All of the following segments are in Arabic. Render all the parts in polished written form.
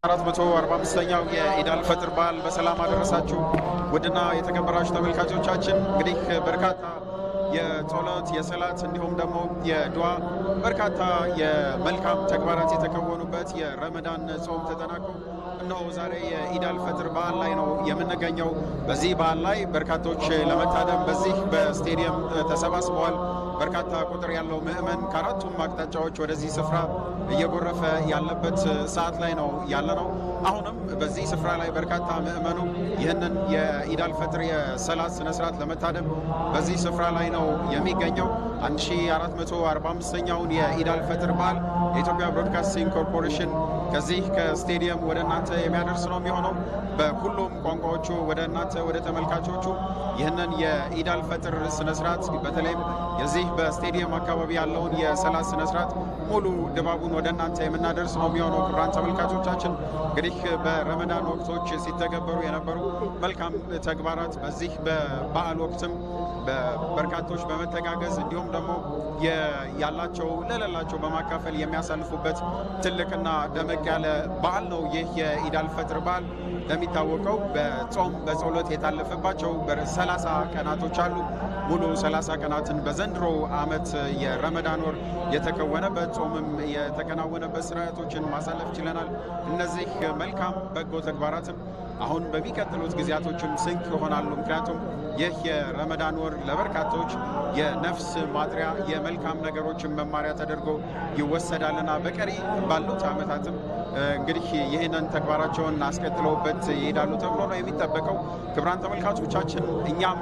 445ኛው የኢድ አልፈጥር በዓል በሰላም አደረሳችሁ ውድና የተከበራችሁ ተመልካቾቻችን። እንግዲህ በርካታ የጾለት የሰላት እንዲሁም ደግሞ የዱዓ በርካታ የመልካም ተግባራት የተከወኑበት የረመዳን ጾም ተጠናቆ እነሆ ዛሬ የኢድ አልፈጥር በዓል ላይ ነው የምንገኘው። በዚህ በዓል ላይ በርካቶች ለመታደም በዚህ በስቴዲየም ተሰባስበዋል። በርካታ ቁጥር ያለው ምዕመን ከአራቱም አቅጣጫዎች ወደዚህ ስፍራ እየጎረፈ ያለበት ሰዓት ላይ ነው ያለነው። አሁንም በዚህ ስፍራ ላይ በርካታ ምዕመኑ ይህንን የኢድ አልፈጥር የሰላት ስነ ስርዓት ለመታደም በዚህ ስፍራ ላይ ነው የሚገኘው። 1445ኛውን የኢድ አልፈጥር በዓል የኢትዮጵያ ብሮድካስቲንግ ኮርፖሬሽን ከዚህ ከስቴዲየም ወደ እናንተ የሚያደርስ ነው የሚሆነው። በሁሉም ቋንቋዎቹ ወደ እናንተ ወደ ተመልካቾቹ ይህንን የኢድ አልፈጥር ስነ ስርዓት በተለይም የዚህ በስቴዲየም አካባቢ ያለውን የሰላት ስነ ስርዓት ሙሉ ድባቡን ወደ እናንተ የምናደርስ ነው የሚሆነው። ክቡራን ተመልካቾቻችን እንግዲህ በረመዳን ወቅቶች ሲተገበሩ የነበሩ መልካም ተግባራት በዚህ በበዓል ወቅትም በርካቶች በመተጋገዝ እንዲሁም ደግሞ ያላቸው ለሌላቸው በማካፈል የሚያሳልፉበት ትልቅና ደመቅ ያለ በዓል ነው ይህ የኢድ አልፈጥር በዓል። እንደሚታወቀው በጾም በጸሎት የታለፈባቸው 30 ቀናቶች አሉ። ሙሉ 30 ቀናትን በዘንድሮ ዓመት የረመዳን ወር የተከወነበት ጾምም የተከናወነበት ስርዓቶችን ማሳለፍ ችለናል። እነዚህ መልካም በጎ ተግባራትም አሁን በሚቀጥሉት ጊዜያቶችም ስንቅ ይሆናሉ። ምክንያቱም ይህ የረመዳን ወር ለበርካቶች የነፍስ ማጥሪያ የመልካም ነገሮችን መማሪያ ተደርጎ ይወሰዳልና በቀሪ ባሉት ዓመታትም እንግዲህ ይህንን ተግባራቸውን አስቀጥለውበት ይሄዳሉ ተብሎ ነው የሚጠበቀው። ክቡራን ተመልካቾቻችን እኛም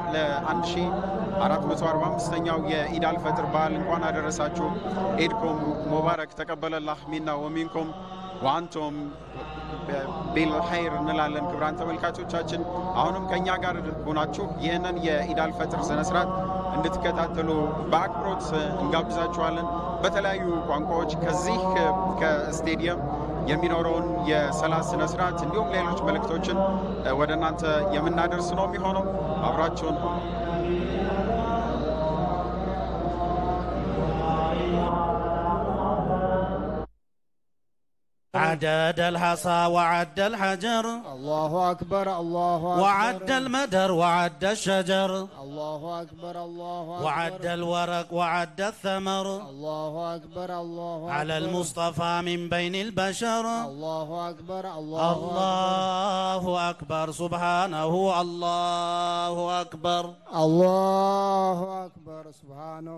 ለ1445ኛው የኢድ አልፈጥር በዓል እንኳን አደረሳችሁ። ኢድኩም ሙባረክ ተቀበለላህ ሚና ወሚንኩም ወአንቱም ቢልኸይር እንላለን። ክቡራን ተመልካቾቻችን አሁንም ከኛ ጋር ሆናችሁ ይህንን የኢድ አልፈጥር ስነ ስርዓት እንድትከታተሉ በአክብሮት እንጋብዛችኋለን። በተለያዩ ቋንቋዎች ከዚህ ከስቴዲየም የሚኖረውን የሰላት ስነ ስርዓት እንዲሁም ሌሎች መልእክቶችን ወደ እናንተ የምናደርስ ነው የሚሆነው። አብራችሁን عدد الحصى وعد الحجر الله أكبر الله أكبر وعد المدر وعد الشجر الله أكبر الله أكبر وعد الورق وعد الثمر الله أكبر الله أكبر على المصطفى من بين البشر الله أكبر الله الله أكبر سبحانه الله أكبر الله أكبر سبحانه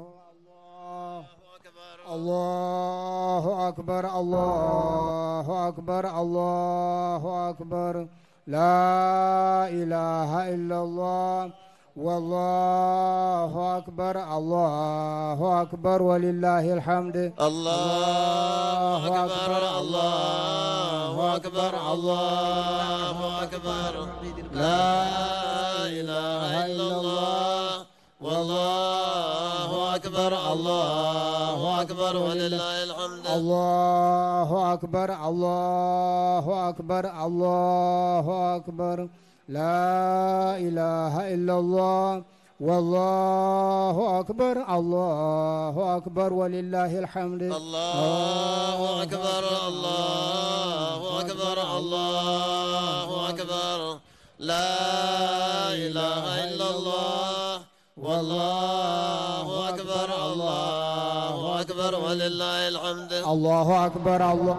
الله أكبر الله أكبر الله أكبر لا إله إلا الله والله أكبر الله أكبر ولله الحمد الله أكبر الله أكبر الله أكبر لا إله إلا الله والله أكبر الله أكبر ولله الحمد الله أكبر الله أكبر الله أكبر لا إله إلا الله والله أكبر الله أكبر ولله الحمد الله أكبر الله أكبر الله أكبر لا إله إلا الله والله أكبر الله أكبر ولله الحمد الله أكبر الله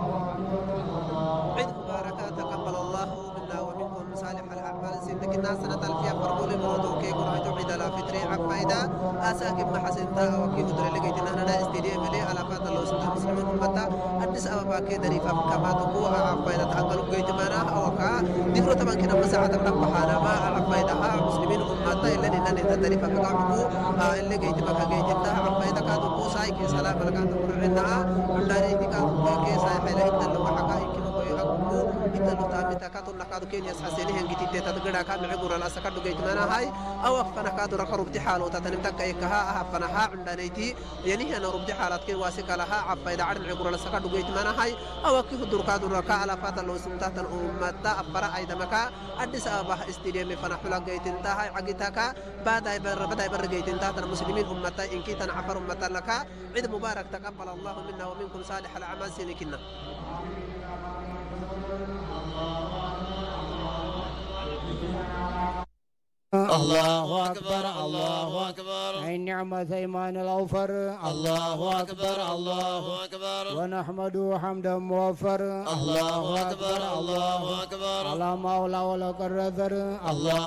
عيد مبارك تقبل الله منا ومنكم صالح الأعمال سيدك الناس سنة الفيا فرقول موضوع كي يكون عيد الفطر عفايدا أساكب محسنتا وكيف تدري لقيتنا أنا استديم لي على فات الله سنة مسلمين أمتا أدس أبا كي دريفا كما تقوها عفايدا تأكلوا قيت مانا أوكا ديرو تبان كنا مساعدة من بحانا ما عفايدا مسلمين أمتا إلا لنا نتدريفا كقامكو اللي قيت ما كقيتنا عفايدا كاتبو سايكي سلام لكاتب مرعنا عندنا إتكاتبو كي سايحي لإكتن لما حقائك إنت لطامي تكاتو نكادو كين يسحسيني هنجي تتغدا كان عبور الأسكادو جيت مانا هاي أو أفنا كادو ركرب تحالو تتنم تكايكها أفنا ها عندنيتي يعني أنا رب تحالات كين واسك لها عفايدا عرض عبور الأسكادو جيت مانا هاي أو كيف دور كادو ركا على فات لو سمتات الأمة أفرا أيضا مكا أدس أبا استديم فنا حلا جيت انت هاي عقيتك بعد بر جيت انت المسلمين أمة إن كيت عفر أمة لك عيد مبارك تقبل الله منا ومنكم صالح الأعمال سنكنا الله أكبر الله أكبر أي نعمة إيمان الأوفر الله أكبر الله أكبر ونحمده حمدا موفر الله أكبر الله أكبر على مولى ولا قرذر الله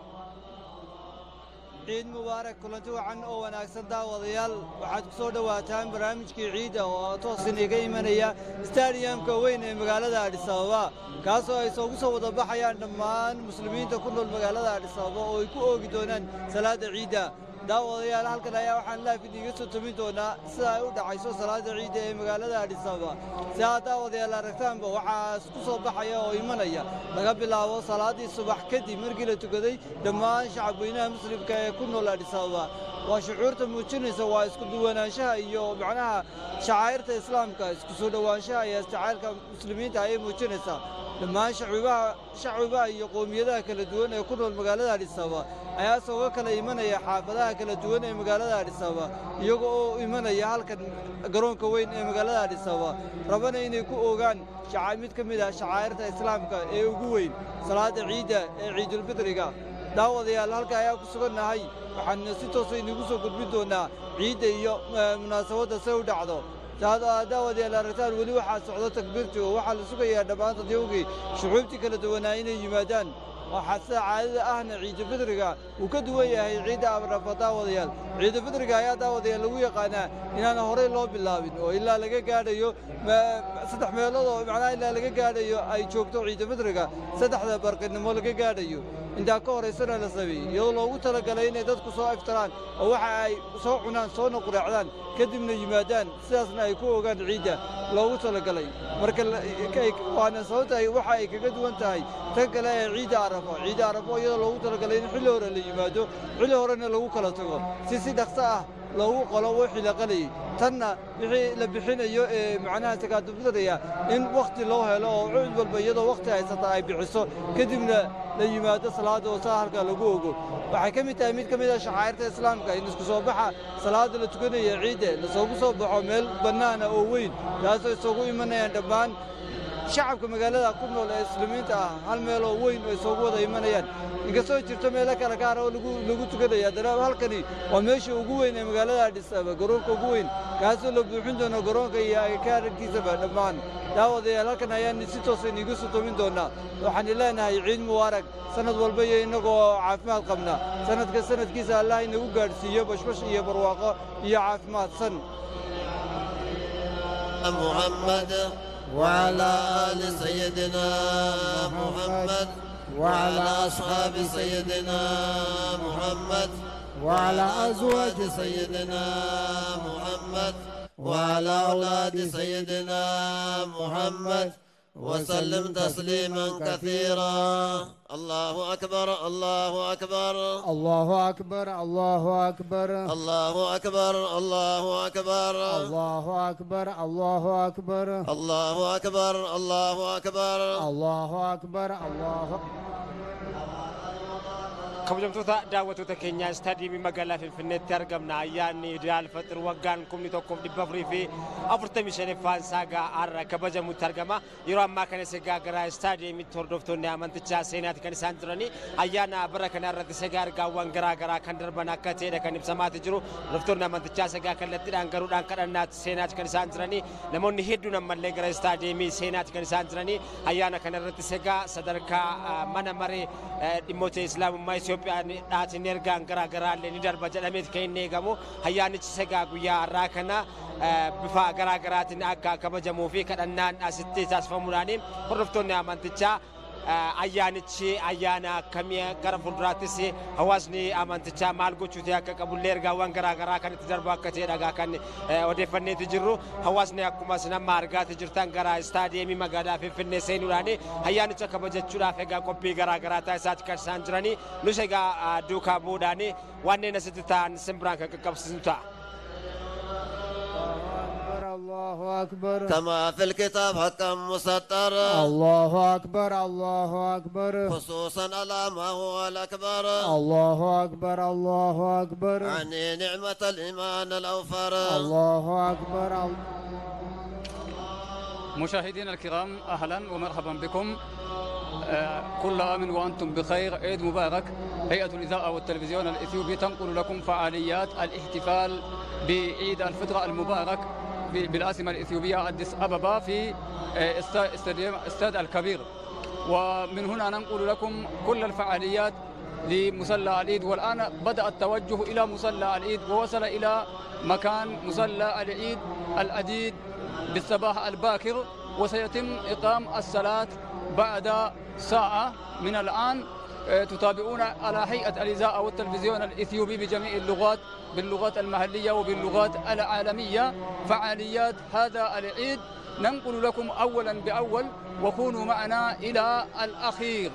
عيد مبارك كلنتي وعن أو وناكسر داوديال waxaad ku soo dhawaataan barnaamijkii ciida oo toosin iga imanaya stadiumka weyn ee magaalada Addis Ababa kaasoo ay soo wada baxayaan dhammaan muslimiinta ku nool magaalada Addis Ababa oo ay ku oogi doonaan salaada ciida daawadayaal halkan ayaa waxaan la fidiga soo tumin doonaa sida ay u dhacayso salaada ciida ee magaalada Addis Ababa sida daawadayaal aragtaanba waxaa ku soo baxaya oo imanaya laga bilaabo salaadii subax kadib markii la tukaday dhammaan shacabweynaha muslimka ee ku nool Addis Ababa waa shucuurta muujinaysa waa isku duwanaanshaha iyo macnaha shacairta islaamka isku soo dhawaanshaha iyo isticaarka muslimiinta ay muujinaysaa dhammaan shacbiga iyo qoomiyadaha kala duwan ee ku nool magaalada Addis Ababa ayaa soo kala imanaya xaafadaha kala duwan ee magaalada Addis Ababa iyagoo oo imanaya halkan garoonka weyn ee magaalada Addis Ababa rabana inay ku ogaan mid ka mid ah shacairta islaamka ee ugu weyn salaada ciida ee Ciidul Fidriga daawadayaal halka ayaa ku suganahay waxaan si toos ah inagu soo gudbin doonaa ciida iyo munaasabadda soo u dhacdo daawadayaal aragtaan weli waxaa socdo takbiirtii oo waxaa la sugayaa dhammaan dadyoogii shucuubtii kala duwanaa inay yimaadaan waxaa sida caadada ahna ciida fidriga uu ka duwan yahay ciida abrafa daawadayaal ciida fidriga ayaa daawadayaal lagu yaqaanaa inaan horey loo bilaabin oo ilaa laga gaadhayo saddex meelood oo macnaha ilaa laga gaadhayo ay joogto ciida fidriga saddexda barqinimo laga gaadhayo intaa ka horeysana la sameeyey iyadoo loogu talagalay inay dadku soo iftiraan oo waxa ay soo cunaan soona quraacdaan kadibna yimaadaan sidaasna ay ku ogaan ciida loogu talagalay marka waana sababta waxa ay kaga duwan tahay tan kale ee ciida arafo iyadoo loogu talagalay in xilli hore la yimaado xilli horena lagu kala tago si dhaqso ah loogu qolo wixii la qalayay tanna wixii la bixinayo ee macnaha tagaadubadaya in waqti loo helo oo cid walba iyadoo waqti haysata ay bixiso kadibna la yimaado salaada oo halka lagu ogo waxay ka mid tahay mid ka mid ah shacairta islaamka in isku soo baxa salaada la tukanayo ciida la soo baxo meel bannaan oo weyn taasoo isugu imanayaan dhammaan shacabka magaalada ku nool ee muslimiinta ah hal meel oo weyn ay soo wada imanayaan inkastoo jirto meelo kala gaar oo lagu tukanayo daraab halkani waa meesha ugu weyn ee magaalada Addis Ababa garoonka ugu weyn kaasoo la buuxin doono garoonka iyo agagaarkiisaba dhammaan daawadayaal halkan ayaan si toos ah inagu soo toomin doonaa waxaan ilaahay ciid mubaarak sanad walba iyo inagoo caafimaad qabna sanadkiisa Allah inagu gaarsiiyo bashbash iyo barwaaqo iyo caafimaad san محمد وعلى آل سيدنا محمد وعلى أصحاب سيدنا محمد وعلى أزواج سيدنا محمد وعلى أولاد سيدنا محمد وسلم تسليما كثيرا الله أكبر الله أكبر الله أكبر الله أكبر الله أكبر الله أكبر الله أكبر الله أكبر الله أكبر الله أكبر الله أكبر الله kabajamtoota daawwattoota keenya istaadiyeemii magaalaa Finfinneetti argamna ayyaanni Iidaal Fixir waggaan 1445ffaan saagaa har'a kabajamutti argama yeroo ammaa kana segaa gara istaadiyeemitti hordoftoonni amantichaa seenaatti kan isaan jiranii ayyaana bara kana irratti segaa argaawwan garaa garaa kan darban akka ta'edha kan ibsamaatti jiru hordoftoonni amantichaa segaa kallattiidhaan garuudhaan kadhannaatti seenaatti kan isaan jiranii namoonni hedduun ammallee gara istaadiyeemii seenaatti kan isaan jiranii ayyaana kana irratti segaa sadarkaa mana maree dhimmoota islaamummaa Itoophiyaan dhaatiin ergaan garaa garaa illee ni darba jedhameet kan inni eegamu ayyaanichi segaa guyyaa har'aa kana bifa garaa garaatiin akka kabajamuu fi kadhannaan asitti taasifamuudhaan hordoftoonni amantichaa ayyaanichi ayyaana akkamii gara fuulduraattis hawaasni amantichaa maal gochuuti akka qabullee ergaawwan garaa garaa kan itti darbu akka ta'e dhagaa kan odeeffanneeti jirru hawaasni akkuma sinamma argaati jirtan gara istaadiyeemii magaalaa Finfinnee seenuudhaan ayyaanicha kabajachuudhaaf egaa qophii garaa garaa taasisaatti kan isaan jiranii nus egaa duukaa bu'uudhaan wanneen asitti ta'an simbiraan kan qaqqabsiisu ta'a. الله أكبر كما في الكتاب حقا مسطر الله أكبر الله أكبر خصوصا على ما هو الأكبر الله أكبر الله أكبر عني نعمة الإيمان الأوفر الله أكبر مشاهدينا الكرام، أهلا ومرحبا بكم. كل عام وأنتم بخير، عيد مبارك. هيئة الإذاعة والتلفزيون الإثيوبي تنقل لكم فعاليات الاحتفال بعيد الفطر المبارك بالعاصمة الإثيوبية أديس أبابا في استاد الكبير. ومن هنا ننقل لكم كل الفعاليات لمصلى العيد. والآن بدأ التوجه إلى مصلى العيد، ووصل إلى مكان مصلى العيد الأديد بالصباح الباكر، وسيتم إقام الصلاة بعد ساعة من الآن. تتابعون على هيئة الإذاعة والتلفزيون الإثيوبي بجميع اللغات، باللغات المحلية وباللغات العالمية، فعاليات هذا العيد ننقل لكم أولا بأول، وكونوا معنا إلى الأخير.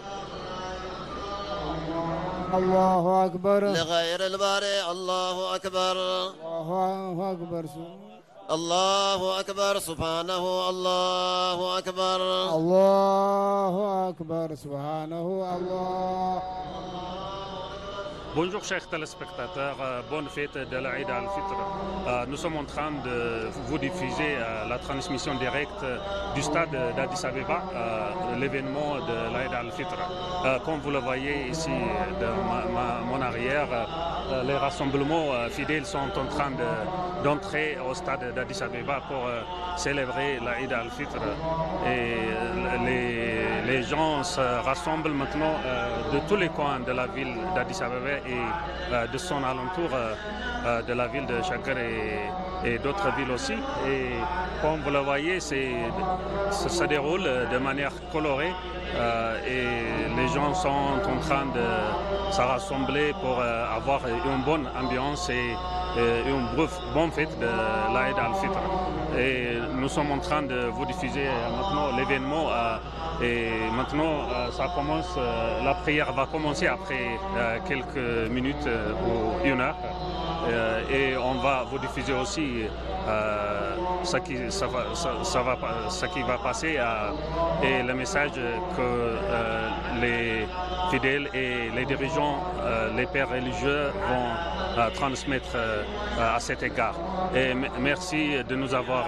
الله أكبر لغير الباري الله أكبر، الله أكبر الله أكبر سبحانه، الله أكبر، الله أكبر سبحانه الله. Bonjour chers téléspectateurs, bonne fête de l'Aïd al-Fitr. Nous sommes en train de vous diffuser la transmission directe du stade d'Addis Abeba, l'événement de l'Aïd al-Fitr. Comme vous le voyez ici de mon arrière, les rassemblements fidèles sont en train d'entrer au stade d'Addis Abeba pour célébrer l'Aïd al-Fitr. Et les gens se rassemblent maintenant de tous les coins de la ville d'Addis Abeba et de son alentour, de la ville de Chakar et d'autres villes aussi. Et comme vous le voyez, ça déroule de manière colorée et les gens sont en train de se rassembler pour avoir une bonne ambiance et une bonne fête de l'Aïd al-Fitr. Et nous sommes en train de vous diffuser maintenant l'événement. Et maintenant, ça commence. La prière va commencer après quelques minutes ou une heure. Et on va vous diffuser aussi ce qui va passer et le message que les fidèles et les dirigeants, les pères religieux vont transmettre à cet égard. Et merci de nous avoir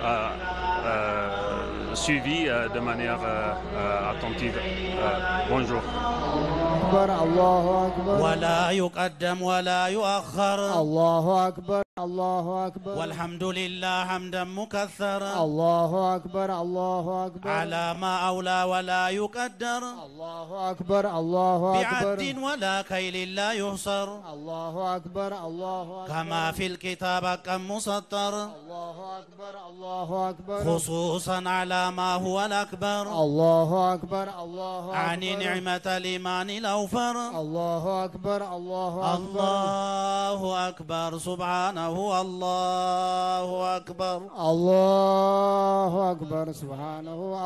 suivi de manière attentive. Bonjour. الله أكبر ولا يقدم ولا يؤخر. الله أكبر الله أكبر والحمد لله حمدا مكثرا. الله أكبر الله أكبر على ما أولى ولا يقدر. الله أكبر الله أكبر بعد ولا كيل لا يحصر. الله أكبر الله أكبر كما في الكتاب كم مسطر. الله أكبر الله أكبر خصوصا على ما هو الأكبر. الله أكبر الله أكبر عن نعمة الإيمان الأوفر. الله أكبر الله أكبر الله أكبر سبحانه، الله أكبر، الله أكبر سبحانه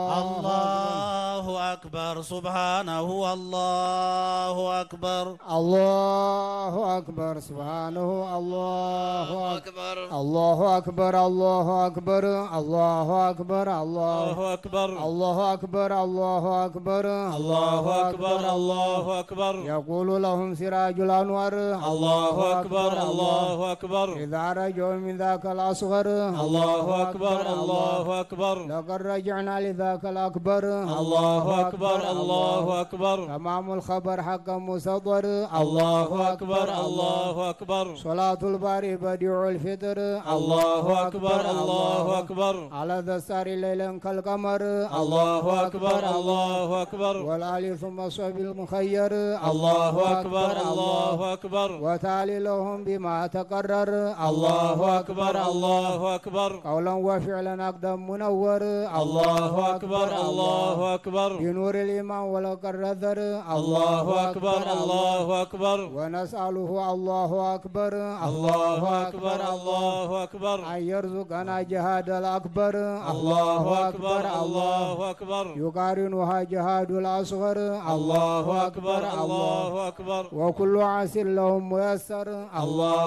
الله أكبر سبحانه، الله أكبر، الله أكبر سبحانه الله أكبر، الله أكبر الله أكبر الله أكبر الله أكبر، الله أكبر الله أكبر الله أكبر، الله أكبر. يقول لهم سراج الأنوار الله أكبر الله أكبر. إذا رجعوا من ذاك الأصغر الله أكبر الله أكبر. لقد رجعنا لذاك الأكبر الله أكبر الله أكبر. تمام الخبر حقا مصدر الله أكبر الله أكبر. صلاة الباري بديع الفطر الله أكبر الله أكبر. على دستار ليلا كالقمر الله أكبر الله أكبر. والآل ثم الصحب المخير الله أكبر الله أكبر. وتالي لهم بما تقرر الله أكبر الله أكبر. قولا وفعلا أقدم منور الله أكبر الله أكبر. بنور الإيمان ولقد رذر الله أكبر الله أكبر. ونسأله الله أكبر الله أكبر الله أكبر. أن يرزقنا جهاد الأكبر الله أكبر الله أكبر. يقارنها جهاد الأصغر الله أكبر الله أكبر. وكل عسر لهم ميسر الله أكبر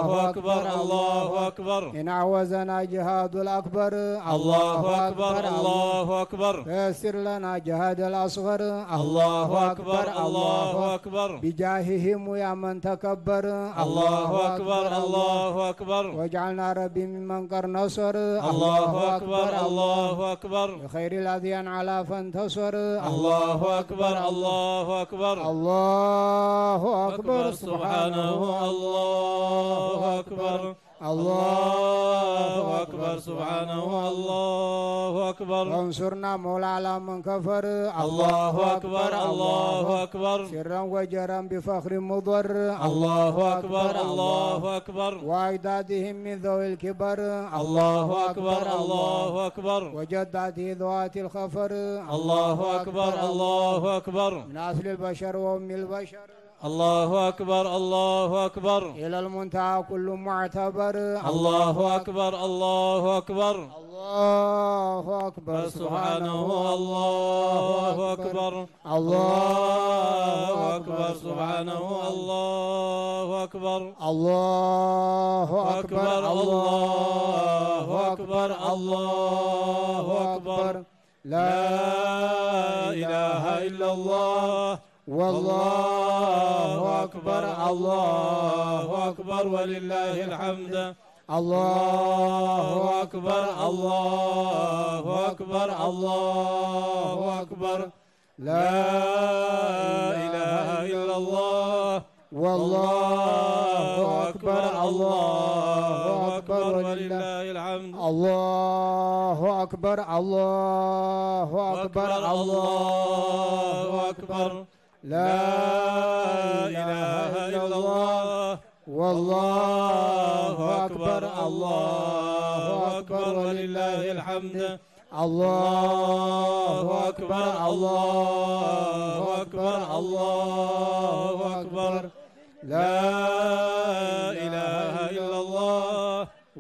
أكبر الله أكبر إن عوزنا جهاد الأكبر الله أكبر الله أكبر يسر لنا جهاد الأصغر الله أكبر الله أكبر بجاههم يا من تكبر الله أكبر الله أكبر واجعلنا ربي ممن قر نصر الله أكبر الله أكبر بخير الأذيان على فانتصر الله أكبر الله أكبر الله أكبر سبحانه الله أكبر الله أكبر سبحانه الله أكبر وانصرنا مولا على من كفر الله أكبر الله أكبر سرا وجرا بفخر مضر الله أكبر الله أكبر وأجدادهم من ذوي الكبر الله أكبر الله أكبر وجداته ذوات الخفر الله أكبر الله أكبر من أصل البشر وأم البشر الله أكبر الله أكبر إلى المنتهى كل معتبر الله أكبر الله أكبر الله أكبر سبحانه الله أكبر الله أكبر سبحانه الله أكبر الله أكبر الله أكبر الله أكبر لا إله إلا الله والله أكبر الله أكبر ولله الحمد الله أكبر الله أكبر الله أكبر لا إله إلا الله والله أكبر الله أكبر ولله الحمد الله أكبر الله أكبر الله أكبر لا إله إلا الله والله أكبر الله أكبر ولله الحمد الله أكبر الله أكبر الله أكبر لا إله إلا الله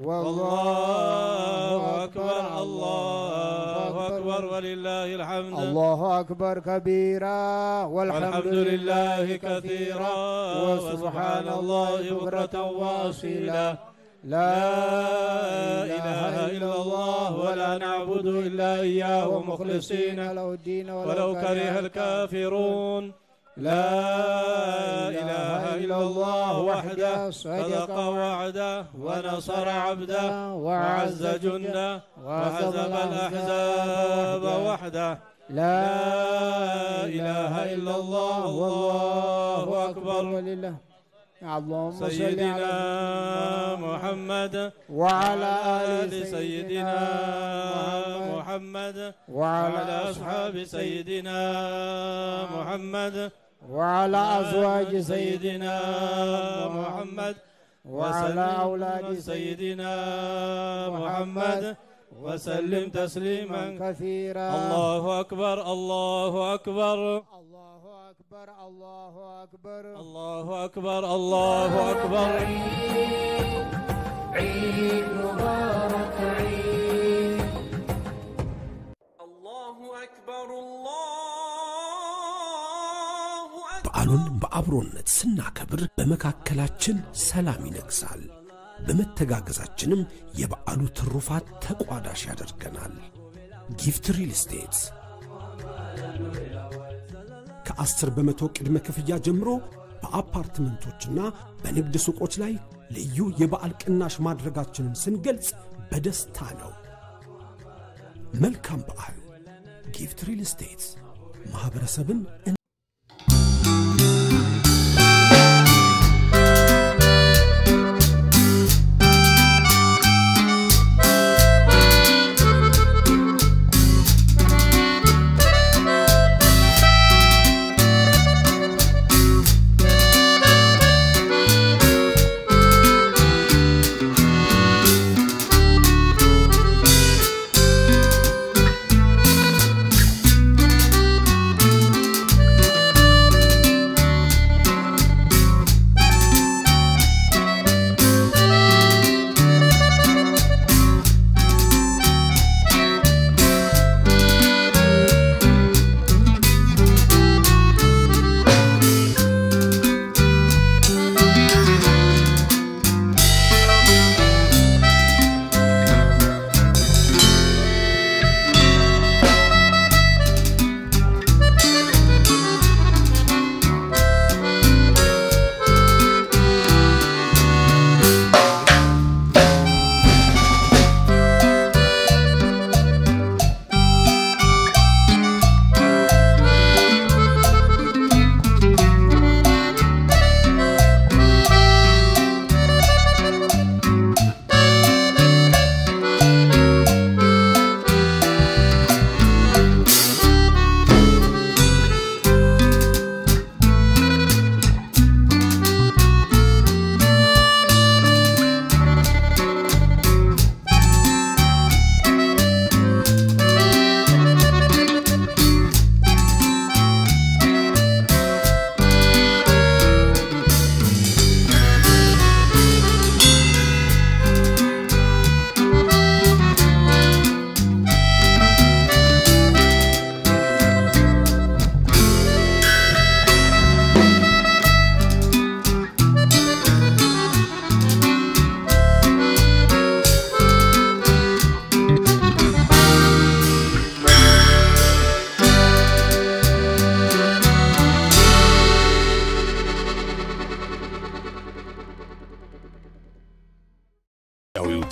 والله أكبر الله أكبر ولله الحمد الله أكبر كبيرا والحمد لله كثيرا وسبحان الله بكرة وأصيلا لا إله إلا الله ولا نعبد إلا إياه مخلصين له الدين ولو كره الكافرون لا إله إلا الله وحده صدق وعده ونصر عبده وعز جنده وهزم الأحزاب وحده لا إله إلا الله والله أكبر ولله اللهم صل سيدنا محمد وعلى آل سيدنا محمد وعلى أصحاب سيدنا محمد وعلى أزواج سيدنا محمد وعلى أولاد سيدنا محمد وسلم تسليما كثيرا الله أكبر الله أكبر الله أكبر الله أكبر الله أكبر الله أكبر عيد مبارك عيد الله أكبر በዓሉን በአብሮነት ስናከብር በመካከላችን ሰላም ይነግሳል። በመተጋገዛችንም የበዓሉ ትሩፋት ተቋዳሽ ያደርገናል። ጊፍት ሪል ስቴት ከ10% ቅድመ ክፍያ ጀምሮ በአፓርትመንቶችና በንግድ ሱቆች ላይ ልዩ የበዓል ቅናሽ ማድረጋችንን ስንገልጽ በደስታ ነው። መልካም በዓል። ጊፍት ሪል ስቴት ማህበረሰብን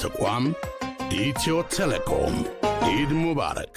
ተቋም ኢትዮ ቴሌኮም ኢድ ሙባረክ።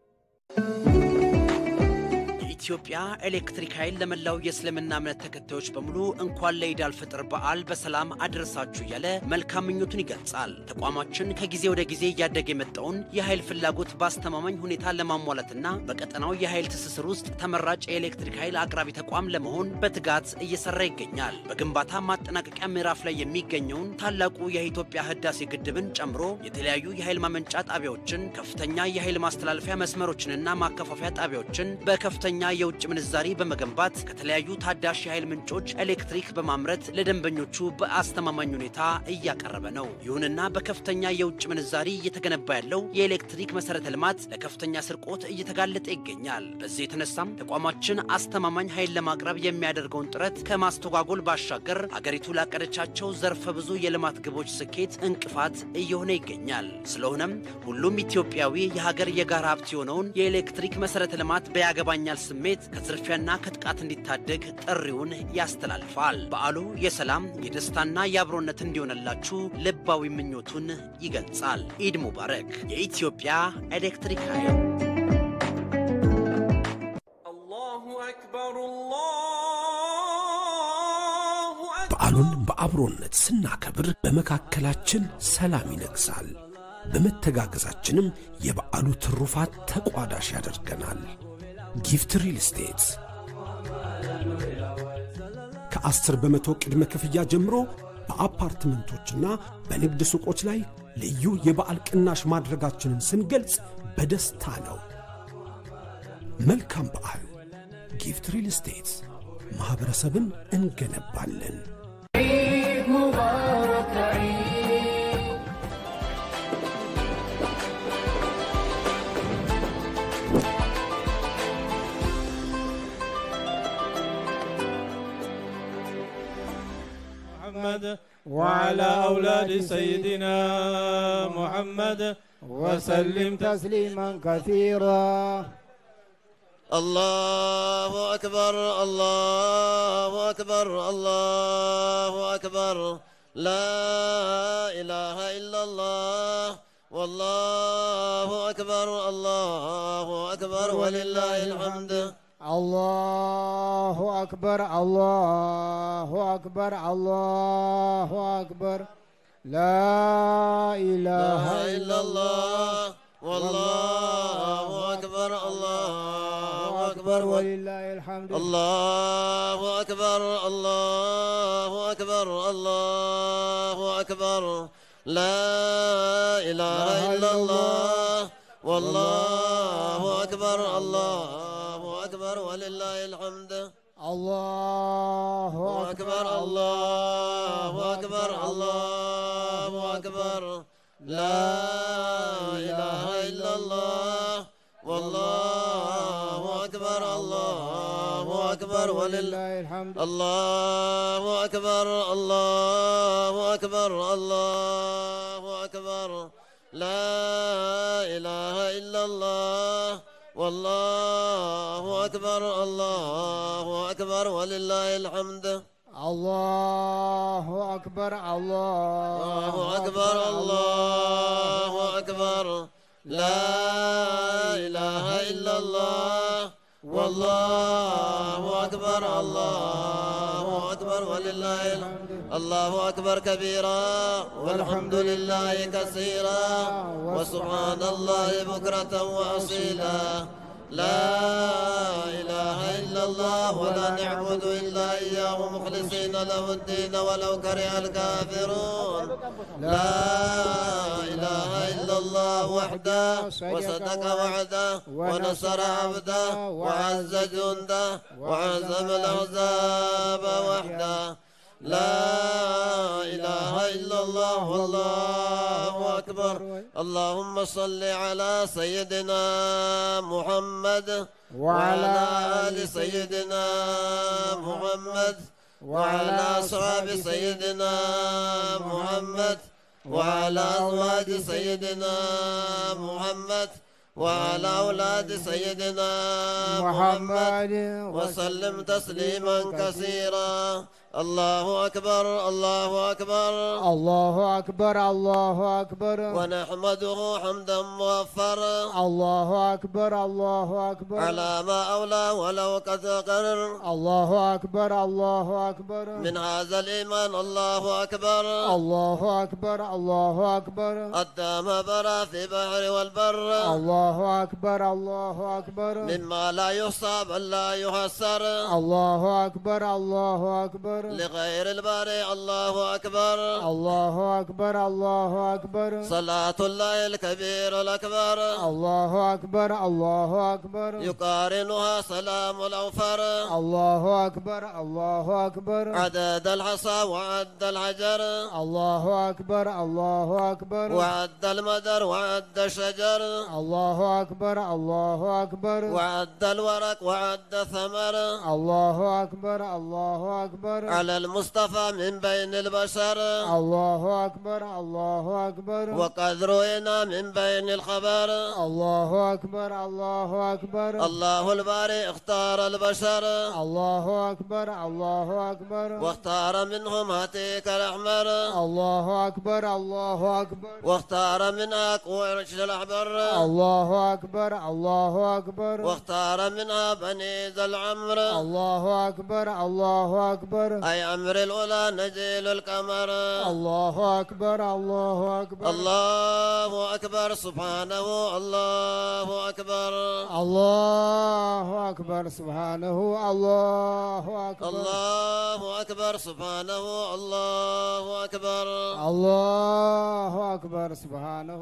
ኢትዮጵያ ኤሌክትሪክ ኃይል ለመላው የእስልምና እምነት ተከታዮች በሙሉ እንኳን ለኢድ አልፈጥር በዓል በሰላም አደረሳችሁ ያለ መልካም ምኞቱን ይገልጻል። ተቋማችን ከጊዜ ወደ ጊዜ እያደገ የመጣውን የኃይል ፍላጎት በአስተማማኝ ሁኔታ ለማሟላትና በቀጠናው የኃይል ትስስር ውስጥ ተመራጭ የኤሌክትሪክ ኃይል አቅራቢ ተቋም ለመሆን በትጋት እየሰራ ይገኛል። በግንባታ ማጠናቀቂያ ምዕራፍ ላይ የሚገኘውን ታላቁ የኢትዮጵያ ህዳሴ ግድብን ጨምሮ የተለያዩ የኃይል ማመንጫ ጣቢያዎችን፣ ከፍተኛ የኃይል ማስተላለፊያ መስመሮችንና ማከፋፈያ ጣቢያዎችን በከፍተኛ የውጭ ምንዛሪ በመገንባት ከተለያዩ ታዳሽ የኃይል ምንጮች ኤሌክትሪክ በማምረት ለደንበኞቹ በአስተማማኝ ሁኔታ እያቀረበ ነው። ይሁንና በከፍተኛ የውጭ ምንዛሪ እየተገነባ ያለው የኤሌክትሪክ መሰረተ ልማት ለከፍተኛ ስርቆት እየተጋለጠ ይገኛል። በዚህ የተነሳም ተቋማችን አስተማማኝ ኃይል ለማቅረብ የሚያደርገውን ጥረት ከማስተጓጎል ባሻገር አገሪቱ ላቀደቻቸው ዘርፈ ብዙ የልማት ግቦች ስኬት እንቅፋት እየሆነ ይገኛል። ስለሆነም ሁሉም ኢትዮጵያዊ የሀገር የጋራ ሀብት የሆነውን የኤሌክትሪክ መሰረተ ልማት በያገባኛል ስሜት ከዝርፊያና ከጥቃት እንዲታደግ ጥሪውን ያስተላልፋል። በዓሉ የሰላም የደስታና የአብሮነት እንዲሆንላችሁ ልባዊ ምኞቱን ይገልጻል። ኢድ ሙባረክ። የኢትዮጵያ ኤሌክትሪክ ኃይል። በዓሉን በአብሮነት ስናከብር በመካከላችን ሰላም ይነግሳል። በመተጋገዛችንም የበዓሉ ትሩፋት ተቋዳሽ ያደርገናል። ጊፍት ሪል ስቴት ከ10 በመቶ ቅድመ ክፍያ ጀምሮ በአፓርትመንቶችና በንግድ ሱቆች ላይ ልዩ የበዓል ቅናሽ ማድረጋችንን ስንገልጽ በደስታ ነው። መልካም በዓል። ጊፍት ሪል ስቴት ማህበረሰብን እንገነባለን። عيد مبارك عيد محمد وعلى أولاد سيدنا محمد وسلم تسليما كثيرا. الله أكبر الله أكبر الله أكبر لا إله إلا الله والله أكبر الله أكبر ولله الحمد. الله أكبر الله أكبر الله أكبر لا إله إلا الله والله أكبر الله أكبر ولله الحمد. الله أكبر الله أكبر الله أكبر لا إله إلا الله والله أكبر الله أكبر ولله الحمد. الله أكبر الله أكبر الله أكبر لا إله إلا الله والله أكبر الله أكبر ولله الحمد. الله أكبر الله أكبر الله أكبر لا إله إلا الله والله أكبر الله أكبر ولله الحمد. الله أكبر الله أكبر الله أكبر لا إله إلا الله والله أكبر الله أكبر ولله الحمد. الله أكبر كبيرا والحمد لله كثيرا وسبحان الله بكرة وأصيلا لا إله إلا الله ولا نعبد إلا إياه مخلصين له الدين ولو كره الكافرون. لا إله إلا الله وحده وصدق وعده ونصر عبده وعز جنده وعزم الأحزاب وحده. لا إله إلا الله والله أكبر. اللهم صل على سيدنا محمد وعلى آل سيدنا محمد وعلى أصحاب سيدنا محمد وعلى أزواج سيدنا محمد وعلى أولاد سيدنا محمد وسلم تسليما كثيرا. الله أكبر الله أكبر الله أكبر الله أكبر ونحمده حمدا موفرا الله أكبر الله أكبر على ما أولى ولو كثقر الله أكبر الله أكبر من هذا الإيمان الله أكبر الله أكبر الله أكبر حتى ما برى في بحر والبر الله أكبر الله أكبر مما لا يحصى بل لا يحصر الله أكبر الله أكبر لغير الباري الله أكبر الله أكبر الله أكبر صلاة الله الكبير الأكبر الله أكبر الله أكبر يقارنها سلام الأوفر الله أكبر الله أكبر عدد الحصى وعد الحجر الله أكبر الله أكبر وعد المدر وعد الشجر الله أكبر الله أكبر وعد الورق وعد الثمر الله أكبر الله أكبر على المصطفى من بين البشر الله أكبر الله أكبر وقد رؤينا من بين الخبر الله أكبر الله أكبر الله الباري اختار البشر الله أكبر الله أكبر واختار منهم هاتيك الأحمر الله أكبر الله أكبر واختار منها قريش الأحبر الله أكبر الله أكبر واختار منها بني ذا العمر الله أكبر الله أكبر أي عمر الأولى نزيل القمر الله أكبر الله أكبر الله أكبر سبحانه الله أكبر الله أكبر سبحانه الله أكبر الله أكبر سبحانه الله أكبر الله أكبر سبحانه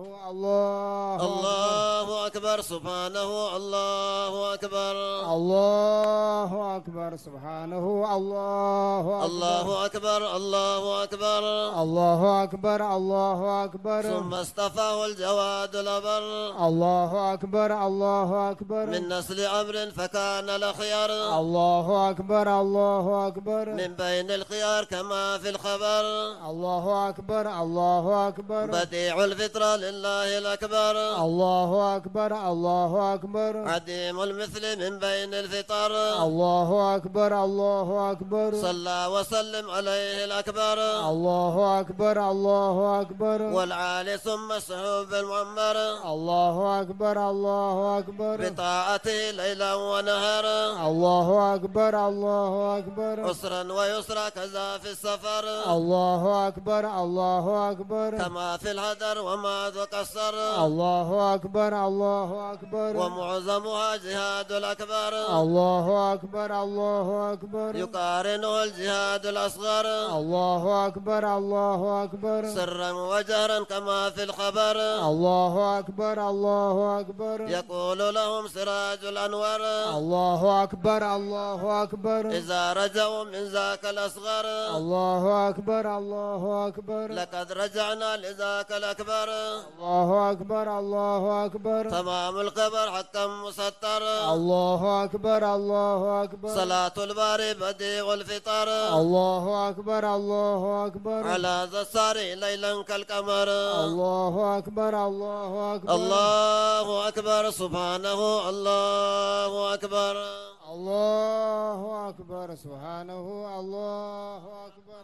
الله أكبر سبحانه الله أكبر الله أكبر سبحانه الله أكبر الله أكبر الله أكبر الله أكبر ثم اصطفاه الجواد الأبر الله أكبر الله أكبر من نسل عمرو فكان الخيار الله أكبر الله أكبر من بين الخيار كما في الخبر الله أكبر الله أكبر بديع الفطرة لله الأكبر الله أكبر الله أكبر عديم المثل من بين الفطر الله أكبر الله أكبر صلى وسلم عليه الأكبر الله أكبر الله أكبر والعالي ثم الصحب المعمر الله أكبر الله أكبر بطاعته ليلا ونهارا الله أكبر الله أكبر عسرا ويسرا كذا في السفر الله أكبر الله أكبر كما في الهدر وما تقصر الله أكبر الله أكبر ومعظمها جهاد الأكبر الله أكبر الله أكبر يقارنه الجهاد الأصغر الله أكبر الله أكبر سرا وجهرا كما في الخبر الله أكبر الله أكبر يقول لهم سراج الأنوار الله أكبر الله أكبر إذا رجعوا من ذاك الأصغر الله أكبر الله أكبر لقد رجعنا لذاك الأكبر الله أكبر الله أكبر تمام القبر حقا مسطر الله أكبر الله أكبر صلاة الباري بديع الفطر الله أكبر الله أكبر على ذا الساري ليلا كالقمر الله أكبر الله أكبر الله أكبر سبحانه الله أكبر الله أكبر سبحانه الله أكبر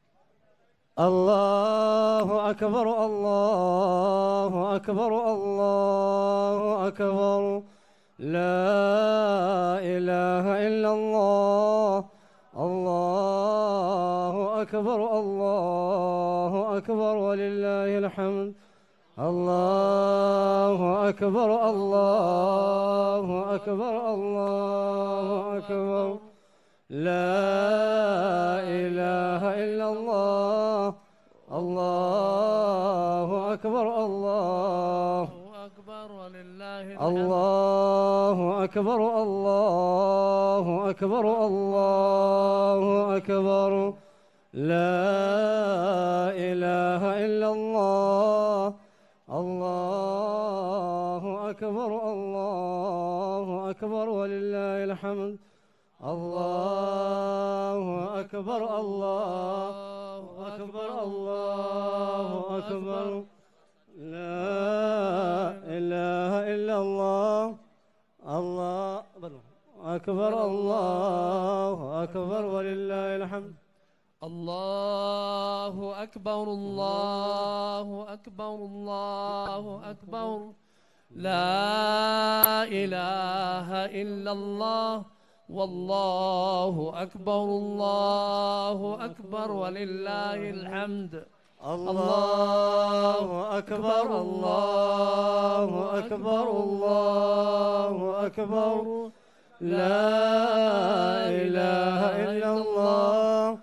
الله أكبر الله أكبر الله أكبر لا إله إلا الله الله أكبر الله أكبر ولله الحمد الله أكبر الله أكبر الله أكبر لا إله إلا الله الله أكبر الله أكبر ولله الله أكبر الله أكبر الله أكبر لا إله إلا الله الله أكبر الله أكبر ولله الحمد الله أكبر الله أكبر الله أكبر لا إله إلا الله الله أكبر الله أكبر ولله الحمد الله أكبر الله أكبر الله أكبر لا إله إلا الله والله أكبر الله أكبر ولله الحمد الله أكبر الله أكبر الله أكبر لا إله إلا الله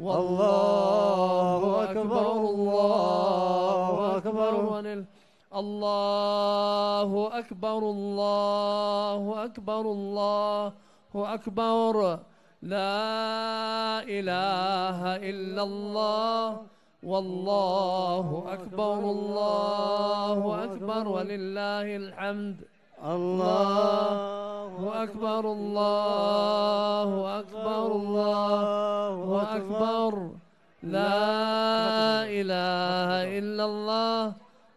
والله أكبر الله أكبر الله أكبر الله أكبر الله أكبر لا إله إلا الله والله أكبر الله أكبر ولله الحمد الله أكبر الله أكبر الله أكبر لا إله إلا الله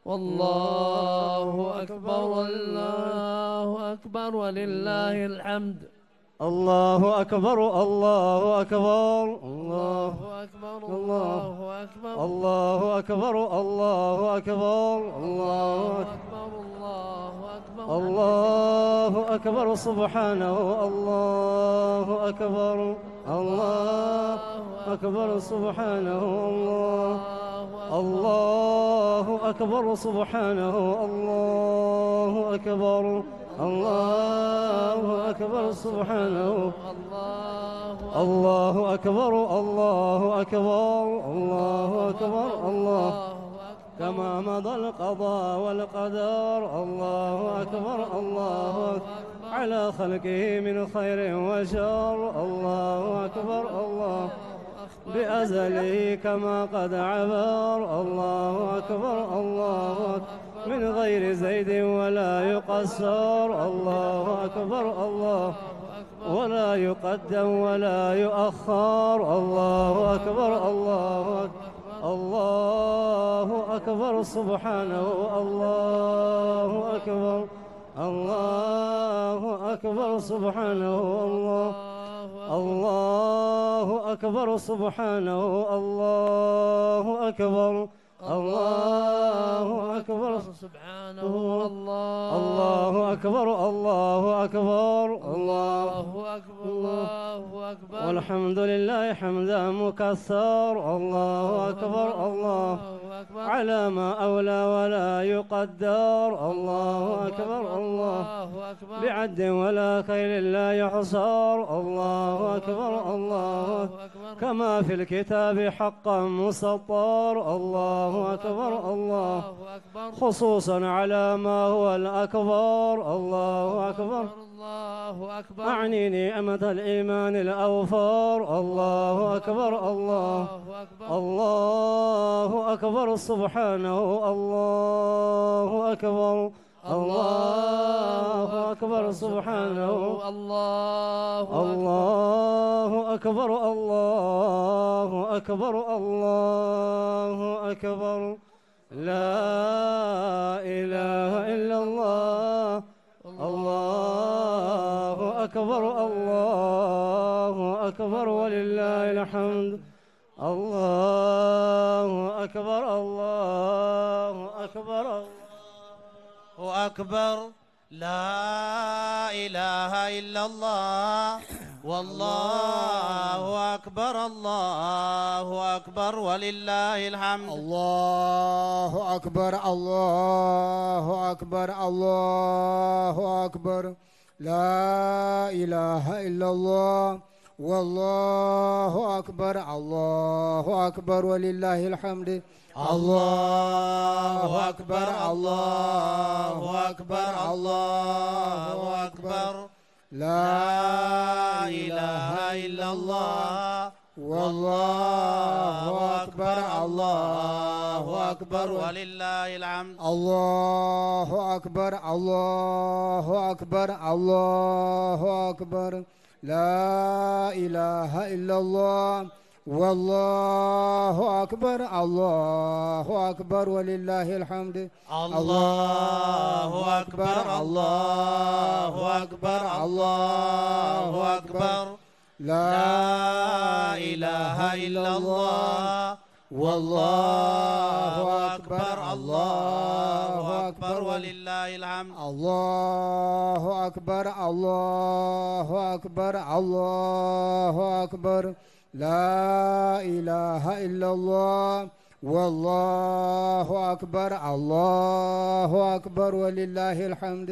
والله أكبر الله أكبر ولله الحمد الله أكبر الله أكبر الله أكبر الله أكبر الله أكبر الله أكبر الله أكبر الله أكبر الله أكبر سبحانه الله أكبر الله أكبر سبحانه الله الله أكبر سبحانه الله أكبر الله أكبر سبحانه الله أكبر الله أكبر الله أكبر الله كما مضى القضاء والقدر الله أكبر الله أكبر على خلقه من خير وشر الله أكبر الله بأزله كما قد عبر الله أكبر الله أكبر من غير زيد ولا يقصر الله أكبر الله ولا يقدم ولا يؤخر الله أكبر الله أكبر الله أكبر سبحانه الله أكبر الله أكبر سبحانه الله الله أكبر سبحانه الله أكبر الله أكبر سبحانه الله أكبر الله أكبر الله أكبر الله أكبر والحمد لله حمدا مكثر الله أكبر الله على ما أولى ولا يقدر الله أكبر الله بعد ولا خيل لا يحصر الله أكبر الله كما في الكتاب حقا مسطر الله أكبر الله خصوصا على ما هو الأكبر الله أكبر أعني نعمة الإيمان الأوفر الله أكبر الله الله أكبر سبحانه الله أكبر الله أكبر سبحانه الله أكبر الله أكبر الله أكبر لا إله إلا الله الله أكبر الله أكبر ولله الحمد الله أكبر الله أكبر أكبر لا إله إلا الله والله أكبر الله أكبر ولله الحمد الله أكبر الله أكبر الله أكبر لا إله إلا الله والله أكبر الله أكبر ولله الحمد الله أكبر الله أكبر الله أكبر لا إله إلا الله والله أكبر الله أكبر ولله الحمد الله أكبر الله أكبر الله أكبر لا إله إلا الله والله أكبر الله أكبر ولله الحمد الله أكبر الله أكبر الله أكبر لا إله إلا الله والله أكبر الله أكبر ولله الحمد الله أكبر الله أكبر الله أكبر لا إله إلا الله والله أكبر الله أكبر ولله الحمد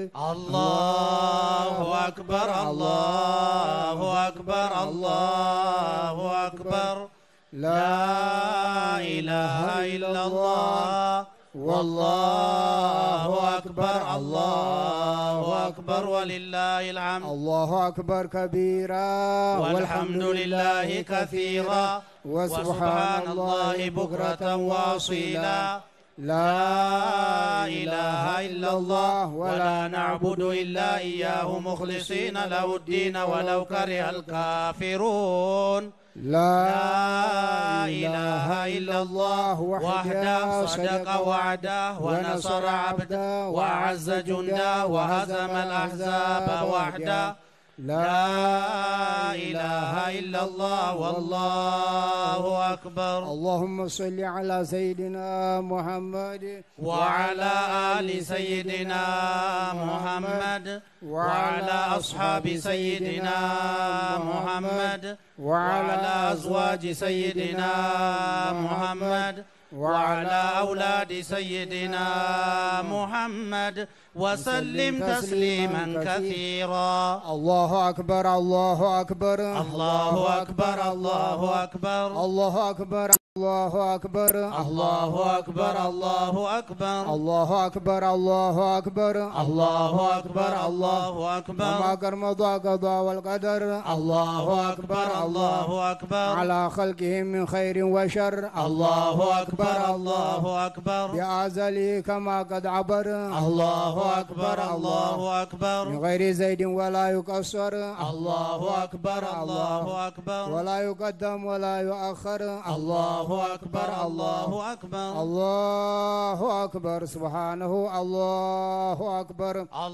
الله أكبر الله أكبر الله أكبر لا إله إلا الله والله أكبر الله أكبر ولله الحمد الله أكبر كبيرا والحمد لله كثيرا وسبحان الله بكرة وأصيلا لا إله إلا الله ولا نعبد إلا إياه مخلصين له الدين ولو كره الكافرون لا إله إلا الله وحده صدق وعده ونصر عبده وأعز جنده وهزم الأحزاب وحده لا إله إلا الله والله أكبر اللهم صل على سيدنا محمد وعلى آل سيدنا محمد وعلى أصحاب سيدنا محمد وعلى أزواج سيدنا محمد وعلى أولاد سيدنا محمد وسلم تسليما كثيرا الله أكبر الله أكبر الله أكبر الله أكبر الله أكبر الله أكبر الله أكبر الله أكبر الله أكبر الله أكبر الله أكبر الله أكبر وما قرمض قضاء والقدر الله أكبر الله أكبر على خلقهم من خير وشر الله أكبر الله أكبر بأزلي كما قد عبر الله أكبر الله أكبر من غير زيد ولا يقصر الله أكبر الله أكبر ولا يقدم ولا يؤخر الله أكبر الله أكبر الله أكبر سبحانه الله أكبر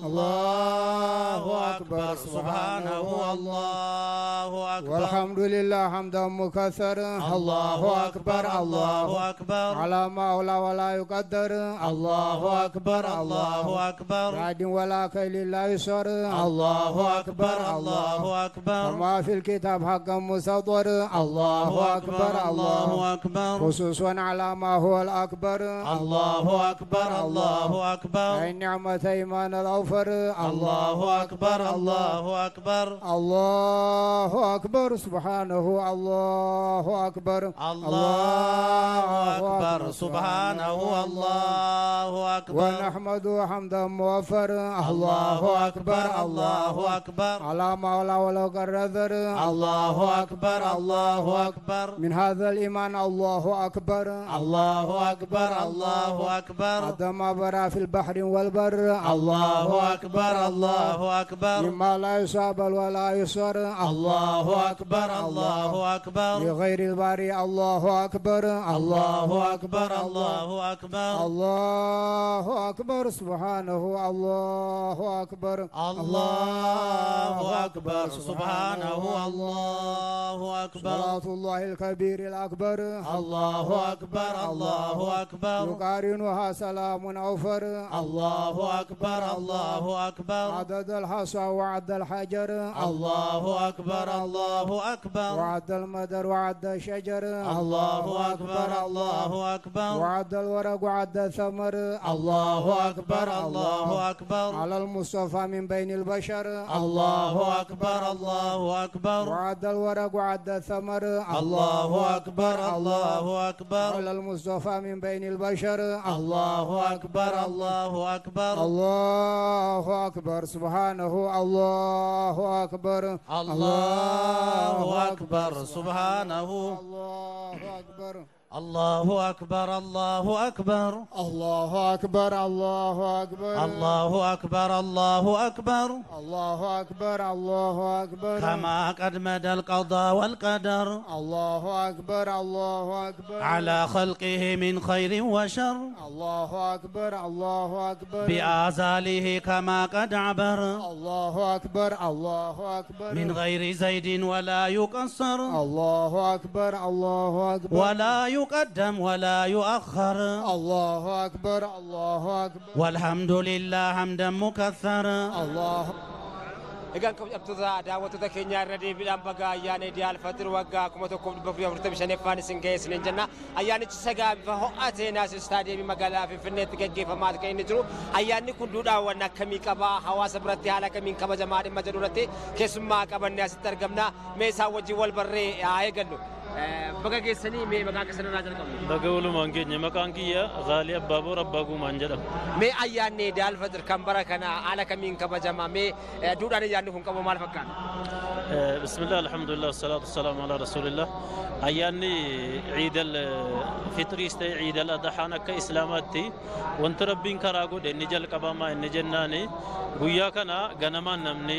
الله أكبر سبحانه الله أكبر والحمد لله حمدا مكثرا الله أكبر الله أكبر على ما أولى ولا يقدر الله أكبر الله أكبر بعد ولا كيل لا يسر الله أكبر الله أكبر وما في الكتاب حقا مسطر الله أكبر الله أكبر خصوصا على ما هو الأكبر الله أكبر الله أكبر أي نعمة إيمان الأوفر الله أكبر الله أكبر الله أكبر سبحانه الله أكبر الله أكبر سبحانه الله أكبر ونحمده حمدا موفر الله أكبر الله أكبر على ما ولا ولا قرذر الله أكبر الله أكبر من هذا الإيمان الله أكبر الله أكبر الله أكبر عدم برا في البحر والبر الله أكبر الله أكبر مما لا يصاب ولا يسر الله أكبر الله أكبر لغير الباري الله أكبر الله أكبر الله أكبر الله أكبر سبحانه الله أكبر الله أكبر سبحانه الله أكبر صلاة الله الكبير الأكبر الله أكبر الله أكبر يقارنها سلام أوفر الله أكبر الله أكبر عدد الحصى وعد الحجر الله أكبر الله أكبر وعد المدر وعد الشجر الله أكبر الله أكبر وعد الورق وعد الثمر الله أكبر الله أكبر على المصطفى من بين البشر الله أكبر الله أكبر وعد الورق وعد الثمر الله أكبر الله أكبر على المصطفى من بين البشر الله أكبر الله أكبر الله أكبر سبحانه الله أكبر الله أكبر سبحانه الله أكبر الله أكبر الله أكبر الله أكبر الله أكبر الله أكبر الله أكبر الله أكبر الله أكبر كما قد مدى القضاء والقدر الله أكبر الله أكبر على خلقه من خير وشر الله أكبر الله أكبر بآزاله كما قد عبر الله أكبر الله أكبر من غير زيد ولا يقصر الله أكبر الله أكبر ولا يقدم ولا يؤخر الله أكبر الله أكبر والحمد لله حمدا مكثر الله egaan kabajamtoota daawwattoota keenya irra deebiidhaan baga ayyaana idiyaal fatir waggaa 1445 isin geessin jenna ayyaanichi sagaa bifa ho'aa ta'een istaadiyeemii magaalaa Finfinneetti gaggeeffamaa kan inni jiru ayyaanni kun duudhaawwan akkamii qaba hawaasa biratti haala kamiin kabajamaa dhimma jedhu irratti keessummaa qabannee asitti argamna mee isaan wajjin wal barree haa eegallu baga geessanii mee maqaa keessan irraa jalqabna baga walumaan keenya maqaan kiyya Gaalii Abbaaboor Abbaa Guumaan jedhama mee ayyaanni idiyaal fatir kan bara kana haala kamiin kabajamaa mee duudhaan ayyaanni kun qabu maal fakkaata bismillah alhamdulillah wassalatu wassalamu ala rasulillah ayyaanni ciid al-fitri ciid al-adha akka islaamaatti wanti rabbiin karaa godhe inni jalqabamaa inni jennaani guyyaa kana ganamaan namni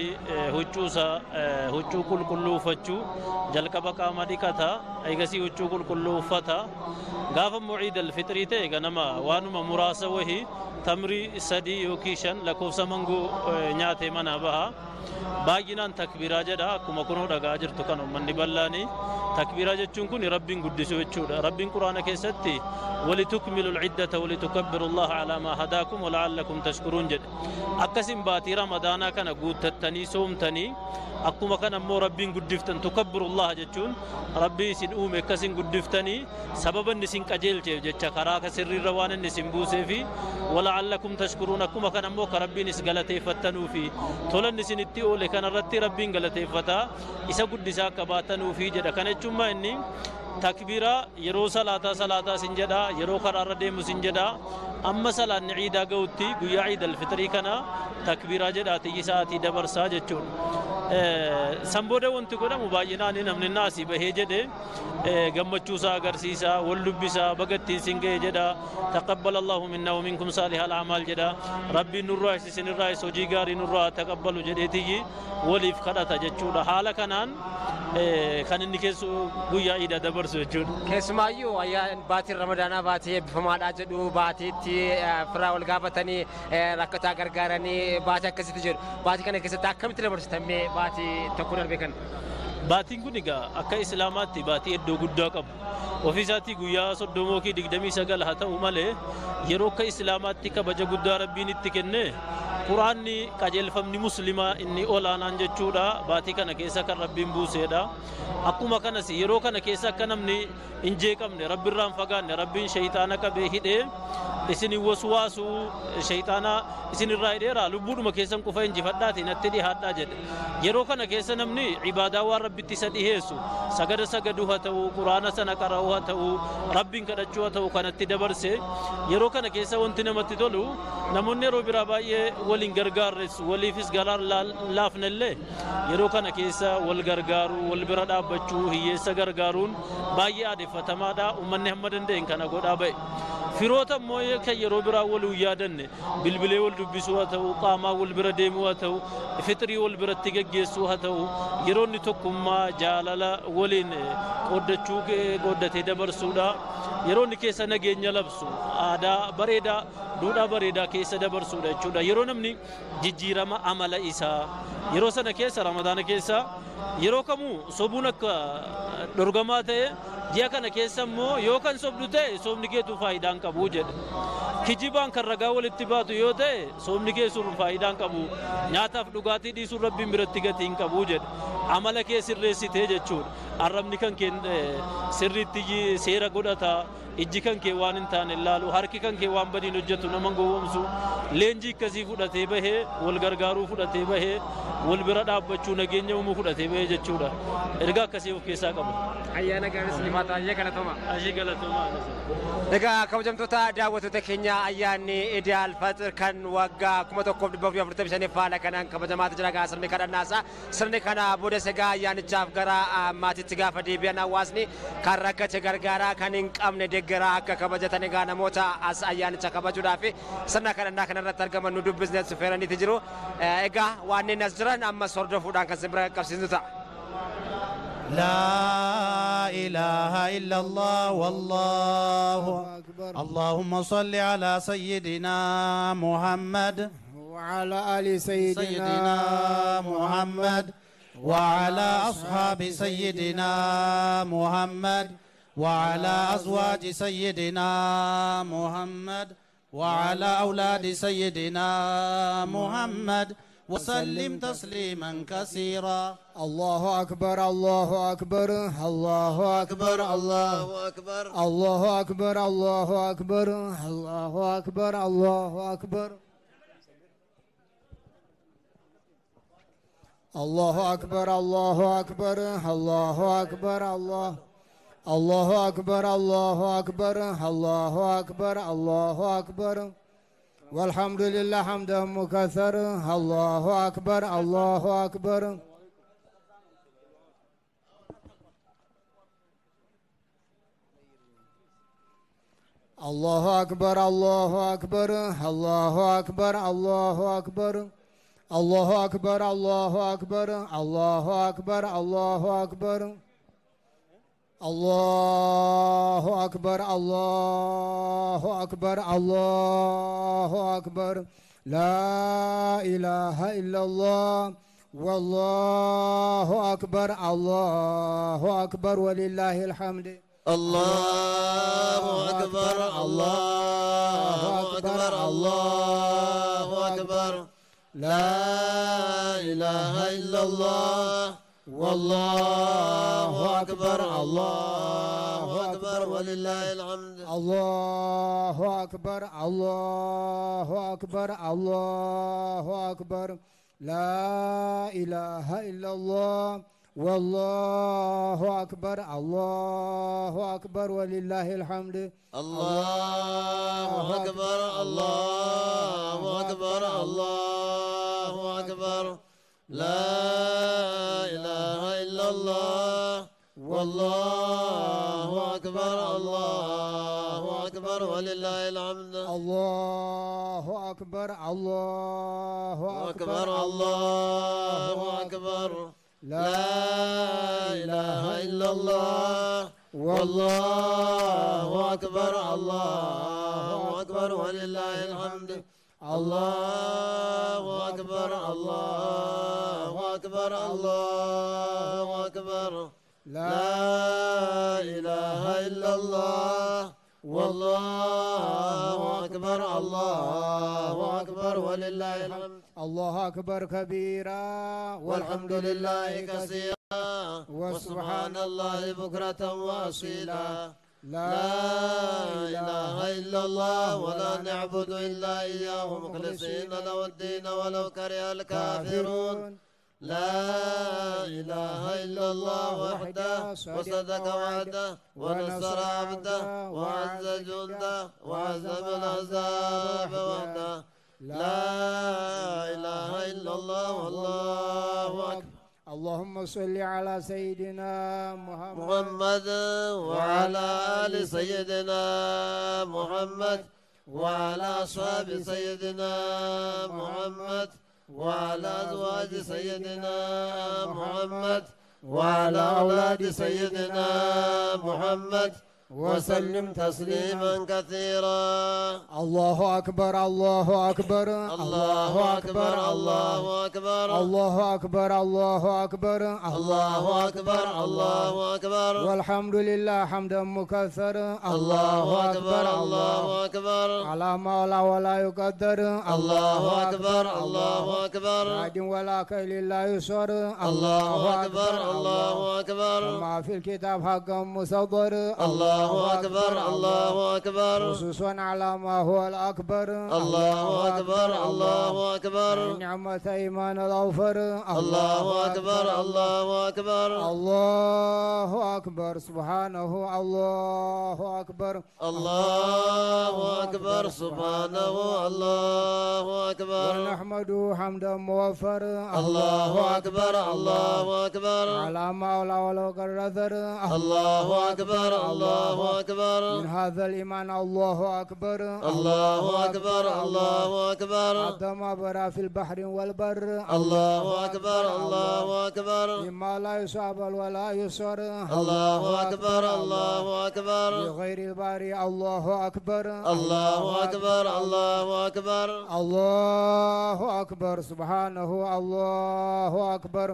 huccuu qulqulluu uffachuu jalqaba qaama dhiqata eegasii huccuu qulqulluu uffata gaafa immoo ciid al-fitrii ta'e ganama waanuma muraasa wahii tamrii 3 yookiin 5 lakkoofsa mangoo nyaatee manaa baha baay'inaan takbiiraa jedha akkuma kunoo dhagaa jirtu kan ummanni bal'aanii takbiiraa jechuun kun rabbiin guddisuu jechuudha rabbiin quraana keessatti walitukmilu al-iddata walitukabbiru Allah ala ma hadaakum wa la'allakum tashkurun jedhe akkasin baatii ramadaanaa kana guuttattanii soomtanii akkuma kana immoo rabbiin guddiftan tukabbiru Allah jechuun rabbii isin uume akkasin guddiftanii sababan isin qajeelcheef jecha karaa ka sirriirra waan inni isin buuseefi wa la'allakum tashkurun akkuma kana immoo ka rabbiin is galateeffattanuufi tolan isin itti oole kanarratti rabbiin galateeffata isa guddisaa akka baatanuufi jedha kana jechuun inni takbiira yeroo salaataa sin jedha yeroo karaarra deemu sin jedha amma salaanni ciidaa ga'utti guyyaa ciid al-fitrii kana takbiira jedhaati isaatii dabarsaa jechuudha sanbooda wanti godhamu baay'inaan namni naasii bahee jedhe gammachuusaa agarsiisa wal dubbisaa bagattiin sin ga'e jedha taqabbala Allahu minna wa minkum saalihal a'maal jedha rabbiin nurraa isinirraa hojii gaarii nurraa taqabbalu jedheetiyyi waliif kadhata jechuudha haala kanaan kan inni keessu guyyaa ciidaa dabarsu jechuudha keessumaayyuu ayyaan baatiin ramadaanaa baatii eebbifamaadhaa jedhu baatiitti firaa wal gaafatanii rakkataa gargaaranii baatii akkasitti jedhu baatii kana keessatti akkamitti dabarsitan mee baatii tokko darbe kana baatiin kun egaa akka islaamaatti baatii iddoo guddaa qabu ofiisaatii guyyaa 29 haa ta'u malee yeroo akka islaamaatti kabaja guddaa rabbiin itti kenne quraanni qajeelfamni muslimaa inni olaanaan jechuudha baatii kana keessa kan rabbiin buuseedha akkuma kanas yeroo kana keessa akka namni injee qabne rabbiirraan fagaanne rabbiin shayxaana qabee hidhee isin waswaasu shayxaana isinirraa hidheera lubbuudhuma keessan qufa injifadhaati natti dhihaadhaa jedhe yeroo kana keessa namni ibaadaa waan rabbitti isa dhiheessu sagada sagaduu haa ta'u quraana sana qara'uu haa ta'u rabbiin kadhachuu haa ta'u kanatti dabarse yeroo kana keessa wanti namatti tolu namoonni yeroo biraa baay'ee waliin gargaarres waliifis galaan laafnellee yeroo kana keessa wal gargaaruu wal bira dhaabbachuu hiyyeessa gargaaruun baay'ee aadeffatamaadha ummanni hamma danda'een kana godhaa ba'e firoota immoo kan yeroo biraa waluu yaadanne bilbilee wal dubbisuu haa ta'u qaamaa wal bira deemuu haa ta'u fitrii wal biratti geggeessuu haa ta'u yeroo inni tokkummaa jaalala waliin qooddatee dabarsuudha yeroo inni keessa nageenya labsu aadaa bareedaa duudhaa bareedaa keessa dabarsuudha jechuudha yeroo namni jijjiirama amala isaa yeroo sana keessa ramadaana keessa yeroo kamuu sobuun akka dorgamaa ta'e ji'a kana keessa immoo yoo kan sobdu ta'e soomni keetu faayidaan qabu jedhe kijibaan kan ragaa walitti baatu yoo ta'e soomni keessuun faayidaan qabu nyaataaf dhugaatii dhiisuun rabbiin biratti gatiin qabu jedhe amala kee sirreessitee jechuudha arrabni kan sirriitti seera godhata ijji kan kee waan hin taane laalu harki kan kee waan badiin hojjetu nama gowwoomsu leenjii akkasii fudhatee bahee wal gargaaruu fudhatee bahee wal bira dhaabbachuu nageenya uumuu fudhatee bahee jechuudha erga akkasii of keessaa qaba ayyaana gaaris lifaata ayya galatoma ashii galatoma egaa kabajamtoota daawwattoota keenya ayyaanni idaal faxir kan waggaa 1445 faala kanaan kabajamaa jira gaa sirni kadhannaasaa sirni kana booda segaa ayyaanichaaf gara maatiitti gaafa deebi'an hawaasni kan rakkate gargaaraa kan hin qabne deeggaraa akka kabajatan egaa namoota as ayyaanicha kabajuudhaaf sirna kadhannaa kanarratti argaman nu dubbisnee sufeeraniiti jiru egaa waan as jiran ammas hordofuudhaan kan simbira qabsiisnu ta'a. لا إله إلا الله والله أكبر اللهم صل على سيدنا محمد وعلى آل سيدنا محمد وعلى أصحاب سيدنا محمد وعلى أزواج سيدنا محمد وعلى أولاد سيدنا محمد وسلم تسليما كثيرا الله أكبر الله أكبر الله أكبر الله أكبر الله أكبر الله أكبر الله أكبر الله أكبر الله أكبر الله أكبر الله أكبر الله الله أكبر الله أكبر الله أكبر الله أكبر والحمد لله حمدا مكثرا الله أكبر الله أكبر الله أكبر الله أكبر الله أكبر الله أكبر الله أكبر الله أكبر الله أكبر الله أكبر الله أكبر الله أكبر الله أكبر لا إله إلا الله والله أكبر الله أكبر ولله الحمد الله أكبر الله أكبر الله أكبر لا إله إلا الله والله أكبر الله أكبر ولله الحمد الله أكبر الله أكبر الله أكبر لا إله إلا الله والله أكبر الله أكبر ولله الحمد الله أكبر الله أكبر الله أكبر لا إله إلا الله والله أكبر الله أكبر ولله الحمد الله أكبر الله أكبر الله أكبر لا إله إلا الله والله أكبر الله أكبر ولله الحمد الله أكبر الله أكبر الله أكبر لا إله إلا الله والله أكبر الله أكبر ولله الحمد الله أكبر كبيرا والحمد لله كثيرا وسبحان الله بكرة وأصيلا لا إله إلا الله ولا نعبد إلا إياه مخلصين له الدين ولو كره الكافرون لا إله إلا الله وحده وصدق وعده ونصر عبده وعز جنده وعزم الأحزاب وحده لا إله إلا الله والله أكبر اللهم صل على سيدنا محمد وعلى آل سيدنا محمد وعلى أصحاب سيدنا محمد وعلى أزواج سيدنا محمد وعلى أولاد سيدنا محمد وسلم تسليما كثيرا الله أكبر الله أكبر الله أكبر الله أكبر الله أكبر الله أكبر الله أكبر الله أكبر والحمد لله حمدا مكثرا الله أكبر الله أكبر على ما لا ولا يقدر الله أكبر الله أكبر عاد ولا كيل لا يسر الله أكبر الله أكبر ما في الكتاب حق مصدر الله أكبر الله أكبر خصوصا على ما هو الأكبر الله أكبر الله أكبر نعمة إيمان الأوفر الله أكبر الله أكبر الله أكبر سبحانه الله أكبر الله أكبر سبحانه الله أكبر ونحمده حمدا موفر الله أكبر الله أكبر على ما لا ولا قدر الله أكبر الله أكبر من هذا الإيمان الله أكبر الله أكبر الله أكبر حتى ما برا في البحر والبر الله أكبر الله أكبر مما لا يصاب ولا يسر الله أكبر الله أكبر بغير الباري الله أكبر الله أكبر الله أكبر الله أكبر سبحانه الله أكبر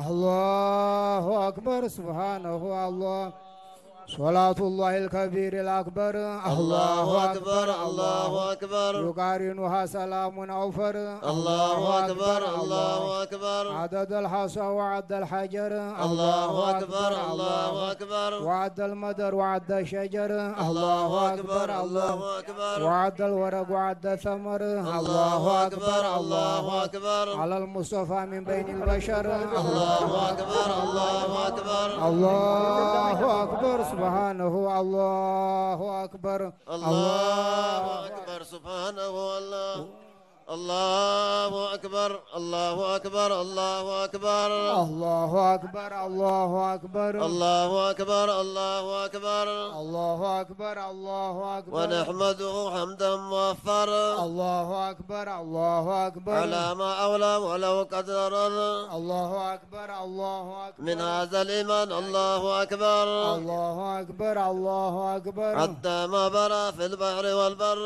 الله أكبر سبحانه الله صلاة الله الكبير الأكبر الله أكبر الله أكبر يقارنها سلام أوفر الله أكبر الله أكبر عدد الحصى وعد الحجر الله أكبر الله أكبر وعد المدر وعد الشجر الله أكبر الله أكبر وعد الورق وعد الثمر الله أكبر الله أكبر على المصطفى من بين البشر الله أكبر الله أكبر الله أكبر سبحانه الله أكبر الله أكبر سبحانه الله الله أكبر الله أكبر الله أكبر الله أكبر الله أكبر الله أكبر الله أكبر الله أكبر الله أكبر ونحمده حمدا موفرا الله أكبر الله أكبر على ما أولى ولو قدر الله أكبر الله أكبر من هذا الإيمان الله أكبر الله أكبر الله أكبر حتى ما برا في البحر والبر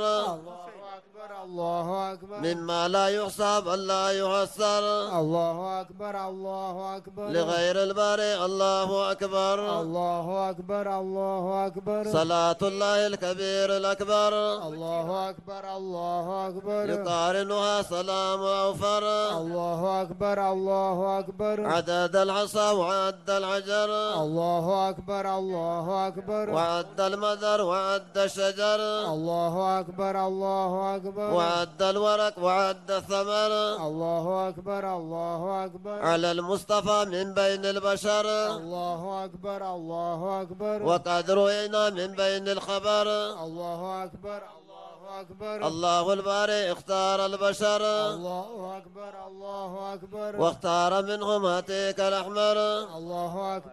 الله أكبر مما لا يحسب ولا يحسر الله أكبر الله أكبر لغير الباري الله أكبر الله أكبر الله أكبر صلاة الله الكبير الأكبر الله أكبر الله أكبر يقارنها سلام أوفر الله أكبر الله أكبر عدد الحصى وعد الحجر الله أكبر الله أكبر وعد المدر وعد الشجر الله أكبر الله أكبر وعد الورق وعد الثمر الله أكبر الله أكبر على المصطفى من بين البشر الله أكبر الله أكبر وقد رؤينا من بين الخبر الله أكبر أكبر الله الباري اختار البشر الله أكبر الله أكبر واختار منهم هاتيك الأحمر الله أكبر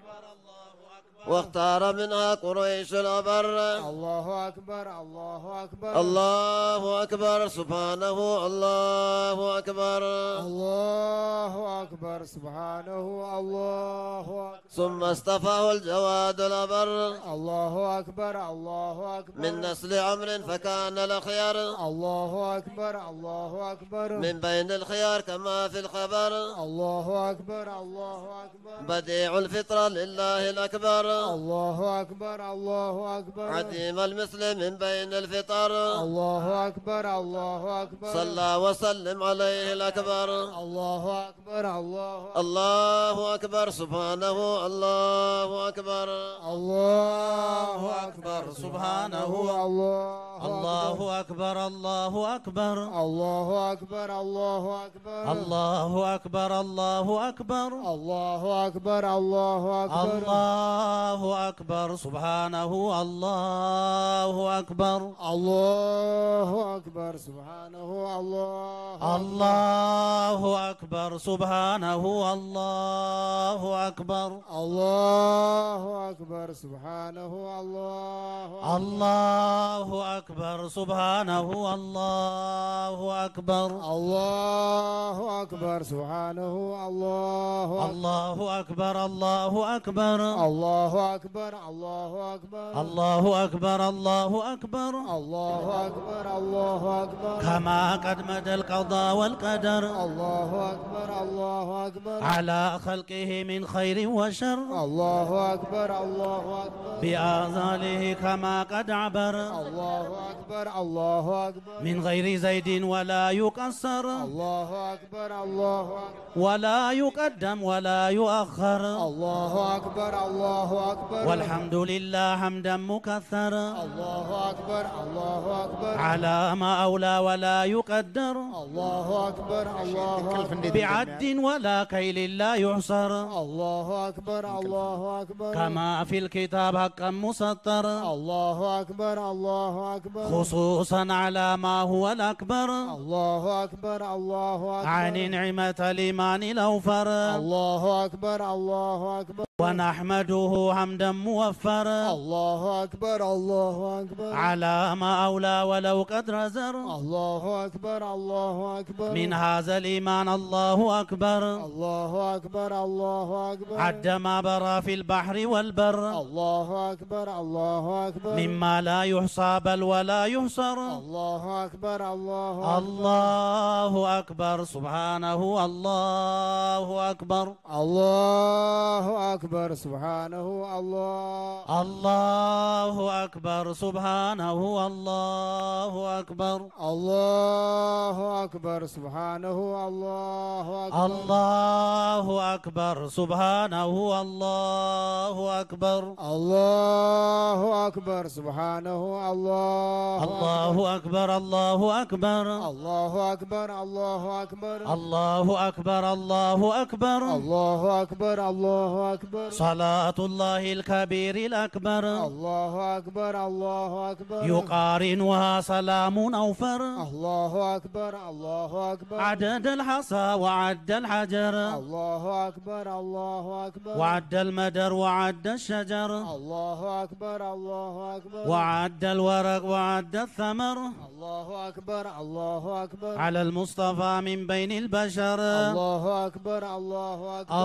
واختار منها قريش الأبر الله أكبر الله أكبر الله أكبر سبحانه الله أكبر الله أكبر سبحانه الله أكبر ثم اصطفاه الجواد الأبر الله أكبر الله أكبر من نسل عمر فكان الخيار الله أكبر الله أكبر من بين الخيار كما في الخبر الله أكبر الله أكبر بديع الفطرة لله الأكبر الله أكبر الله أكبر عديم المثل من بين الفطر الله أكبر الله أكبر صلى وسلم عليه الأكبر الله أكبر الله أكبر سبحانه الله أكبر الله أكبر سبحانه الله أكبر الله أكبر الله أكبر الله أكبر الله أكبر الله أكبر الله أكبر الله أكبر الله أكبر سبحانه الله أكبر الله أكبر سبحانه الله أكبر سبحانه الله أكبر الله أكبر سبحانه الله أكبر سبحانه الله أكبر الله أكبر سبحانه الله أكبر الله أكبر الله أكبر الله أكبر الله أكبر الله أكبر الله أكبر الله أكبر كما قد مدى القضاء والقدر الله أكبر الله أكبر على خلقه من خير وشر الله أكبر الله أكبر بآذانه كما قد عبر الله أكبر الله أكبر من غير زيد ولا يقصر الله أكبر الله أكبر ولا يقدم ولا يؤخر الله أكبر الله أكبر والحمد لله حمدا مكثر الله أكبر الله أكبر على ما أولى ولا يقدر الله أكبر الله أكبر بعد ولا كيل لا يحصر الله أكبر الله أكبر كما في الكتاب حقا مسطر الله أكبر الله أكبر خصوصا على ما هو الأكبر الله أكبر الله أكبر عن نعمة الإيمان الأوفر الله أكبر الله أكبر ونحمده حمدا موفرا الله أكبر الله أكبر على ما أولى ولو قد رزر الله أكبر الله أكبر من هذا الإيمان الله أكبر الله أكبر الله أكبر عد ما برا في البحر والبر الله أكبر الله أكبر مما لا يحصى بل ولا يحصر الله أكبر الله أكبر الله أكبر سبحانه الله أكبر الله أكبر سبحانه الله الله أكبر سبحانه الله أكبر الله أكبر سبحانه الله أكبر الله أكبر سبحانه الله أكبر الله أكبر سبحانه الله الله أكبر الله أكبر الله أكبر الله أكبر الله أكبر الله أكبر الله أكبر الله أكبر صلاة الله الكبير الأكبر الله أكبر الله أكبر يقارنها سلام أوفر الله أكبر الله أكبر عدد الحصى وعد الحجر الله أكبر الله أكبر وعد المدر وعد الشجر الله أكبر الله أكبر وعد الورق وعد الثمر الله أكبر الله أكبر على المصطفى من بين البشر الله أكبر الله أكبر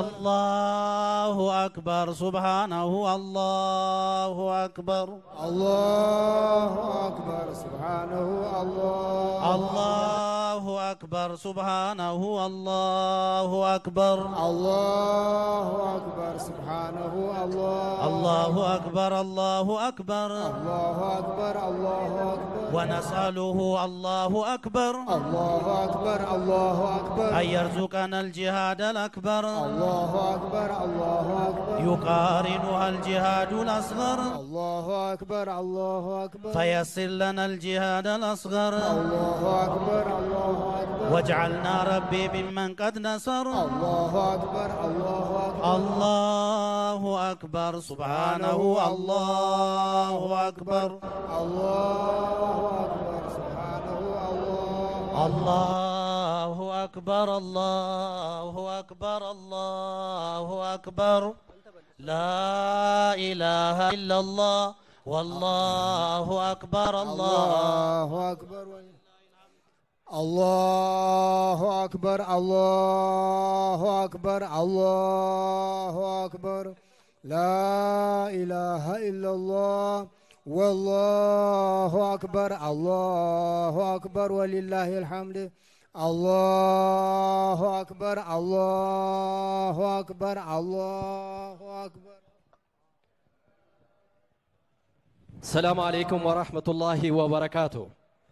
الله أكبر سبحانه الله أكبر الله أكبر سبحانه الله الله أكبر سبحانه الله أكبر الله أكبر سبحانه الله الله أكبر الله أكبر الله أكبر الله أكبر ونسأله الله أكبر الله أكبر الله أكبر أن يرزقنا الجهاد الأكبر الله أكبر الله أكبر يقارنها الجهاد الأصغر الله أكبر الله أكبر فيسر لنا الجهاد الأصغر الله أكبر الله أكبر واجعلنا ربي ممن قد نصر الله أكبر الله أكبر الله أكبر سبحانه الله أكبر الله أكبر سبحانه الله الله أكبر الله أكبر الله أكبر لا إله إلا الله والله أكبر الله أكبر الله أكبر الله أكبر الله أكبر لا إله إلا الله والله أكبر الله أكبر ولله الحمد الله أكبر الله أكبر الله أكبر السلام عليكم ورحمة الله وبركاته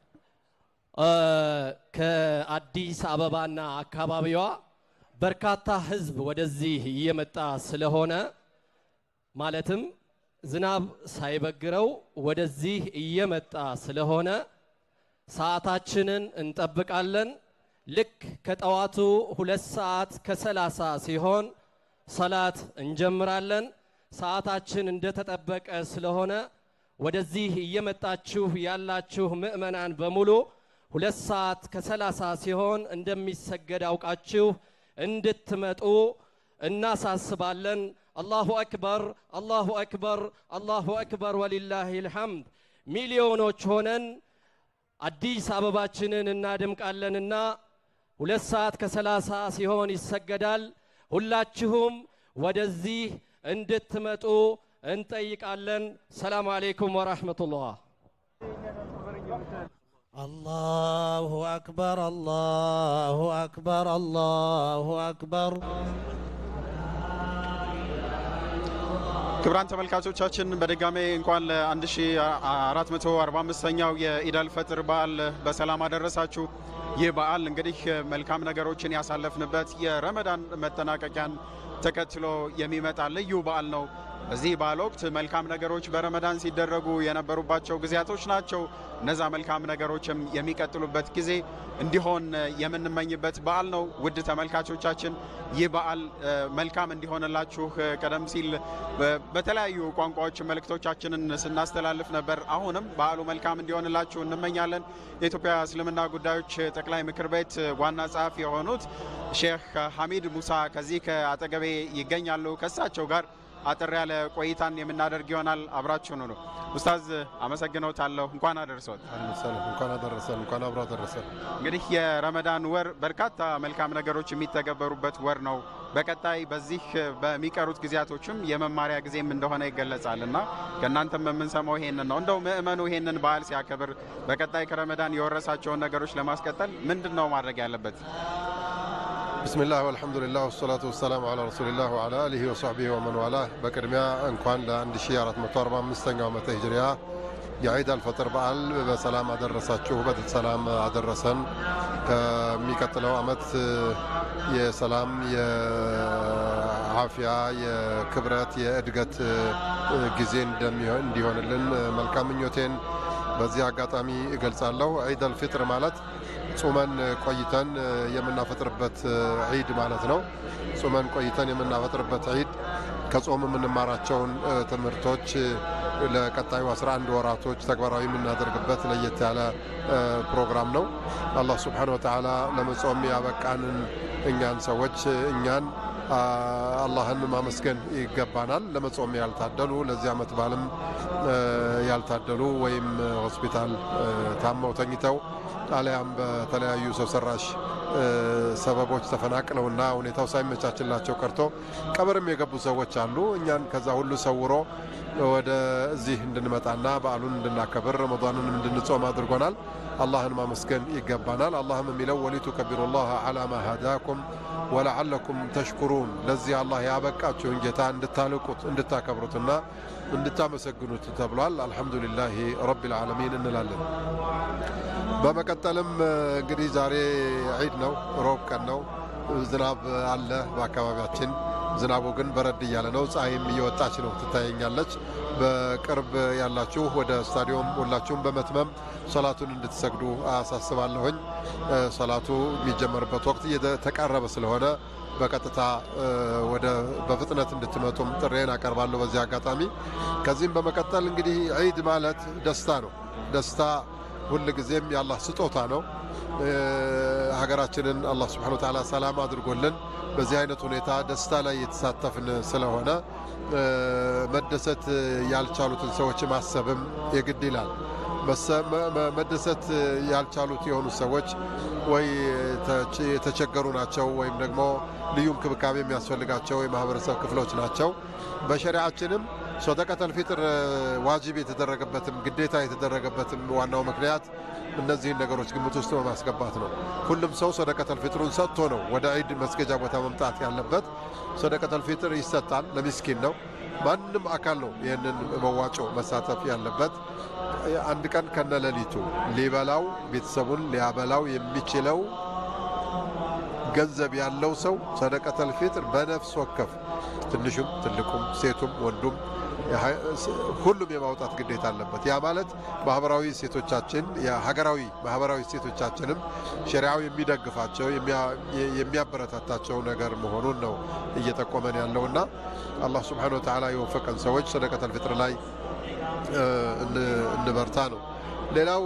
ከአዲስ አበባና አካባቢዋ በርካታ ህዝብ ወደዚህ እየመጣ ስለሆነ ማለትም ዝናብ ሳይበግረው ወደዚህ እየመጣ ስለሆነ ሰዓታችንን እንጠብቃለን። ልክ ከጠዋቱ 2 ሰዓት ከ30 ሲሆን ሰላት እንጀምራለን። ሰዓታችን እንደተጠበቀ ስለሆነ ወደዚህ እየመጣችሁ ያላችሁ ምእመናን በሙሉ 2 ሰዓት ከ30 ሲሆን እንደሚሰገድ አውቃችሁ እንድትመጡ እናሳስባለን። አላሁ አክበር አላሁ አክበር አላሁ አክበር ወሊላሂል ሐምድ። ሚሊዮኖች ሆነን አዲስ አበባችንን እናደምቃለንና 2 ሰዓት ከ30 ሲሆን ይሰገዳል። ሁላችሁም ወደዚህ እንድትመጡ እንጠይቃለን። ሰላም አለይኩም ወራህመቱላህ። الله أكبر الله أكبر الله أكبر ክብራን ተመልካቾቻችን በድጋሜ እንኳን ለ1445ኛው የኢድ አልፈጥር በዓል በሰላም አደረሳችሁ። ይህ በዓል እንግዲህ መልካም ነገሮችን ያሳለፍንበት የረመዳን መጠናቀቂያን ተከትሎ የሚመጣ ልዩ በዓል ነው። በዚህ በዓል ወቅት መልካም ነገሮች በረመዳን ሲደረጉ የነበሩባቸው ጊዜያቶች ናቸው። እነዛ መልካም ነገሮችም የሚቀጥሉበት ጊዜ እንዲሆን የምንመኝበት በዓል ነው። ውድ ተመልካቾቻችን ይህ በዓል መልካም እንዲሆንላችሁ ቀደም ሲል በተለያዩ ቋንቋዎች መልእክቶቻችንን ስናስተላልፍ ነበር። አሁንም በዓሉ መልካም እንዲሆንላችሁ እንመኛለን። የኢትዮጵያ እስልምና ጉዳዮች ጠቅላይ ምክር ቤት ዋና ጸሐፊ የሆኑት ሼክ ሐሚድ ሙሳ ከዚህ ከአጠገቤ ይገኛሉ። ከሳቸው ጋር አጠር ያለ ቆይታን የምናደርግ ይሆናል። አብራችሁን ነው። ኡስታዝ አመሰግነውታለሁ። እንኳን አደረሰዎት። እንኳን አደረሰን። እንኳን አብሮ አደረሰን። እንግዲህ የረመዳን ወር በርካታ መልካም ነገሮች የሚተገበሩበት ወር ነው። በቀጣይ በዚህ በሚቀሩት ጊዜያቶችም የመማሪያ ጊዜም እንደሆነ ይገለጻልና ከናንተም የምንሰማው ይሄንን ነው። እንደው ምእመኑ ይሄንን በዓል ሲያከብር በቀጣይ ከረመዳን የወረሳቸውን ነገሮች ለማስቀጠል ምንድነው ማድረግ ያለበት? بسم الله والحمد لله والصلاة والسلام على رسول الله وعلى آله وصحبه ومن والاه بقدميا እንኳን ለ1445ኛው ዓመተ ሂጅሪያ የዒድ አልፈጥር በዓል በሰላም አደረሳችሁ በሰላም አደረሰን። ከሚቀጥለው ዓመት የሰላም የዓፊያ የክብረት የእድገት ጊዜ እንዲሆንልን መልካም ምኞቴን በዚህ አጋጣሚ እገልጻለሁ። ዒድ አልፈጥር ማለት ጾመን ቆይተን የምናፈጥርበት ዒድ ማለት ነው። ጾመን ቆይተን የምናፈጥርበት ዒድ ከጾም የምንማራቸውን ትምህርቶች ለቀጣዩ 11 ወራቶች ተግባራዊ የምናደርግበት ለየት ያለ ፕሮግራም ነው። አላህ ሱብሓነሁ ወተዓላ ለመጾም ያበቃንን እኛን ሰዎች እኛን አላህን ማመስገን ይገባናል። ለመጾም ያልታደሉ ለዚህ ዓመት በዓልም ያልታደሉ ወይም ሆስፒታል ታመው ተኝተው አለያም በተለያዩ ሰው ሰራሽ ሰበቦች ተፈናቅለውና ሁኔታው ሳይመቻችላቸው ቀርቶ ቀብርም የገቡ ሰዎች አሉ። እኛን ከዛ ሁሉ ሰውሮ ወደ እዚህ እንድንመጣና በዓሉን እንድናከብር ረመዳንን እንድንጾም አድርጎናል። አላህን ማመስገን ይገባናል። አላህም የሚለው ወሊቱከቢሩላህ ዐላ ማ ሃዳኩም ወለዐለኩም ተሽኩሩን፣ ለዚህ አላህ ያበቃችሁን ጌታ እንድታልቁት እንድታከብሩትና እንድታመሰግኑት ተብሏል። አልሐምዱሊላሂ ረቢል ዓለሚን እንላለን። በመቀጠልም እንግዲህ ዛሬ ዒድ ነው፣ ሮብ ቀን ነው። ዝናብ አለ በአካባቢያችን። ዝናቡ ግን በረድ እያለ ነው። ፀሐይም እየወጣች ነው ትታየኛለች። በቅርብ ያላችሁ ወደ ስታዲየም ሁላችሁም በመትመም ሶላቱን እንድትሰግዱ አሳስባለሁኝ። ሶላቱ የሚጀመርበት ወቅት እየተቃረበ ስለሆነ በቀጥታ በፍጥነት እንድትመጡም ጥሬን አቀርባለሁ በዚህ አጋጣሚ። ከዚህም በመቀጠል እንግዲህ ዒድ ማለት ደስታ ነው። ደስታ ሁሉ ጊዜም የአላህ ስጦታ ነው። ሀገራችንን አላህ ሱብሓነሁ ወተዓላ ሰላም አድርጎልን በዚህ አይነት ሁኔታ ደስታ ላይ የተሳተፍን ስለሆነ መደሰት ያልቻሉትን ሰዎች ማሰብም የግድ ይላል። መደሰት ያልቻሉት የሆኑ ሰዎች ወይ የተቸገሩ ናቸው ወይም ደግሞ ልዩ እንክብካቤ የሚያስፈልጋቸው የማህበረሰብ ክፍሎች ናቸው። በሸሪዓችንም ሰደቀተል ፊጥር ዋጅብ የተደረገበትም ግዴታ የተደረገበትም ዋናው ምክንያት እነዚህን ነገሮች ግምት ውስጥ በማስገባት ነው። ሁሉም ሰው ሰደቀተል ፊጥሩን ሰጥቶ ነው ወደ ዒድ መስገጃ ቦታ መምጣት ያለበት። ሰደቀተል ፊጥር ይሰጣል፣ ለሚስኪን ነው። ማንም አካል ነው ይህንን መዋጮ መሳተፍ ያለበት። አንድ ቀን ከነሌሊቱ ሊበላው ቤተሰቡን ሊያበላው የሚችለው ገንዘብ ያለው ሰው ሰደቀተል ፊጥር በነፍስ ወከፍ ትንሹም ትልቁም ሴቱም ወንዱም ሁሉም የማውጣት ግዴታ አለበት። ያ ማለት ማህበራዊ ሴቶቻችን የሀገራዊ ማህበራዊ ሴቶቻችንም ሸሪዓው የሚደግፋቸው የሚያበረታታቸው ነገር መሆኑን ነው እየጠቆመን ያለውና አላህ ሱብሓነሁ ወተዓላ የወፈቀን ሰዎች ሰደቀተል ፊጥር ላይ እንበርታ ነው። ሌላው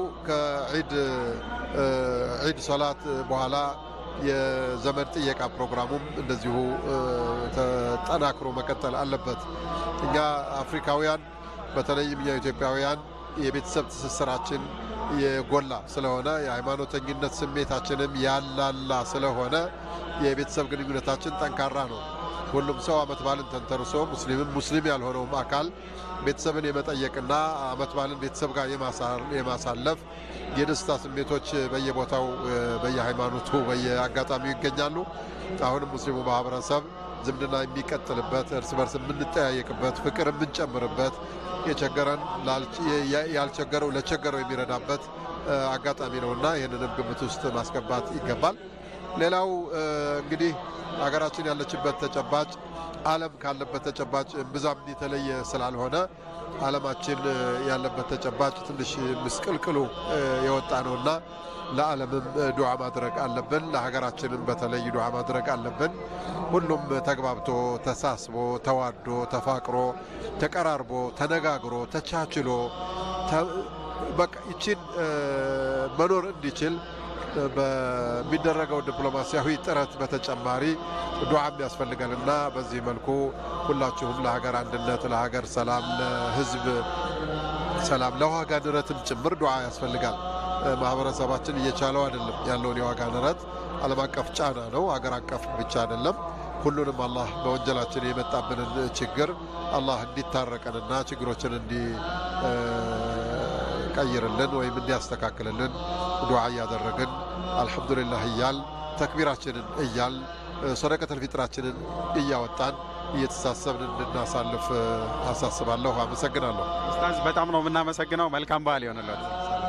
ከዒድ ሶላት በኋላ የዘመድ ጥየቃ ፕሮግራሙም እንደዚሁ ተጠናክሮ መቀጠል አለበት። እኛ አፍሪካውያን በተለይም እኛ ኢትዮጵያውያን የቤተሰብ ትስስራችን የጎላ ስለሆነ የሃይማኖተኝነት ስሜታችንም ያላላ ስለሆነ የቤተሰብ ግንኙነታችን ጠንካራ ነው። ሁሉም ሰው አመት በዓልን ተንተርሶ ሙስሊም ያልሆነውም አካል ቤተሰብን የመጠየቅና አመት በዓልን ቤተሰብ ጋር የማሳለፍ የደስታ ስሜቶች በየቦታው በየሃይማኖቱ በየአጋጣሚው ይገኛሉ። አሁንም ሙስሊሙ ማህበረሰብ ዝምድና የሚቀጥልበት እርስ በርስ የምንጠያየቅበት ፍቅር የምንጨምርበት የቸገረን ያልቸገረው ለቸገረው የሚረዳበት አጋጣሚ ነውና ይህንንም ግምት ውስጥ ማስገባት ይገባል። ሌላው እንግዲህ ሀገራችን ያለችበት ተጨባጭ ዓለም ካለበት ተጨባጭ ብዛም የተለየ ስላልሆነ ዓለማችን ያለበት ተጨባጭ ትንሽ ምስቅልቅሉ የወጣ ነውና ለዓለምም ዱዓ ማድረግ አለብን። ለሀገራችንም በተለይ ዱዓ ማድረግ አለብን። ሁሉም ተግባብቶ ተሳስቦ ተዋዶ ተፋቅሮ ተቀራርቦ ተነጋግሮ ተቻችሎ በቃ ይችን መኖር እንዲችል በሚደረገው ዲፕሎማሲያዊ ጥረት በተጨማሪ ዱዓም ያስፈልጋልና በዚህ መልኩ ሁላችሁም ለሀገር አንድነት፣ ለሀገር ሰላም፣ ለህዝብ ሰላም፣ ለዋጋ ንረትም ጭምር ዱዓ ያስፈልጋል። ማህበረሰባችን እየቻለው አይደለም ያለውን የዋጋ ንረት ዓለም አቀፍ ጫና ነው፣ ሀገር አቀፍ ብቻ አይደለም። ሁሉንም አላህ በወንጀላችን የመጣብንን ችግር አላህ እንዲታረቀንና ችግሮችን እንዲቀይርልን ወይም እንዲያስተካክልልን ዱዓ እያደረግን አልሐምዱሊላህ እያል ተክቢራችንን እያል ሰደቀተል ፊጥራችንን እያወጣን እየተሳሰብን እንድናሳልፍ አሳስባለሁ። አመሰግናለሁ። ኡስታዝ በጣም ነው የምናመሰግነው። መልካም በዓል ይሆንልዎት።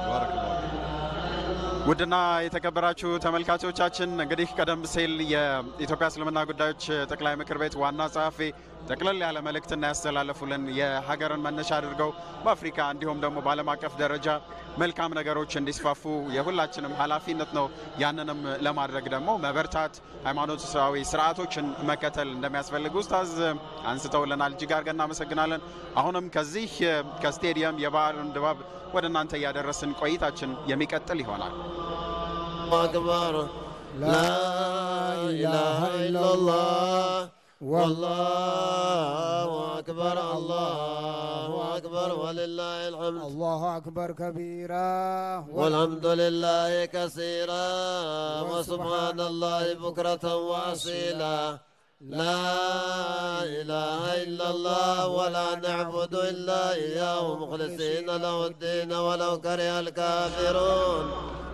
ውድና የተከበራችሁ ተመልካቾቻችን እንግዲህ ቀደም ሲል የኢትዮጵያ እስልምና ጉዳዮች ጠቅላይ ምክር ቤት ዋና ጸሐፊ ጠቅለል ያለ መልእክትና ያስተላለፉልን የሀገርን መነሻ አድርገው በአፍሪካ እንዲሁም ደግሞ በዓለም አቀፍ ደረጃ መልካም ነገሮች እንዲስፋፉ የሁላችንም ኃላፊነት ነው። ያንንም ለማድረግ ደግሞ መበርታት፣ ሃይማኖታዊ ስርዓቶችን መከተል እንደሚያስፈልግ ኡስታዝ አንስተውልናል። እጅግ አድርገን እናመሰግናለን። አሁንም ከዚህ ከስቴዲየም የበዓሉን ድባብ ወደ እናንተ እያደረስን ቆይታችን የሚቀጥል ይሆናል። አክበር ላ ኢላሃ ኢላላህ والله أكبر الله أكبر ولله الحمد الله أكبر كبيرا والحمد لله كثيرا وسبحان الله بكرة وأصيلا لا إله إلا الله ولا نعبد إلا إياه مخلصين له الدين ولو كره الكافرون.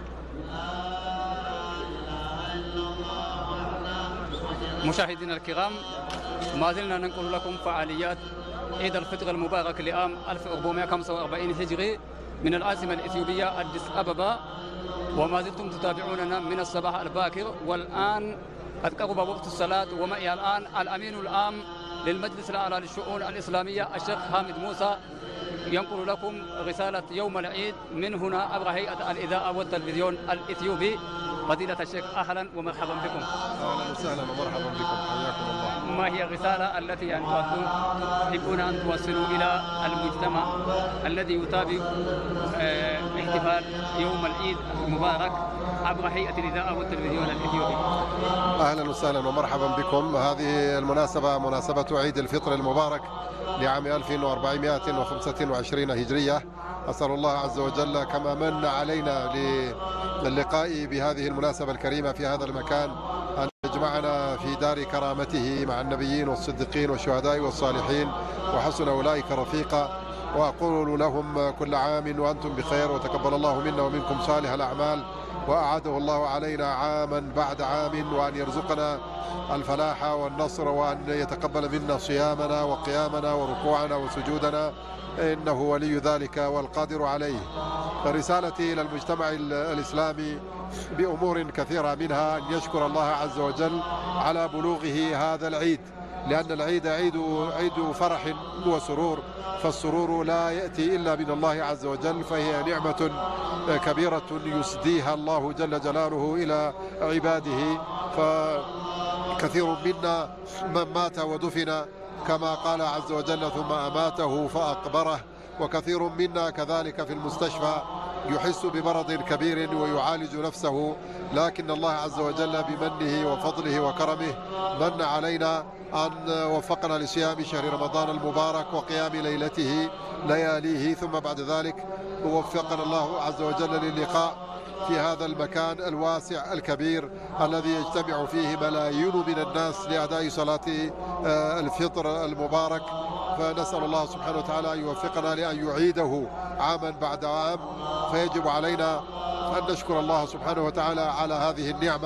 مشاهدينا الكرام، ما زلنا ننقل لكم فعاليات عيد الفطر المبارك لعام 1445 هجري من العاصمة الإثيوبية أديس أبابا، وما زلتم تتابعوننا من الصباح الباكر. والآن قد قرب وقت الصلاة، ومعي الآن الأمين العام للمجلس الأعلى للشؤون الإسلامية الشيخ حامد موسى ينقل لكم رسالة يوم العيد من هنا عبر هيئة الإذاعة والتلفزيون الإثيوبي. فضيلة الشيخ أهلا ومرحبا بكم. أهلا وسهلا ومرحبا بكم، حياكم الله. ما هي الرسالة التي أنتم تحبون أن توصلوا إلى المجتمع الذي يتابع احتفال يوم العيد المبارك عبر هيئة الإذاعة والتلفزيون الإثيوبي؟ أهلا وسهلا ومرحبا بكم. هذه المناسبة مناسبة عيد الفطر المبارك لعام 1425 هجرية. أسأل الله عز وجل كما من علينا للقاء بهذه المناسبة الكريمة في هذا المكان أن يجمعنا في دار كرامته مع النبيين والصديقين والشهداء والصالحين وحسن أولئك رفيقا. وأقول لهم كل عام وأنتم بخير، وتقبل الله منا ومنكم صالح الأعمال، وأعاده الله علينا عاما بعد عام، وأن يرزقنا الفلاح والنصر، وأن يتقبل منا صيامنا وقيامنا وركوعنا وسجودنا، إنه ولي ذلك والقادر عليه. رسالتي إلى المجتمع الإسلامي بأمور كثيرة، منها أن يشكر الله عز وجل على بلوغه هذا العيد، لأن العيد عيد فرح وسرور، فالسرور لا يأتي إلا من الله عز وجل، فهي نعمة كبيرة يسديها الله جل جلاله إلى عباده. فكثير منا من مات ودفن كما قال عز وجل ثم أماته فأقبره، وكثير منا كذلك في المستشفى يحس بمرض كبير ويعالج نفسه، لكن الله عز وجل بمنه وفضله وكرمه من علينا أن وفقنا لصيام شهر رمضان المبارك وقيام لياليه، ثم بعد ذلك وفقنا الله عز وجل للقاء في هذا المكان الواسع الكبير الذي يجتمع فيه ملايين من الناس لأداء صلاة الفطر المبارك. فنسأل الله سبحانه وتعالى أن يوفقنا لأن يعيده عاما بعد عام، فيجب علينا أن نشكر الله سبحانه وتعالى على هذه النعمة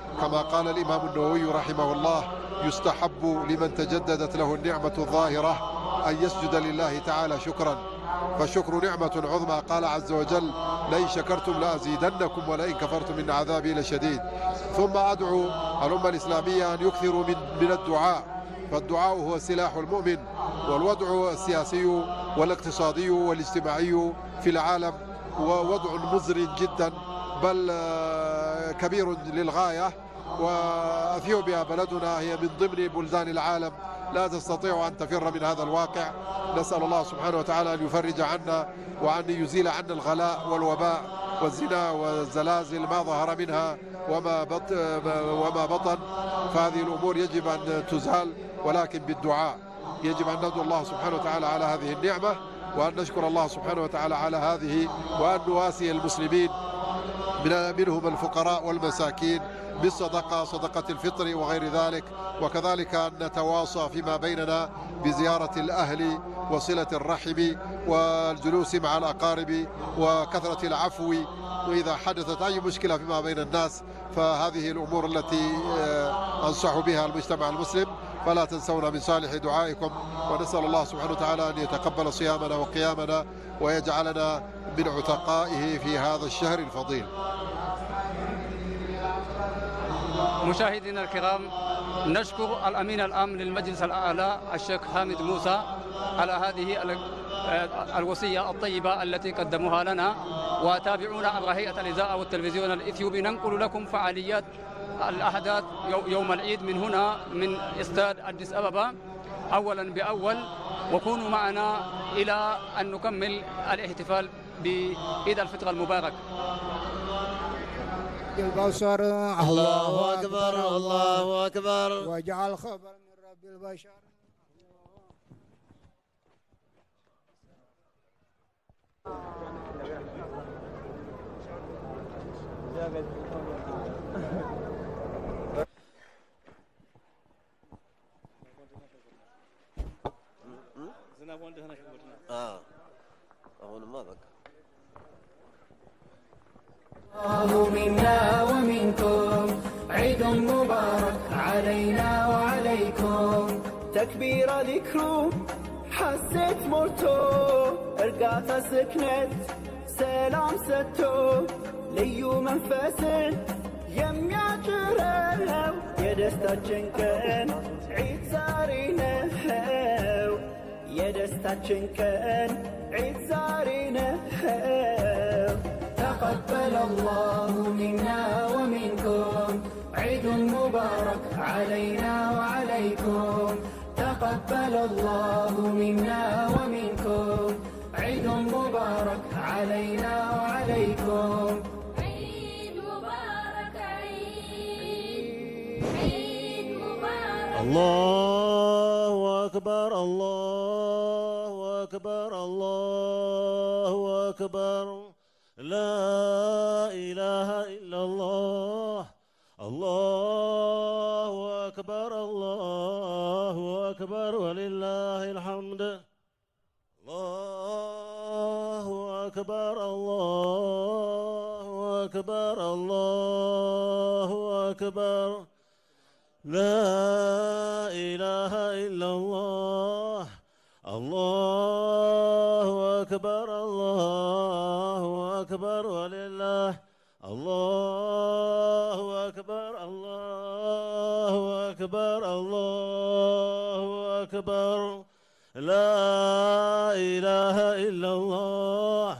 كما قال الإمام النووي رحمه الله: يستحب لمن تجددت له النعمة الظاهرة أن يسجد لله تعالى شكرا، فالشكر نعمة عظمى. قال عز وجل: لئن شكرتم لأزيدنكم ولئن كفرتم إن عذابي لشديد. ثم أدعو الأمة الإسلامية أن يكثروا من الدعاء، فالدعاء هو سلاح المؤمن، والوضع السياسي والاقتصادي والاجتماعي في العالم ووضع مزري جدا، بل كبير للغاية. وأثيوبيا بلدنا هي من ضمن بلدان العالم لا تستطيع أن تفر من هذا الواقع. نسأل الله سبحانه وتعالى أن يفرج عنا وأن يزيل عنا الغلاء والوباء والزنا والزلازل ما ظهر منها وما بطن. فهذه الأمور يجب أن تزال، ولكن بالدعاء. يجب أن ندعو الله سبحانه وتعالى على هذه النعمة، وأن نشكر الله سبحانه وتعالى على هذه، وأن نواسي المسلمين منهم الفقراء والمساكين بالصدقة، صدقة الفطر وغير ذلك. وكذلك أن نتواصى فيما بيننا بزيارة الأهل وصلة الرحم والجلوس مع الأقارب وكثرة العفو، وإذا حدثت أي مشكلة فيما بين الناس فهذه الأمور التي أنصح بها المجتمع المسلم. فلا تنسونا من صالح دعائكم، ونسأل الله سبحانه وتعالى أن يتقبل صيامنا وقيامنا ويجعلنا من عتقائه في هذا الشهر الفضيل. مشاهدينا الكرام، نشكر الأمين العام للمجلس الأعلى الشيخ حامد موسى على هذه الوصية الطيبة التي قدموها لنا. وتابعونا عبر هيئة الإذاعة والتلفزيون الإثيوبي، ننقل لكم فعاليات الأحداث يوم العيد من هنا من استاد أديس أبابا أولا بأول، وكونوا معنا إلى أن نكمل الاحتفال بعيد الفطر المبارك. البشر الله أكبر الله أكبر، واجعل خبر من رب البشر. أهون ما بك. الله منا ومنكم عيد مبارك علينا وعليكم. تكبير ذكرو حسيت مرتو ارقات سكنت سلام ستو ليو منفس የሚያጭረው የደስታችን ቀን ዒድ ዛሬ ነው። የደስታችን ቀን ዒድ ዛሬ ነው። تقبل الله منا ومنكم عيد مبارك علينا وعليكم. تقبل الله منا ومنكم عيد مبارك علينا وعليكم. عيد مبارك عيد مبارك. الله أكبر الله أكبر الله أكبر، لا إله إلا الله. الله أكبر الله أكبر ولله الحمد. الله أكبر الله أكبر الله أكبر، لا إله إلا الله. الله أكبر الله أكبر ولله. الله أكبر الله أكبر الله أكبر، لا إله إلا الله.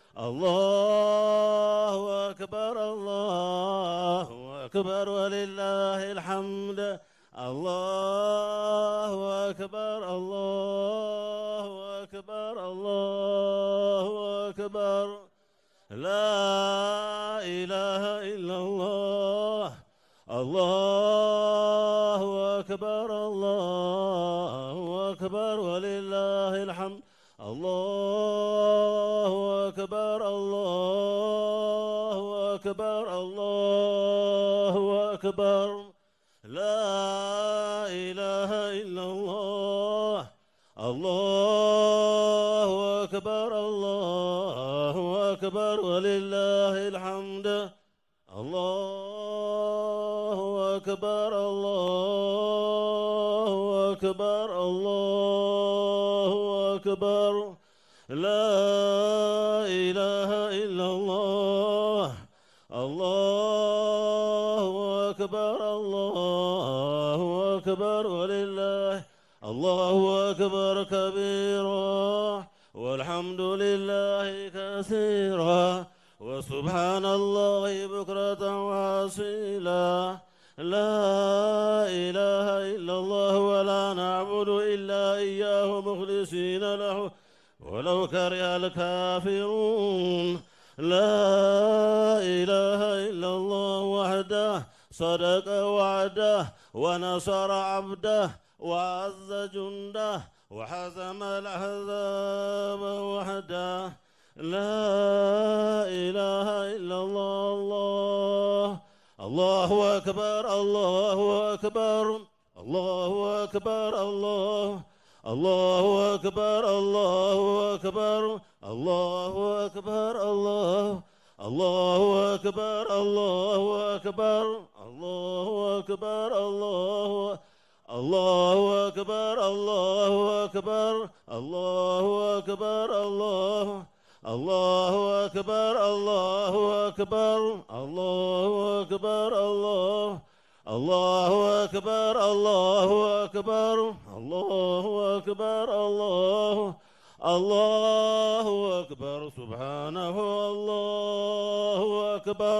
الله أكبر الله أكبر ولله الحمد. الله أكبر الله أكبر الله أكبر، لا إله إلا الله. الله أكبر الله أكبر ولله الحمد. الله أكبر الله أكبر الله أكبر، لا إله إلا الله. الله أكبر الله أكبر ولله الحمد. الله أكبر الله أكبر الله أكبر لا إله إلا الله الله أكبر الله أكبر ولله الله أكبر كبيرا والحمد لله كثيرا وسبحان الله بكرة وأصيلا لا إله إلا الله ولا نعبد إلا إياه مخلصين له ولو كره الكافرون لا إله إلا الله وحده صدق وعده ونصر عبده وعز جنده وحزم الأحزاب وحده لا إله إلا الله الله أكبر الله أكبر الله أكبر الله الله أكبر الله أكبر الله أكبر الله الله أكبر الله أكبر الله أكبر الله الله أكبر الله أكبر الله أكبر الله الله أكبر الله أكبر الله أكبر الله الله أكبر الله أكبر الله أكبر الله الله أكبر سبحانه الله أكبر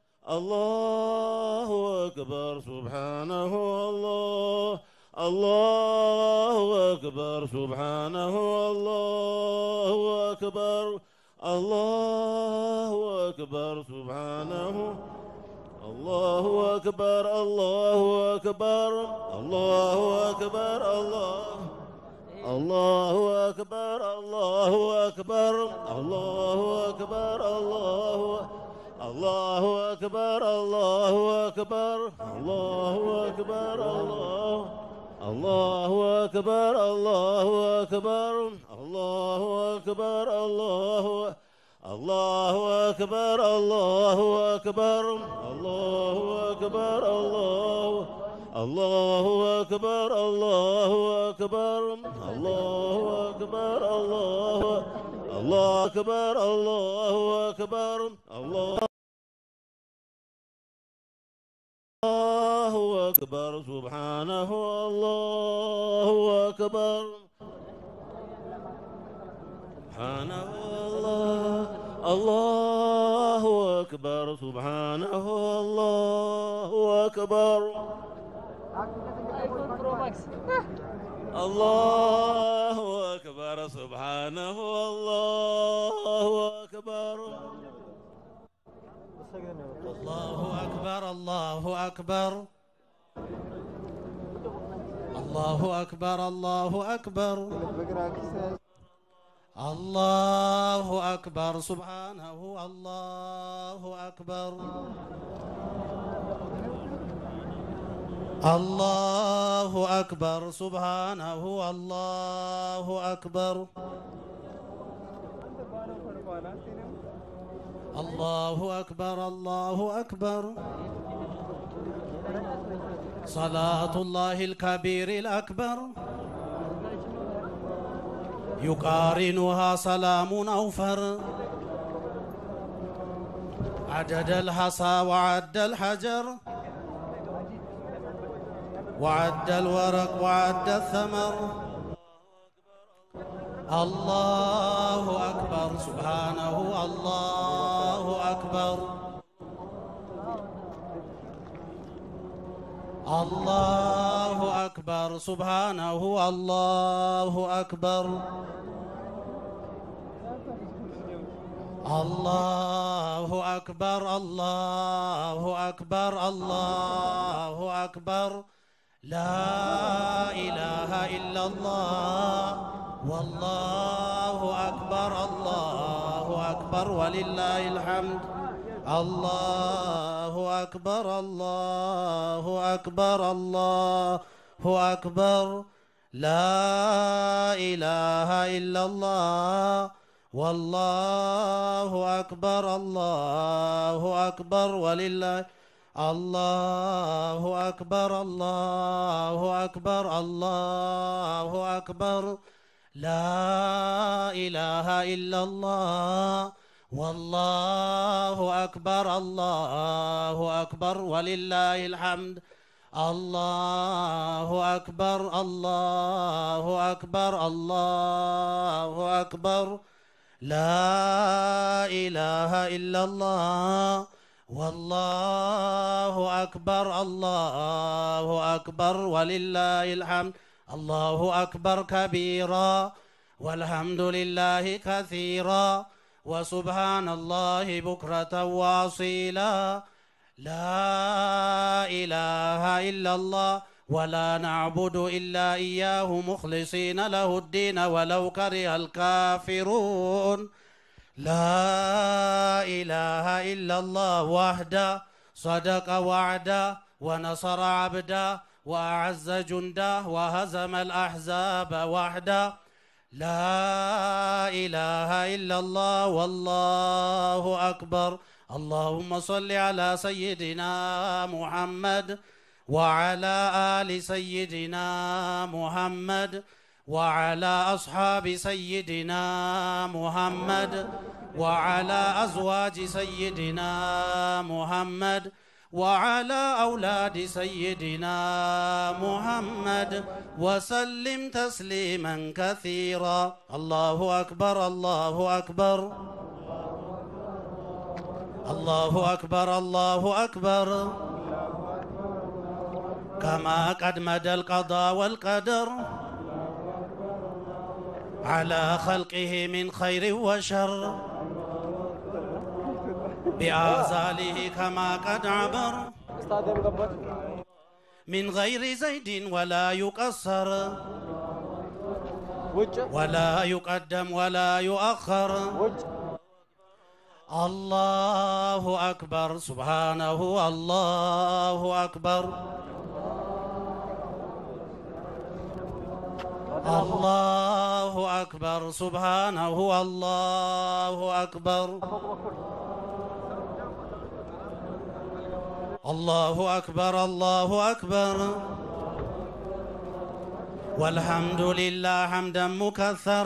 الله أكبر سبحانه الله الله أكبر سبحانه الله أكبر الله أكبر سبحانه الله أكبر الله أكبر الله أكبر الله الله أكبر الله أكبر الله أكبر الله الله أكبر الله أكبر الله أكبر الله الله أكبر الله أكبر الله أكبر الله الله أكبر الله أكبر الله أكبر الله الله أكبر الله أكبر الله أكبر الله الله أكبر الله أكبر الله الله أكبر سبحانه الله أكبر سبحانه الله الله أكبر سبحانه الله أكبر الله أكبر سبحانه الله أكبر الله أكبر الله أكبر الله أكبر الله أكبر الله أكبر سبحانه الله أكبر الله أكبر سبحانه الله أكبر الله أكبر الله أكبر صلاة الله الكبير الأكبر يقارنها سلام أوفر عدد الحصى وعد الحجر وعد الورق وعد الثمر الله أكبر سبحانه الله أكبر الله أكبر سبحانه الله أكبر الله أكبر الله أكبر الله أكبر لا إله إلا الله والله أكبر الله أكبر ولله الحمد الله أكبر الله أكبر الله أكبر لا إله إلا الله والله أكبر الله أكبر ولله الله أكبر الله أكبر الله أكبر لا إله إلا الله والله أكبر الله أكبر ولله الحمد الله أكبر الله أكبر الله أكبر لا إله إلا الله والله أكبر الله أكبر ولله الحمد الله أكبر كبيرا والحمد لله كثيرا وسبحان الله بكرة وأصيلا لا إله إلا الله ولا نعبد إلا إياه مخلصين له الدين ولو كره الكافرون لا إله إلا الله وحده صدق وعده ونصر عبده وأعز جنده وهزم الأحزاب وحده لا إله إلا الله والله أكبر اللهم صل على سيدنا محمد وعلى آل سيدنا محمد وعلى أصحاب سيدنا محمد وعلى أزواج سيدنا محمد وعلى أولاد سيدنا محمد وسلم تسليما كثيرا الله أكبر الله أكبر الله أكبر الله أكبر كما قد مدى القضاء والقدر على خلقه من خير وشر بأعزاله كما قد عبر من غير زيد ولا يقصر ولا يقدم ولا يؤخر الله أكبر سبحانه الله أكبر الله أكبر سبحانه الله أكبر الله أكبر الله أكبر والحمد لله حمدا مكثر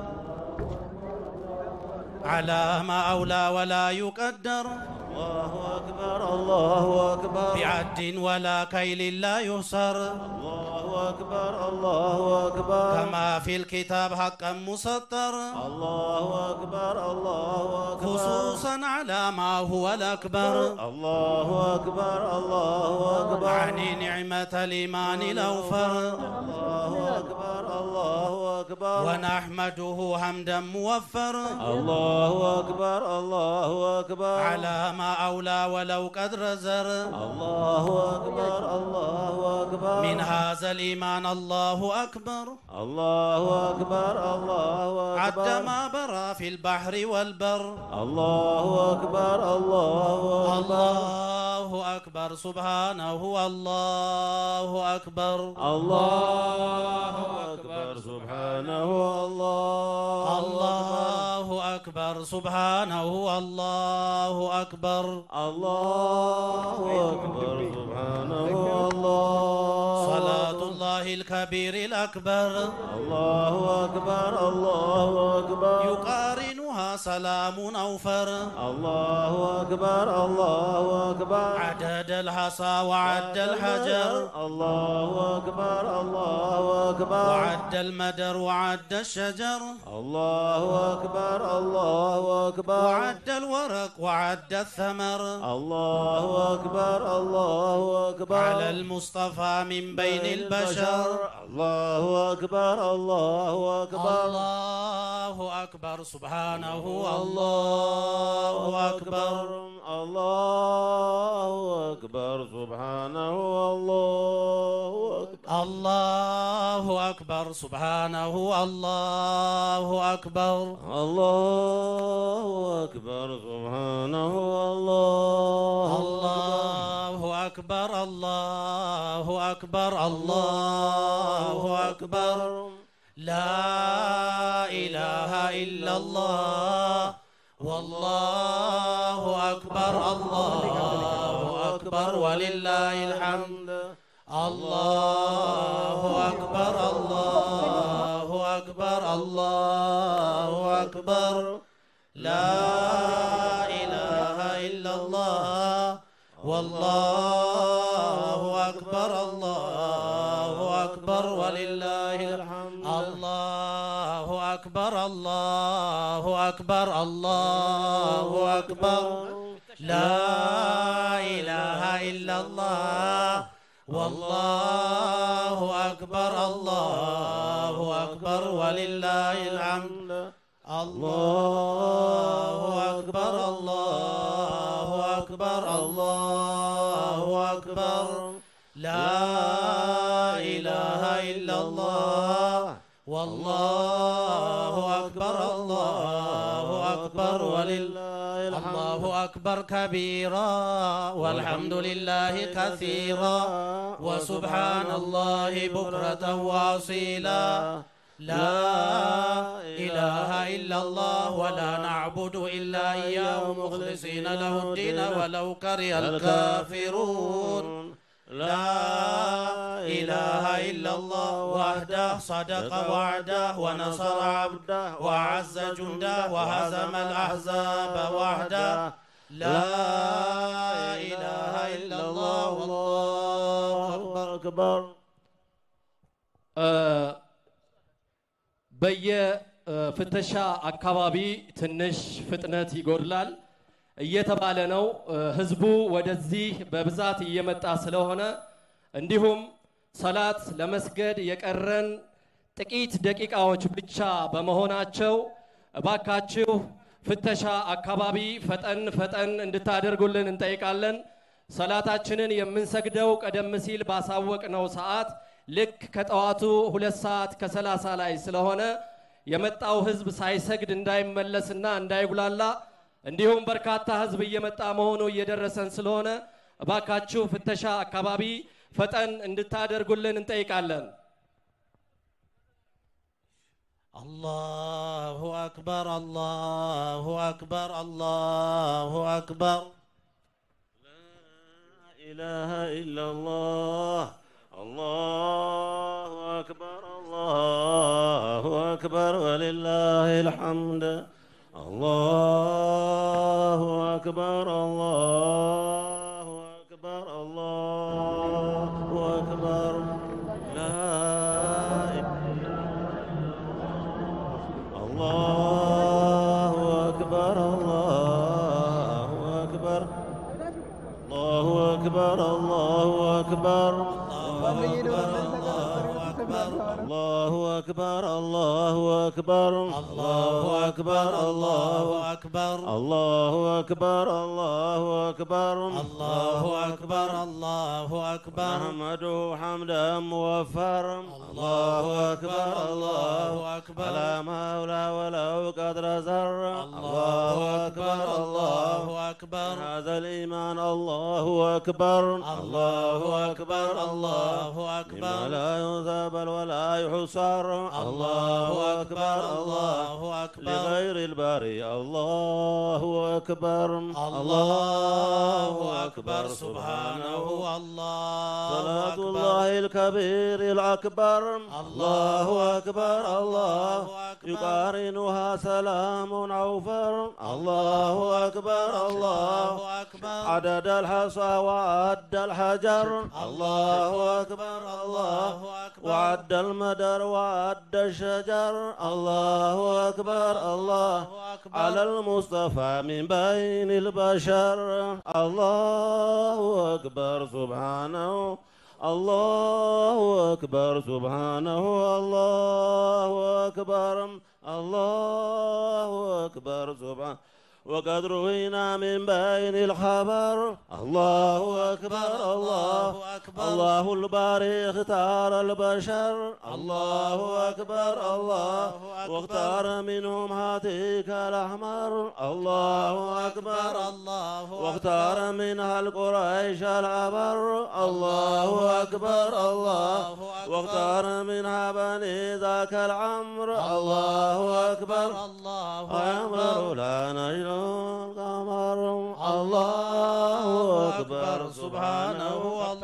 على ما أولى ولا يقدر الله أكبر الله أكبر بعد ولا كيل لا يحصر الله أكبر الله أكبر كما في الكتاب حقا مسطر الله أكبر الله أكبر خصوصا على ما هو الأكبر الله أكبر الله أكبر عن نعمة الإيمان الأوفر الله أكبر الله أكبر ونحمده حمدا موفر الله أكبر الله أكبر على ما أولى ولو قد رزر الله أكبر الله أكبر من هذا الإيمان الله أكبر الله أكبر الله أكبر عد ما برى في البحر والبر الله أكبر الله أكبر الله أكبر سبحانه الله أكبر الله أكبر سبحانه الله الله أكبر سبحانه الله أكبر الله أكبر سبحانه الله صلاة الله الكبير الأكبر الله أكبر الله أكبر يقارنها سلام أوفر الله أكبر الله أكبر عدد الحصى وعد الحجر الله أكبر الله أكبر وعد المدر وعد الشجر الله أكبر الله أكبر وعد الورق وعد الثمر الله أكبر الله أكبر على المصطفى من بين البشر الله أكبر الله أكبر الله أكبر سبحانه الله أكبر الله أكبر سبحانه الله أكبر الله أكبر سبحانه الله أكبر الله أكبر سبحانه الله الله أكبر الله أكبر الله أكبر لا إله إلا الله والله أكبر الله أكبر أكبر ولله الحمد الله أكبر الله أكبر الله أكبر لا إله إلا الله والله أكبر الله أكبر ولله الحمد الله أكبر الله أكبر الله أكبر لا إله إلا الله والله أكبر الله أكبر ولله الحمد الله أكبر الله أكبر الله أكبر لا إله إلا الله والله أكبر الله أكبر ولله الحمد الله أكبر كبيرا والحمد لله كثيرا وسبحان الله بكرة وأصيلا لا إله إلا الله ولا نعبد إلا إياه مخلصين له الدين ولو كره الكافرون لا إله إلا الله وحده صدق وعده ونصر عبده وأعز جنده وهزم الأحزاب وحده لا إله إلا الله والله أكبر በየፍተሻ አካባቢ ትንሽ ፍጥነት ይጎድላል እየተባለ ነው። ህዝቡ ወደዚህ በብዛት እየመጣ ስለሆነ እንዲሁም ሰላት ለመስገድ የቀረን ጥቂት ደቂቃዎች ብቻ በመሆናቸው እባካችሁ ፍተሻ አካባቢ ፈጠን እንድታደርጉልን እንጠይቃለን። ሰላታችንን የምንሰግደው ቀደም ሲል ባሳወቅነው ሰዓት ልክ ከጠዋቱ 2 ሰዓት ከ30 ላይ ስለሆነ የመጣው ህዝብ ሳይሰግድ እንዳይመለስና እንዳይጉላላ እንዲሁም በርካታ ህዝብ እየመጣ መሆኑ እየደረሰን ስለሆነ እባካችሁ ፍተሻ አካባቢ ፈጠን እንድታደርጉልን እንጠይቃለን። الله أكبر الله أكبر الله أكبر لا إله إلا الله الله أكبر الله أكبر ولله الحمد الله أكبر الله أكبر الله أكبر لا الله أكبر الله أكبر الله أكبر الله أكبر الله أكبر الله أكبر الله أكبر الله أكبر الله أكبر الله أكبر الله أكبر الله أكبر نحمده حمدا موفر الله أكبر الله أكبر لا مولى ولو قدر زر الله أكبر الله أكبر هذا الإيمان الله أكبر الله أكبر الله أكبر لا يذابل ولا يحصر الله أكبر الله أكبر لغير الباري الله أكبر الله أكبر سبحانه الله صلاة الله الكبير الأكبر الله أكبر الله يقارنها سلام أوفر الله أكبر الله أكبر عدد الحصى وعد الحجر الله أكبر الله وعد المدر وعد الشجر الله أكبر الله على المصطفى من بين البشر الله أكبر سبحانه الله أكبر سبحانه الله أكبر الله أكبر سبحانه وقد روينا من بين الخبر الله أكبر الله أكبر الله الباري اختار البشر الله أكبر الله واختار منهم هاتيك الأحمر الله أكبر الله واختار منها القريش العبر الله أكبر الله واختار منها بني ذاك العمر الله أكبر الله أمر لا نجر القمر الله أكبر سبحانه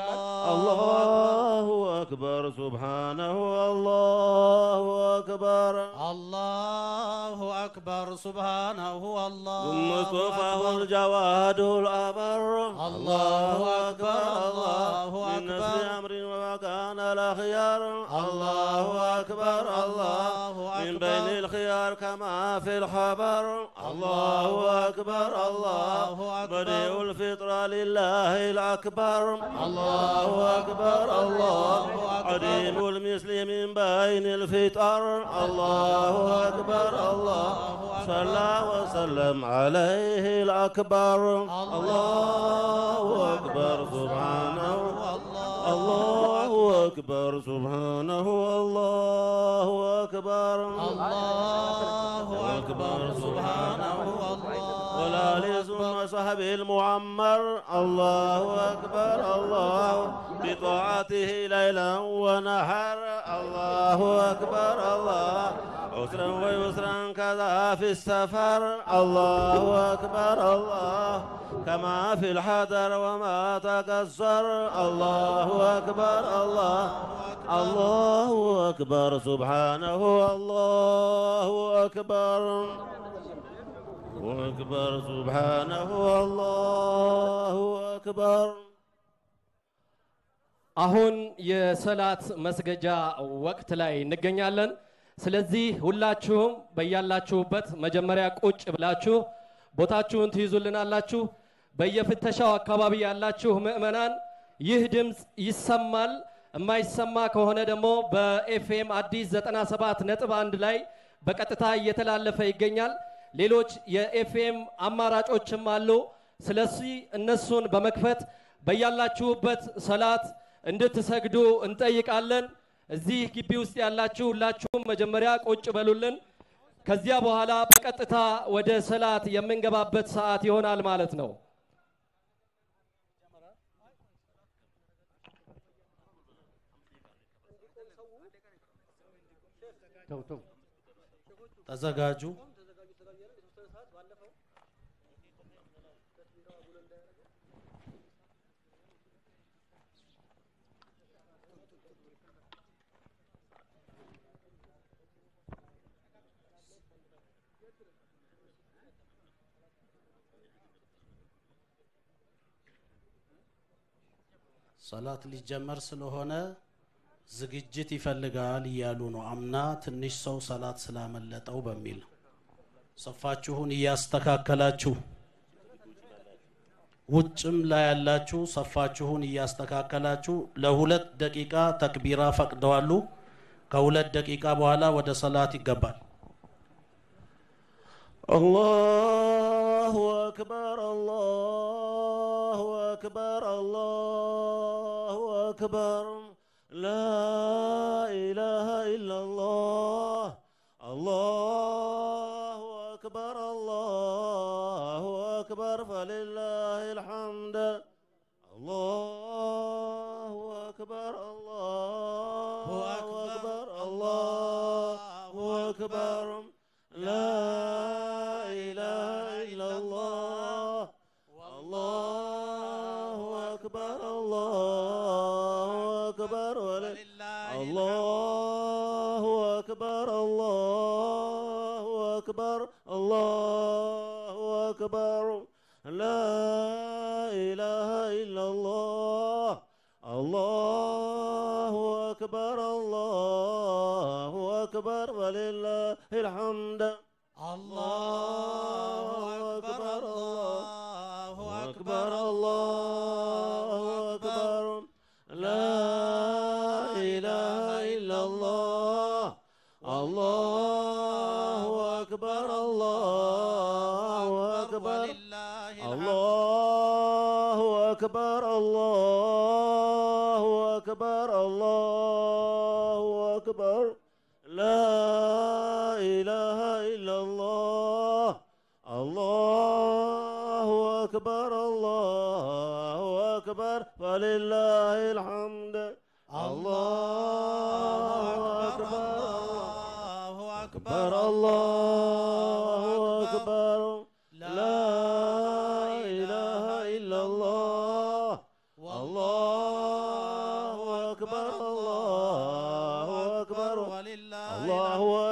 الله أكبر سبحانه الله أكبر الله أكبر سبحانه الله مصطفى الجواد الأبر الله أكبر الله من نسل أكبر أمر وكان الأخيار الله أكبر الله من بين الخيار كما في الخبر الله أكبر الله بديع الفطرة لله الأكبر الله أكبر الله عديم المثل من بين الفطر الله أكبر الله صلى وسلم عليه الأكبر الله أكبر سبحانه الله أكبر سبحانه الله أكبر الله أكبر سبحانه ولا لزم صحب المعمر الله أكبر الله بطاعته ليلا ونهار الله أكبر الله عسرا ويسرا كذا في السفر الله أكبر الله كما في الحضر وما تكسر الله أكبر الله الله أكبر سبحانه الله أكبر أكبر سبحانه الله أكبر አሁን የሰላት መስገጃ ወቅት ላይ እንገኛለን። ስለዚህ ሁላችሁም በያላችሁበት መጀመሪያ ቁጭ ብላችሁ ቦታችሁን ትይዙልናላችሁ። በየፍተሻው አካባቢ ያላችሁ ምእመናን ይህ ድምጽ ይሰማል። የማይሰማ ከሆነ ደግሞ በኤፍኤም አዲስ 97.1 ላይ በቀጥታ እየተላለፈ ይገኛል። ሌሎች የኤፍኤም አማራጮችም አሉ። ስለዚህ እነሱን በመክፈት በያላችሁበት ሰላት እንድትሰግዱ እንጠይቃለን። እዚህ ግቢ ውስጥ ያላችሁ ሁላችሁም መጀመሪያ ቁጭ በሉልን። ከዚያ በኋላ በቀጥታ ወደ ሰላት የምንገባበት ሰዓት ይሆናል ማለት ነው። ተዘጋጁ። ሰላት ሊጀመር ስለሆነ ዝግጅት ይፈልጋል እያሉ ነው። አምና ትንሽ ሰው ሰላት ስላመለጠው በሚል ሰፋችሁን እያስተካከላችሁ ውጭም ላይ ያላችሁ ሰፋችሁን እያስተካከላችሁ ለሁለት ደቂቃ ተክቢራ ፈቅደዋሉ። ከሁለት ደቂቃ በኋላ ወደ ሰላት ይገባል። الله أكبر الله أكبر الله أكبر لا إله إلا الله الله أكبر الله أكبر فلله الحمد الله أكبر الله أكبر الله أكبر لا إله إلا الله الله أكبر الله أكبر الله أكبر الله أكبر الله أكبر لا إله إلا الله الله أكبر الله أكبر ولله الحمد الله أكبر الله أكبر الله أكبر لا إله إلا الله الله أكبر الله أكبر الله أكبر الله أكبر الله أكبر لا إله إلا الله الله أكبر الله أكبر ولله الحمد الله أكبر الله أكبر الله أكبر لا إله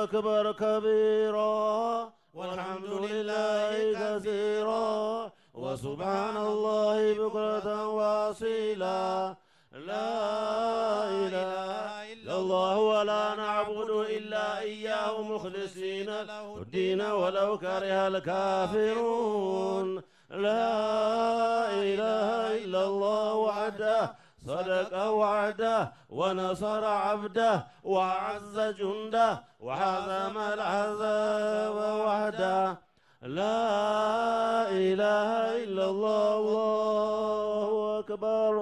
أكبر كبيرا والحمد لله كثيرا وسبحان الله بكرة وأصيلا لا إله إلا الله ولا نعبد إلا إياه مخلصين له الدين ولو كره الكافرون لا إله إلا الله وحده صدق وعده ونصر عبده وعز جنده وحزم العذاب وحده لا إله إلا الله الله أكبر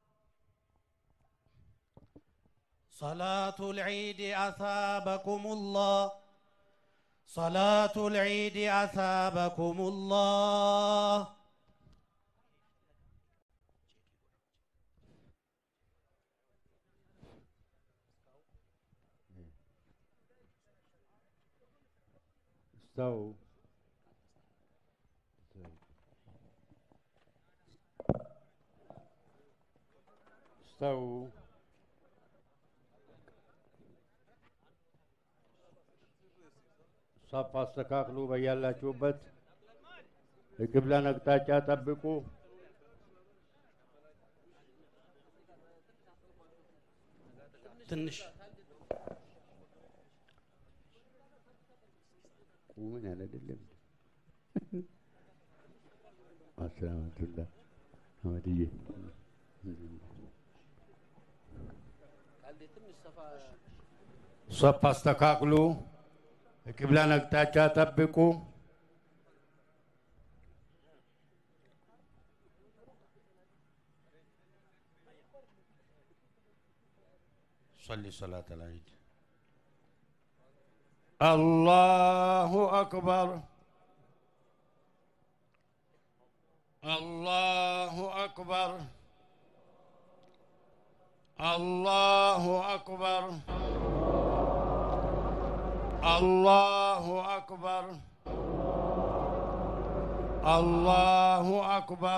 صلاة العيد أثابكم الله صلاة العيد أثابكم الله استووا استووا صف አስተካክሉ በያላችሁበት የቅብላን አቅጣጫ ጠብቁ ትንሽ ቁምን ያለ አይደለም አሰላሙአለይኩም አመድዬ صف አስተካክሉ የቅብላን አቅጣጫ ጠብቁ صلي صلاة العيد الله أكبر الله أكبر الله أكبر الله أكبر الله أكبر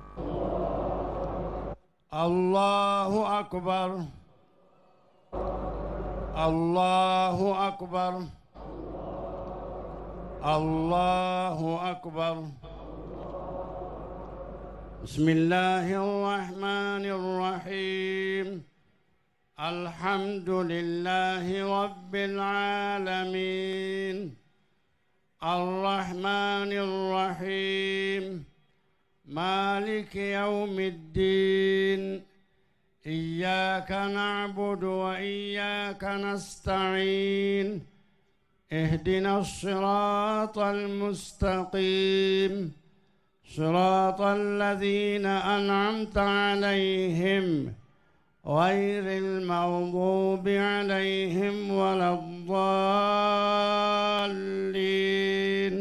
الله أكبر الله أكبر الله أكبر بسم الله الرحمن الرحيم الحمد لله رب العالمين الرحمن الرحيم مالك يوم الدين إياك نعبد وإياك نستعين اهدنا الصراط المستقيم صراط الذين أنعمت عليهم غير المغضوب عليهم ولا الضالين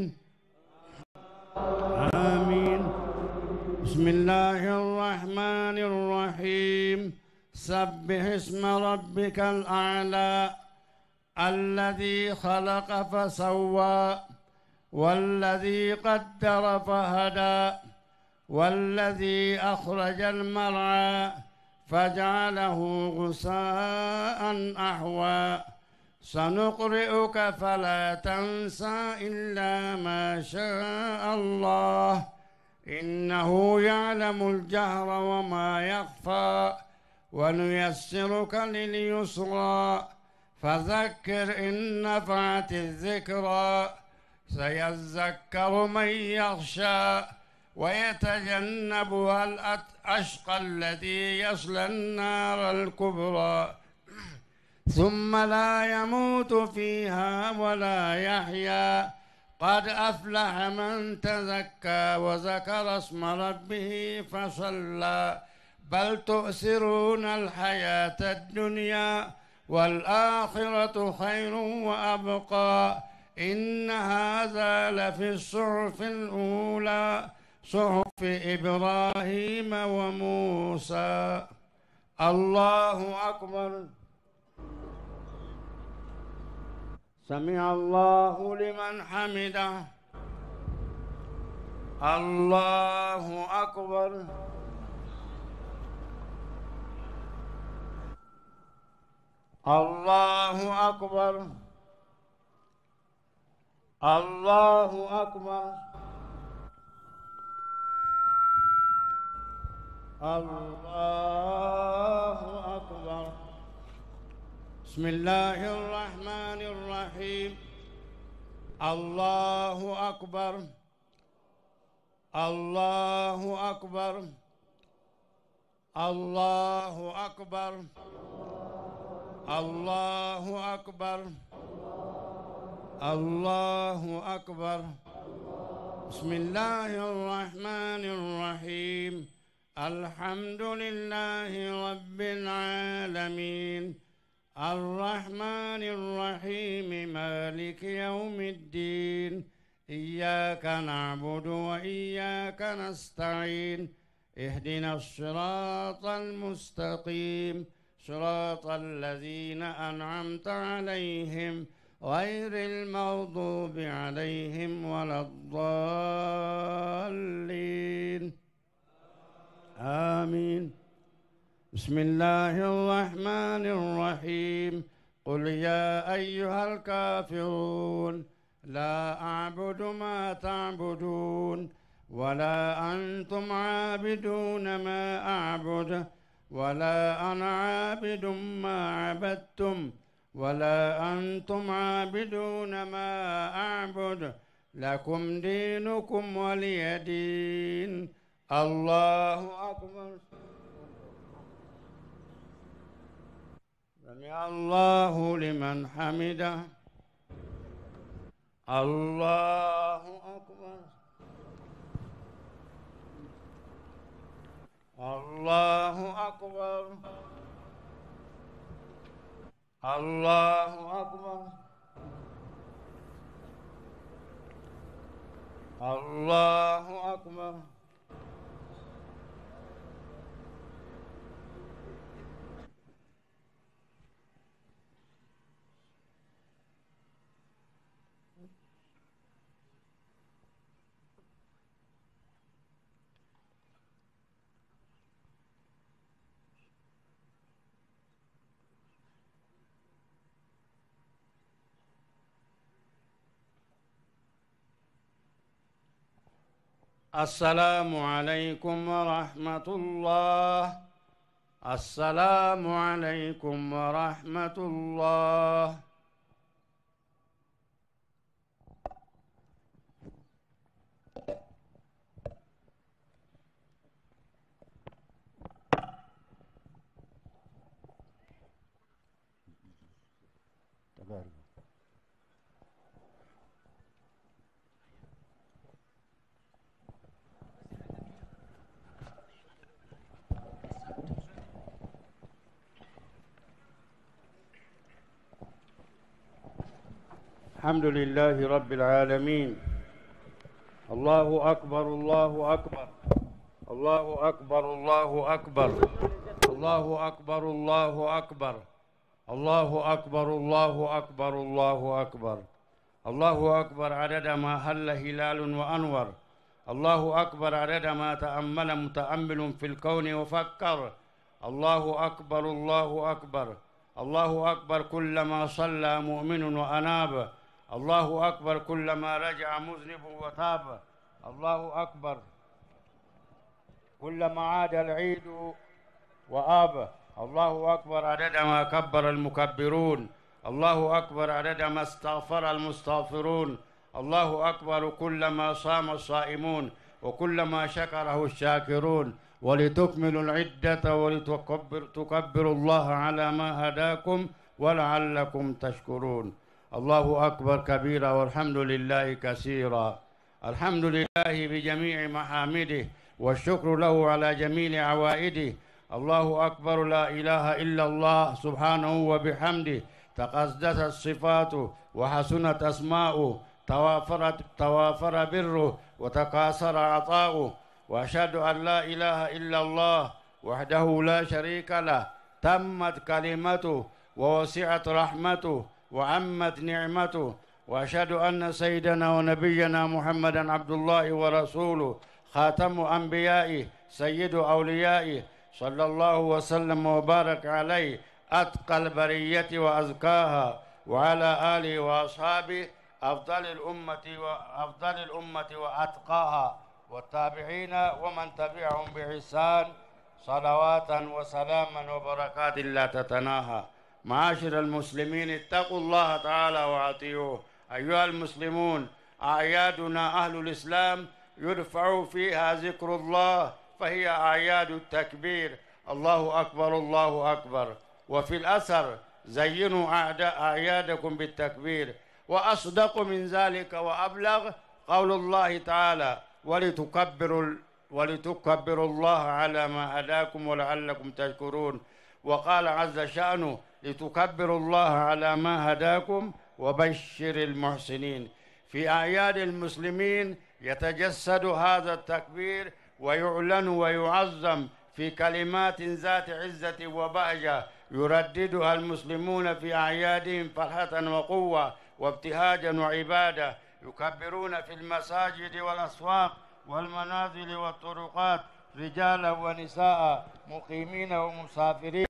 آمين بسم الله الرحمن الرحيم سبح اسم ربك الأعلى الذي خلق فسوى والذي قدر فهدى والذي أخرج المرعى فجعله غثاء أحوى سنقرئك فلا تنسى إلا ما شاء الله إنه يعلم الجهر وما يخفى ونيسرك لليسرى فذكر إن نفعت الذكرى سيذكر من يخشى ويتجنبها الأشقى الذي يصلى النار الكبرى ثم لا يموت فيها ولا يحيا قد أفلح من تزكى وذكر اسم ربه فصلى بل تؤثرون الحياة الدنيا والآخرة خير وأبقى إن هذا لفي الصحف الأولى صحف إبراهيم وموسى الله أكبر سمع الله لمن حمده الله أكبر الله أكبر الله أكبر الله أكبر بسم الله الرحمن الرحيم الله أكبر الله أكبر الله أكبر الله أكبر الله أكبر بسم الله الرحمن الرحيم الحمد لله رب العالمين الرحمن الرحيم مالك يوم الدين إياك نعبد وإياك نستعين اهدنا الصراط المستقيم صراط الذين أنعمت عليهم غير المغضوب عليهم ولا الضالين آمين بسم الله الرحمن الرحيم قل يا أيها الكافرون لا أعبد ما تعبدون ولا أنتم عابدون ما أعبد ولا أنا عابد ما عبدتم ولا أنتم عابدون ما أعبد لكم دينكم ولي دين الله أكبر سمع الله لمن حمده الله أكبر الله أكبر الله أكبر الله أكبر السلام عليكم ورحمة الله السلام عليكم ورحمة الله الحمد لله رب العالمين الله أكبر الله أكبر الله أكبر الله أكبر الله أكبر الله أكبر الله أكبر الله أكبر الله أكبر الله أكبر عدد ما هل هلال وأنور الله أكبر عدد ما تأمل متأمل في الكون وفكر الله أكبر الله أكبر الله أكبر كلما صلى مؤمن وأناب الله أكبر كلما رجع مذنب وتاب الله أكبر كلما عاد العيد وآب الله أكبر عدد ما كبر المكبرون الله أكبر عدد ما استغفر المستغفرون الله أكبر كلما صام الصائمون وكلما شكره الشاكرون ولتكملوا العدة ولتكبروا الله على ما هداكم ولعلكم تشكرون الله أكبر كبيرا والحمد لله كثيرا الحمد لله بجميع محامده والشكر له على جميل عوائده الله أكبر لا إله إلا الله سبحانه وبحمده تقدست صفاته وحسنت أسماؤه توافر بره وتكاثر عطاؤه وأشهد أن لا إله إلا الله وحده لا شريك له تمت كلمته ووسعت رحمته وعمت نعمته وأشهد أن سيدنا ونبينا محمدا عبد الله ورسوله خاتم أنبيائه سيد أوليائه صلى الله وسلم وبارك عليه أتقى البرية وأزكاها وعلى آله وأصحابه أفضل الأمة وأتقاها والتابعين ومن تبعهم بإحسان صلوات وسلاما وبركات لا تتناهى. معاشر المسلمين اتقوا الله تعالى وأطيعوه. أيها المسلمون، أعيادنا أهل الإسلام يرفع فيها ذكر الله، فهي أعياد التكبير، الله أكبر الله أكبر. وفي الأثر زينوا أعيادكم بالتكبير. وأصدق من ذلك وأبلغ قول الله تعالى: ولتكبروا الله على ما هداكم ولعلكم تشكرون. وقال عز شأنه: لتكبروا الله على ما هداكم وبشر المحسنين. في أعياد المسلمين يتجسد هذا التكبير ويعلن ويعظم في كلمات ذات عزة وبهجة يرددها المسلمون في أعيادهم فرحة وقوة وابتهاجا وعبادة. يكبرون في المساجد والأسواق والمنازل والطرقات رجالا ونساء، مقيمين ومسافرين،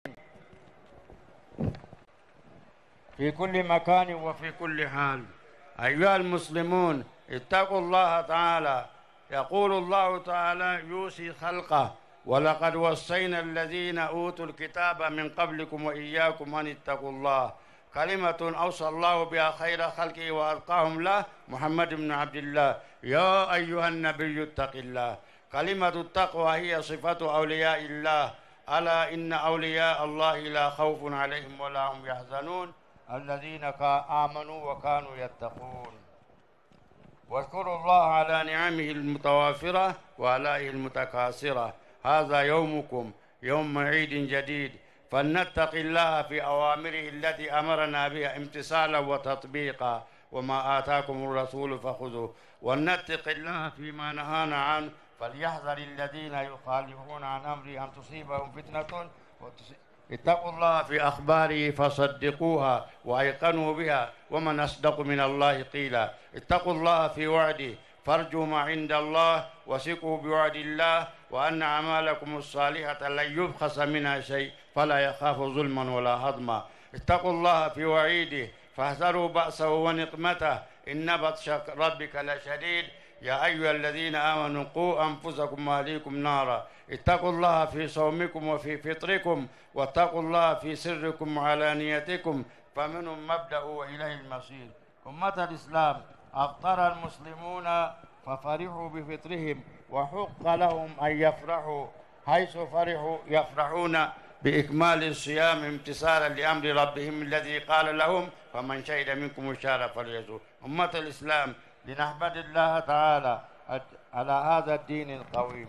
في كل مكان وفي كل حال. أيها المسلمون، اتقوا الله تعالى. يقول الله تعالى يوصي خلقه: ولقد وصينا الذين أوتوا الكتاب من قبلكم وإياكم أن اتقوا الله. كلمة أوصى الله بها خير خلقه وأتقاهم له محمد بن عبد الله. يا أيها النبي اتق الله. كلمة التقوى هي صفة أولياء الله. ألا إن أولياء الله لا خوف عليهم ولا هم يحزنون الذين آمنوا وكانوا يتقون. واذكروا الله على نعمه المتوافرة وآلائه المتكاثرة. هذا يومكم، يوم عيد جديد، فلنتق الله في أوامره التي أمرنا بها امتثالا وتطبيقا، وما آتاكم الرسول فخذوه، ولنتق الله فيما نهانا عنه، فليحذر الذين يخالفون عن أمره أن تصيبهم فتنة. اتقوا الله في أخباره فصدقوها وأيقنوا بها، ومن أصدق من الله قيلا. اتقوا الله في وعده فارجوا ما عند الله وثقوا بوعد الله، وأن أعمالكم الصالحة لن يبخس منها شيء فلا يخاف ظلما ولا هضما. اتقوا الله في وعيده فاحذروا بأسه ونقمته، إن بطش ربك لشديد. يا أيها الذين آمنوا قوا أنفسكم وأهليكم نارا. اتقوا الله في صومكم وفي فطركم، واتقوا الله في سركم وعلانيتكم، فمنهم مبدأ وإليه المصير. أمة الإسلام، أفطر المسلمون ففرحوا بفطرهم، وحق لهم أن يفرحوا حيث يفرحون بإكمال الصيام امتثالا لأمر ربهم الذي قال لهم: فمن شهد منكم الشهر فليصوم. أمة الإسلام، لنحمد الله تعالى على هذا الدين القويم.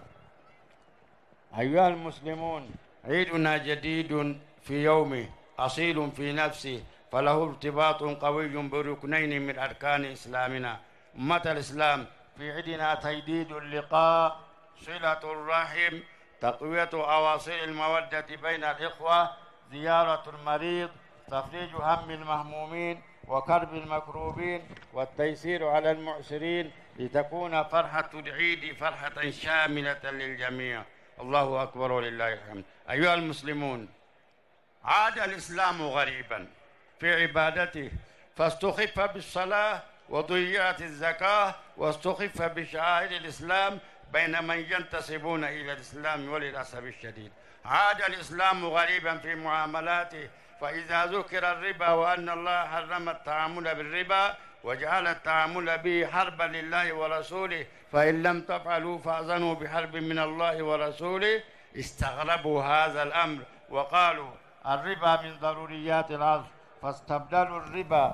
أيها المسلمون، عيدنا جديد في يومه، أصيل في نفسه، فله ارتباط قوي بركنين من أركان إسلامنا. أمة الإسلام، في عيدنا تجديد اللقاء، صلة الرحم، تقوية أواصر المودة بين الإخوة، زيارة المريض، تفريج هم المهمومين وكرب المكروبين، والتيسير على المعسرين، لتكون فرحة العيد فرحة شاملة للجميع. الله أكبر ولله الحمد. أيها المسلمون، عاد الإسلام غريبا في عبادته، فاستخف بالصلاة وضيعت الزكاة، واستخف بشعائر الإسلام بين من ينتسبون إلى الإسلام، وللأسف الشديد عاد الإسلام غريبا في معاملاته. فإذا ذكر الربا وأن الله حرم التعامل بالربا وجعل التعامل به حربا لله ورسوله، فإن لم تفعلوا فأذنوا بحرب من الله ورسوله، استغربوا هذا الأمر وقالوا الربا من ضروريات العصر، فاستبدلوا الربا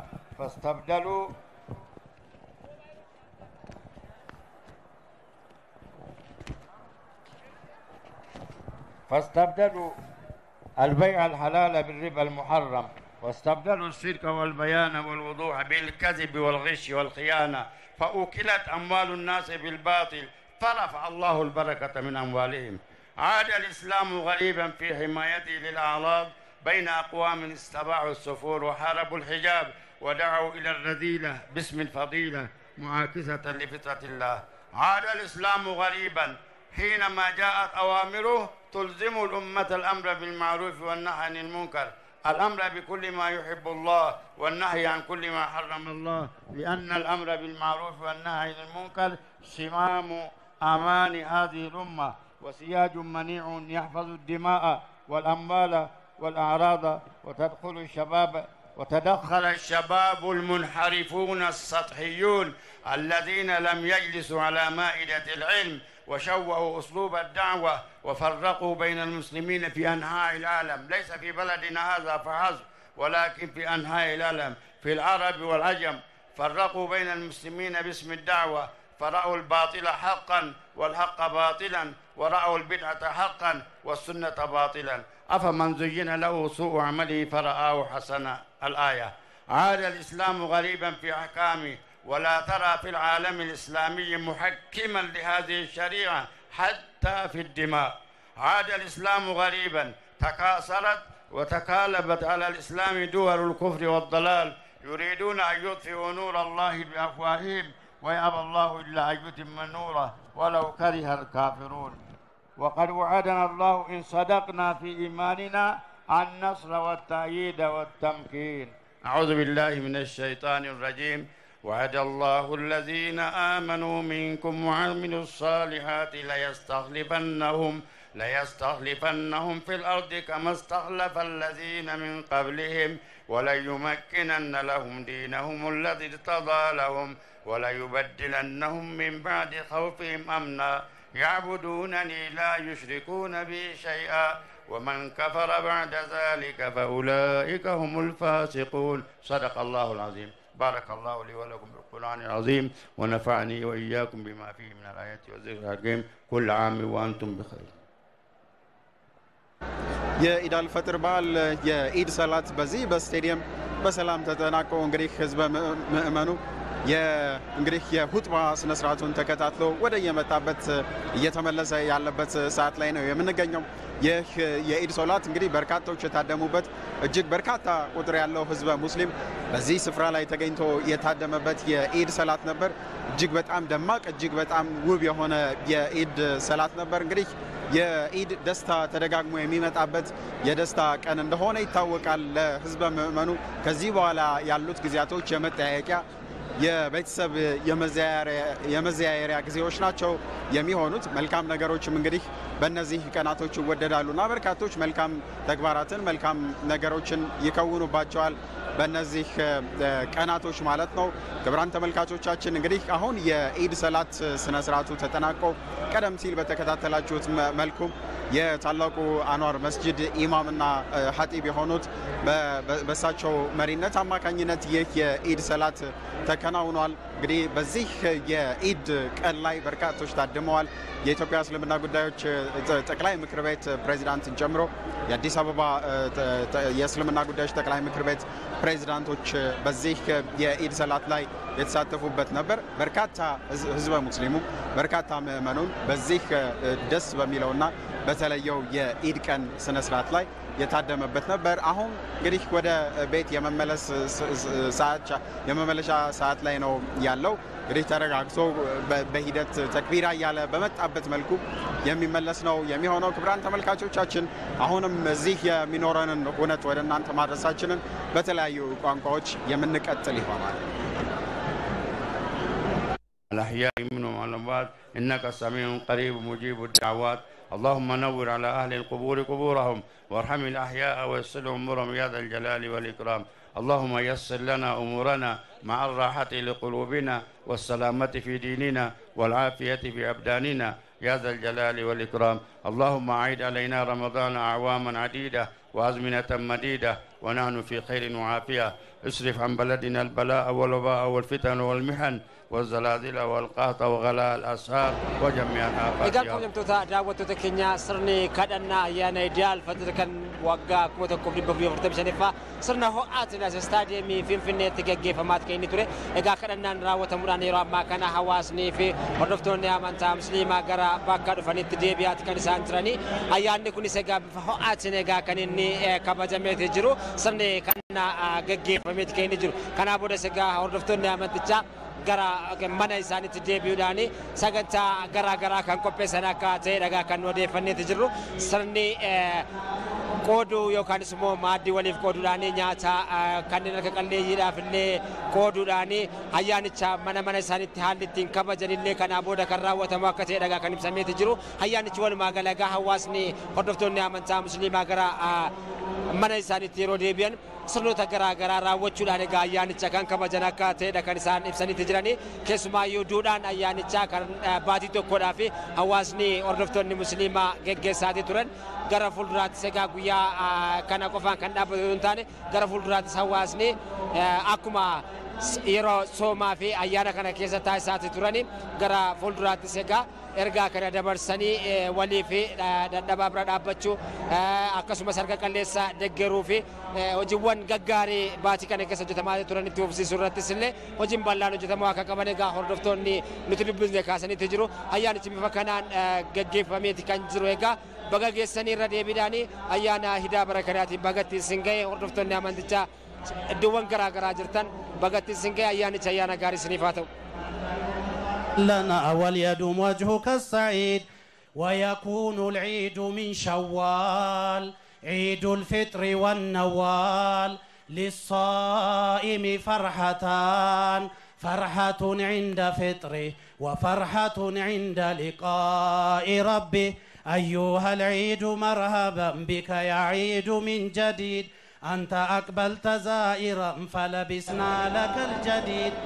فاستبدلوا البيع الحلال بالربا المحرم، واستبدلوا الصدق والبيان والوضوح بالكذب والغش والخيانة، فأكلت أموال الناس بالباطل، فرفع الله البركة من أموالهم. عاد الإسلام غريبا في حمايته للأعراض بين أقوام استباعوا السفور وحاربوا الحجاب ودعوا إلى الرذيلة باسم الفضيلة معاكسة لفطرة الله. عاد الإسلام غريبا حينما جاءت أوامره تلزم الأمة الأمر بالمعروف والنهي عن المنكر، الأمر بكل ما يحب الله والنهي عن كل ما حرم الله، لأن الأمر بالمعروف والنهي عن المنكر صمام أمان هذه الأمة وسياج منيع يحفظ الدماء والأموال والأعراض. وتدخل الشباب المنحرفون السطحيون الذين لم يجلسوا على مائدة العلم وشوهوا أسلوب الدعوة وفرقوا بين المسلمين في أنحاء العالم، ليس في بلدنا هذا فحسب ولكن في أنحاء العالم في العرب والعجم. فرقوا بين المسلمين باسم الدعوة، فرأوا الباطل حقا والحق باطلا، ورأوا البدعة حقا والسنة باطلا. أفمن زين له سوء عمله فرآه حسنا. الآية. عاد الإسلام غريبا في أحكامه، ولا ترى في العالم الإسلامي محكما لهذه الشريعة حتى في الدماء. عاد الإسلام غريبا، تكاثرت وتكالبت على الإسلام دول الكفر والضلال، يريدون أن يطفئوا نور الله بأفواههم ويأبى الله إلا أن يتم نوره ولو كره الكافرون. وقد وعدنا الله إن صدقنا في إيماننا النصر والتأييد والتمكين. أعوذ بالله من الشيطان الرجيم. وعد الله الذين آمنوا منكم وعملوا الصالحات ليستخلفنهم في الأرض كما استخلف الذين من قبلهم وليمكنن لهم دينهم الذي ارتضى لهم وليبدلنهم من بعد خوفهم أمنا يعبدونني لا يشركون بي شيئا ومن كفر بعد ذلك فأولئك هم الفاسقون. صدق الله العظيم. بارك الله لي ولكم بالقرآن العظيم ونفعني وإياكم بما فيه من الآيات والذكر الحكيم. كل عام وأنتم بخير. የኢድ አልፈጥር በዓል የኢድ ሰላት በዚህ በስቴዲየም በሰላም ተጠናቆ እንግዲህ ህዝበ ምእመኑ እንግዲህ የሁጥባ ስነ ስርዓቱን ተከታትሎ ወደ የመጣበት እየተመለሰ ያለበት ሰዓት ላይ ነው የምንገኘው። ይህ የኢድ ሶላት እንግዲህ በርካቶች የታደሙበት እጅግ በርካታ ቁጥር ያለው ህዝበ ሙስሊም በዚህ ስፍራ ላይ ተገኝቶ የታደመበት የኢድ ሰላት ነበር። እጅግ በጣም ደማቅ እጅግ በጣም ውብ የሆነ የኢድ ሰላት ነበር። እንግዲህ የኢድ ደስታ ተደጋግሞ የሚመጣበት የደስታ ቀን እንደሆነ ይታወቃል። ለህዝበ ምእመኑ ከዚህ በኋላ ያሉት ጊዜያቶች የመጠያየቂያ የቤተሰብ የመዘያየሪያ ጊዜዎች ናቸው የሚሆኑት። መልካም ነገሮችም እንግዲህ በእነዚህ ቀናቶች ይወደዳሉና በርካቶች መልካም ተግባራትን መልካም ነገሮችን ይከውኑባቸዋል በእነዚህ ቀናቶች ማለት ነው። ክቡራን ተመልካቾቻችን እንግዲህ አሁን የኢድ ሰላት ስነ ስርዓቱ ተጠናቆ ቀደም ሲል በተከታተላችሁት መልኩ የታላቁ አንዋር መስጂድ ኢማምና ሐጢብ የሆኑት በሳቸው መሪነት አማካኝነት ይህ የኢድ ሰላት ተከናውኗል። እንግዲህ በዚህ የኢድ ቀን ላይ በርካቶች ታድመዋል። የኢትዮጵያ እስልምና ጉዳዮች ጠቅላይ ምክር ቤት ፕሬዝዳንትን ጨምሮ የአዲስ አበባ የእስልምና ጉዳዮች ጠቅላይ ምክር ቤት ፕሬዝዳንቶች በዚህ የኢድ ሰላት ላይ የተሳተፉበት ነበር። በርካታ ህዝበ ሙስሊሙ በርካታ ምእመኑን በዚህ ደስ በሚለውና በተለየው የኢድ ቀን ስነ ስርዓት ላይ የታደመበት ነበር። አሁን እንግዲህ ወደ ቤት የመመለሻ ሰዓት ላይ ነው ያለው። እንግዲህ ተረጋግቶ በሂደት ተክቢራ እያለ በመጣበት መልኩ የሚመለስ ነው የሚሆነው። ክቡራን ተመልካቾቻችን አሁንም እዚህ የሚኖረንን ሁነት ወደ እናንተ ማድረሳችንን በተለያዩ ቋንቋዎች የምንቀጥል ይሆናል። الأحياء منهم على الأموات إنك سميع قريب مجيب الدعوات. اللهم نور على أهل القبور قبورهم وارحم الأحياء ويسر أمورهم يا ذا الجلال والإكرام. اللهم يسر لنا أمورنا مع الراحة لقلوبنا والسلامة في ديننا والعافية في أبداننا يا ذا الجلال والإكرام. اللهم أعيد علينا رمضان أعواما عديدة وأزمنة مديدة ونحن في خير وعافية. اصرف عن بلدنا البلاء والوباء والفتن والمحن والزلازل والقهط وغلاء الأسعار وجميع الآفات. إذا كنتم تدعوتوا تكنيا سرني كدنا يا نيدال فتركن وقع كوتا كوبري بفري ورتب شنفا سرنا هو آتنا ستاديمي في النت تجي فمات كيني تري إذا كدنا نراوة مراني راب ما كان حواسني في ورفتون يا من تام سليما جرا بكر فنيت ديبيات كان سانتراني أيان كوني سجاب فهو آتنا جا كنني كبجمع تجرو سرني كنا جي فميت كيني جرو كنا بودا سجا ورفتون يا من تجا gara mana isaaniitti deebi'uudhaan sagantaa garaagaraa kan qopheessan akka ta'edha kan odeeffanneeti jirru sirni qooduu yookaanis immoo maaddii waliif qooduudhaan nyaata kanneen akka qalleeyyiidhaaf illee qooduudhaan ayyaanicha mana isaaniitti haalli ittiin kabajan illee kanaa booda kan raawwatamu akka ta'edha kan ibsameeti jiru ayyaanichi walumaa galagaa hawaasni hordoftoonni amantaa musliimaa gara mana isaaniitti yeroo deebi'an sirnoota garaagaraa raawwachuudhaan egaa ayyaanicha kan kabajan akka ta'edha kan isaan ibsaniitti jirani keessumaayyuu duudhaan ayyaanichaa kan baatii tokkodhaaf hawaasni hordoftoonni musliimaa geggeessaatii turan gara fuulduraattis egaa guyyaa kana qofaan kan dhaabbatu yoo hin taane gara fuulduraattis hawaasni akkuma yeroo soomaa fi ayyaana kana keessa taasisaa turani gara fuulduraattis egaa ergaa kana dabarsanii walii fi dadhabaa bira dhaabbachuu akkasumas harka qalleessa deeggaruu fi hojiiwwan gaggaarii baatii kana keessa hojjetamaa turan itti fufsiisuu irrattis illee hojiin bal'aan hojjetamuu akka qaban egaa hordoftoonni nuti dubbisne kaasaniitti jiru ayyaanichi bifa kanaan gaggeeffameeti kan jiru egaa baga geessanii irra deebiidhaan ayyaana hidaa bara kanaatiin bagatti isin ga'e hordoftoonni amantichaa iddoowwan garaagaraa jirtan bagatti isin ga'e ayyaanicha ayyaana gaarii isiniif haa ta'u. لنا وليدوم وجهك السعيد ويكون العيد من شوال عيد الفطر والنوال للصائم فرحتان فرحة عند فطره وفرحة عند لقاء ربه أيها العيد مرحبا بك يا عيد من جديد أنت أقبلت زائرا فلبسنا لك الجديد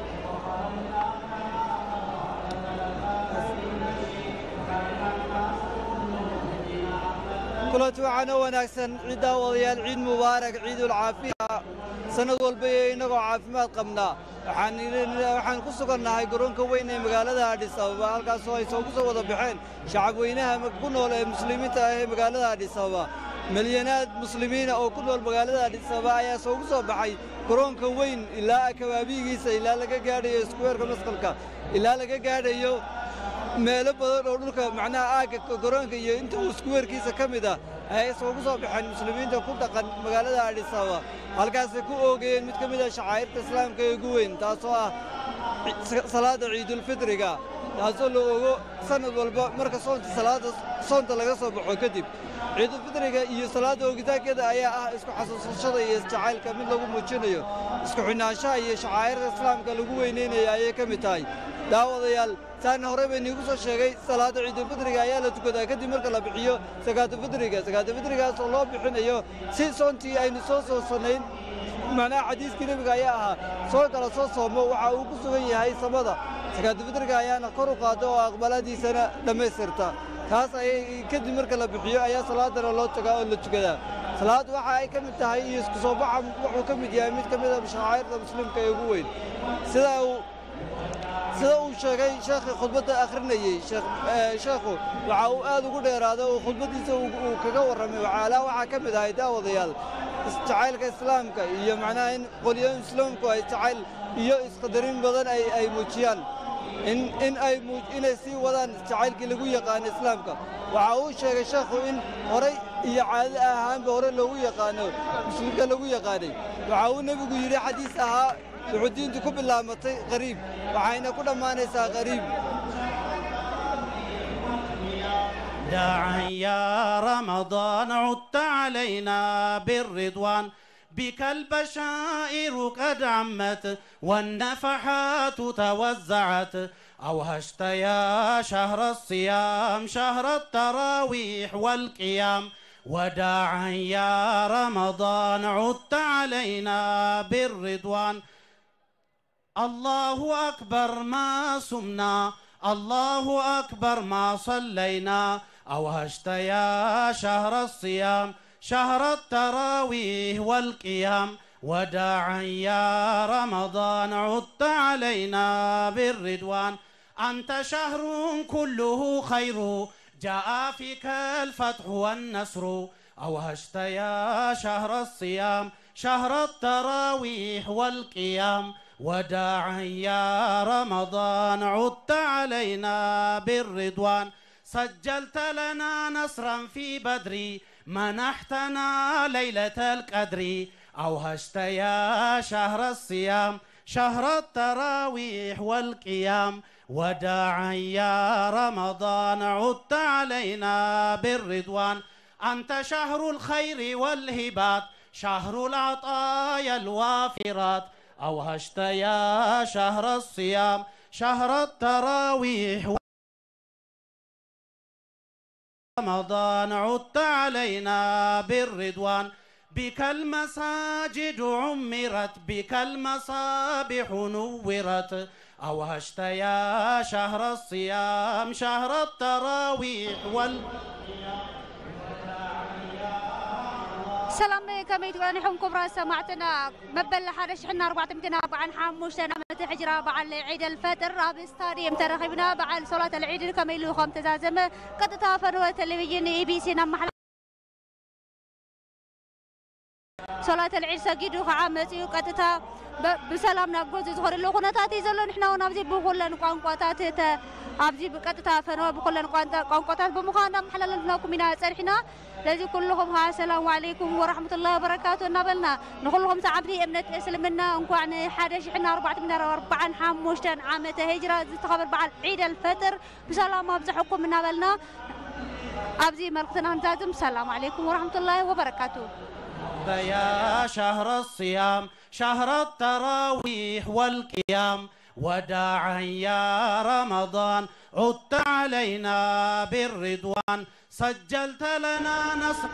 كلت وعنا ونكسن عيد وضيال عيد مبارك عيد العافية سنة والبيئة عافية قمنا waxaan ku sugannahay garoonka weyn ee magaalada Addis Ababa halkaas oo ay soo wada baxeen shacab weynaha ku nool ee muslimiinta ah ee magaalada Addis Ababa milyanaad muslimiin oo ku nool magaalada Addis Ababa ayaa soo baxay garoonka weyn ilaa kabaabigiisa ilaa laga gaadhayo square-ka masqalka ilaa laga gaadhayo meelo badan oo dhulka macnaha aaga garoonka iyo inta uu square-kiisa ka mid ah ay soo baxeen muslimiinta ku dhaqan magaalada Addis Ababa halkaas ku oogayeen mid ka mid ah shacairta islaamka ee ugu weyn taasoo ah salaada ciidul fitriga taasoo la ogo sanad walba marka soonta laga soo baxo kadib ciidul fitriga iyo salaada oogitaankeeda ayaa ah isku xasuusashada iyo jacaylka mid lagu muujinayo isku xinaanshaha iyo shacairta islaamka lagu weyneynayo ayay ka mid tahay daawadayaal saan hore baan igu soo sheegay salaada ciidul fitriga ayaa la tukadaa kadib marka la bixiyo zakaatul fitrigaas oo loo bixinayo si soontii aynu soo sanayn macnaha xadiiskii nabiga ayaa ahaa soo kala soo soomo waxa uu ku sugan yahay samada zakaatul fitriga ayaana kor u qaado oo aqbaladiisana dhammaystirta kaas ayay kadib marka la bixiyo ayaa salaadana loo tagaa oo la tukadaa salaad waxa ay ka mid tahay iyo isku soo baxa wuxuu ka mid yahay mid ka mid ah shacairta muslimka ee ugu weyn sida uu sheegay sheekhi khudbadda akhrinayay sheekhu waxa uu aad ugu dheeraaday oo khudbadiisa uu kaga warramay waxaa ka mid ahay daawadayaal jacaylka islaamka iyo macnaha in qolyaha islaamku ay jacayl iyo isqadarin badan ay muujiyaan inay sii wadaan jacaylkii lagu yaqaano islaamka waxa uu sheegay sheekhu in horay iyo caado ahaanba hore loogu yaqaano muslimka lagu yaqaanay waxa uu nebigu yidhi xadiis ahaa wuxuu ku bilaamatay qariib waxayna ku dhammaanaysaa qariib داعا يا رمضان عدت علينا بالرضوان بك البشائر قد عمت والنفحات توزعت أوهشت يا شهر الصيام شهر التراويح والقيام وداعا يا رمضان عدت علينا بالرضوان الله أكبر ما صمنا الله أكبر ما صلينا أوهشت يا شهر الصيام شهر التراويح والقيام وداعا يا رمضان عدت علينا بالرضوان أنت شهر كله خير جاء فيك الفتح والنصر أوهشت يا شهر الصيام شهر التراويح والقيام وداعا يا رمضان عدت علينا بالرضوان سجلت لنا نصرا في بدر منحتنا ليلة القدر أوهشت يا شهر الصيام شهر التراويح والقيام وداعا يا رمضان عدت علينا بالرضوان أنت شهر الخير والهبات شهر العطايا الوافرات أوهشت يا شهر الصيام شهر التراويح رمضان عدت علينا بالرضوان بك المساجد عمرت بك المصابيح نورت أوهشت يا شهر الصيام شهر التراويح سلام كما يتغنيهم كبرى سمعتنا مبل حرش حنا 445 عامة حجرة بعد عيد الفطر راب ستاديوم ترخبنا بعد صلاة العيد كما يلوخم تزازم قد تافروا تلفزيون اي بي سي نمحل صلاة العيد سجدوا عامتي قد بسلام نقول زخور اللي خناتاتي زلون احنا ونبزي بقولن قانقواتات أبزي بقطع فنوا بقولن قانقواتات بمخانا محلل لكم من سرحنا لذي كلهم السلام عليكم ورحمة الله وبركاته نبلنا نقولهم تعبدي أمنة إسلامنا أنكو عن حدش احنا 445 عامة هجرة تخبر بعد عيد الفطر بسلام أبزحكم من نبلنا أبزي مرقتنا نزازم السلام عليكم ورحمة الله وبركاته يا شهر الصيام شهر التراويح والقيام وداعا يا رمضان عدت علينا بالرضوان سجلت لنا نصر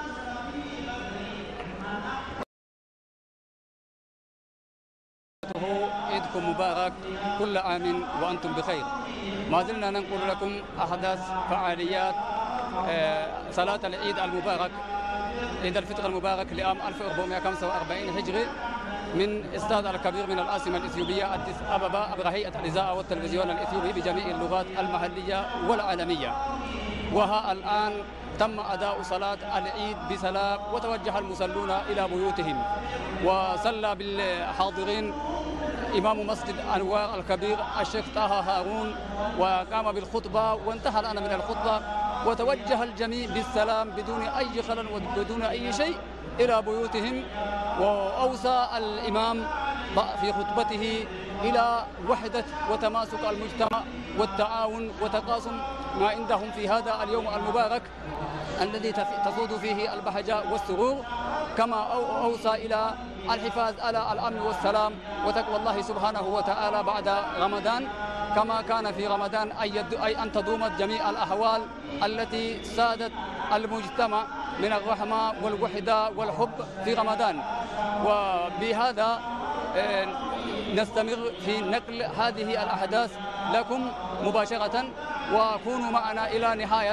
عيدكم مبارك كل عام وأنتم بخير. ما زلنا ننقل لكم أحداث فعاليات صلاة العيد المبارك عيد الفطر المبارك لعام 1445 هجري من استاد الكبير من العاصمة الإثيوبية أديس أبابا عبر هيئة الإذاعة والتلفزيون الإثيوبي بجميع اللغات المحلية والعالمية. وها الآن تم أداء صلاة العيد بسلام وتوجه المصلون إلى بيوتهم وصلى بالحاضرين إمام مسجد أنوار الكبير الشيخ طه هارون وقام بالخطبة وانتهى الآن من الخطبة وتوجه الجميع بالسلام بدون أي خلل وبدون أي شيء إلى بيوتهم. وأوصى الإمام في خطبته إلى وحدة وتماسك المجتمع والتعاون وتقاسم ما عندهم في هذا اليوم المبارك الذي تسود فيه البهجة والسرور، كما أوصى إلى الحفاظ على الأمن والسلام وتقوى الله سبحانه وتعالى بعد رمضان، كما كان في رمضان أي أن تدوم جميع الأحوال التي سادت المجتمع من الرحمة والوحدة والحب في رمضان. وبهذا نستمر في نقل هذه الأحداث لكم مباشرة، وكونوا معنا إلى نهاية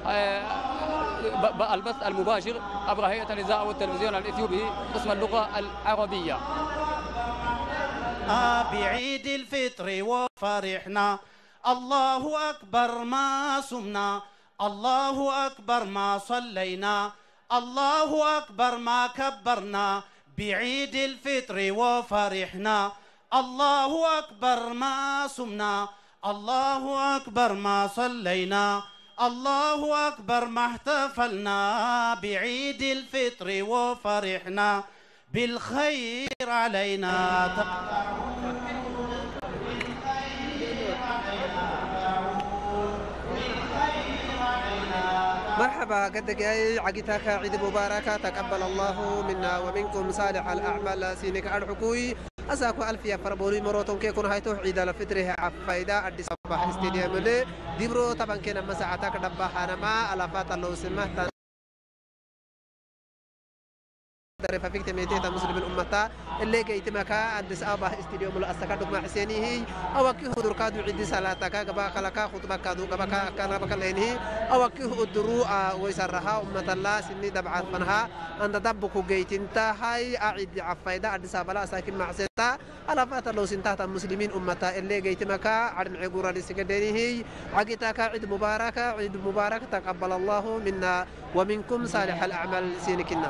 البث المباشر عبر هيئة الإذاعة والتلفزيون الإثيوبي قسم اللغة العربية. بعيد الفطر وفرحنا الله أكبر ما صمنا الله أكبر ما صلينا الله أكبر ما كبرنا بعيد الفطر وفرحنا الله أكبر ما صمنا الله أكبر ما صلينا الله أكبر ما احتفلنا بعيد الفطر وفرحنا بالخير علينا. مرحبا قدك يا عقيتك عيد مباركة تقبل الله منا ومنكم صالح الأعمال سينك الحكوي أساكو ألفية فربولي مروتون كيكون هايتو عيد الفطر عفايدة أدي صباح استديام اللي ديبرو طبعا كنا مساعتك دباحانا ما ألفات الله سمحت ففيك تميتة مسلم الأمة اللي جيت مكا أديس أبا استديوم الأسكاد مع حسينه أو كيه دركادو عيد صلاتك جبا خلكا خطبة كادو جبا كان بكلينه أو كيه الدروء ويسرها أمة الله سني دبعات منها أن تدبكوا جيت انت هاي أعيد عفايدة أديس أبا ساكن مع ستا ألفات الله سنتات المسلمين أمة اللي جيت مكا عدم عقورة لسجدينه عقيتك عيد مبارك تقبل الله منا ومنكم صالح الأعمال سينكنا.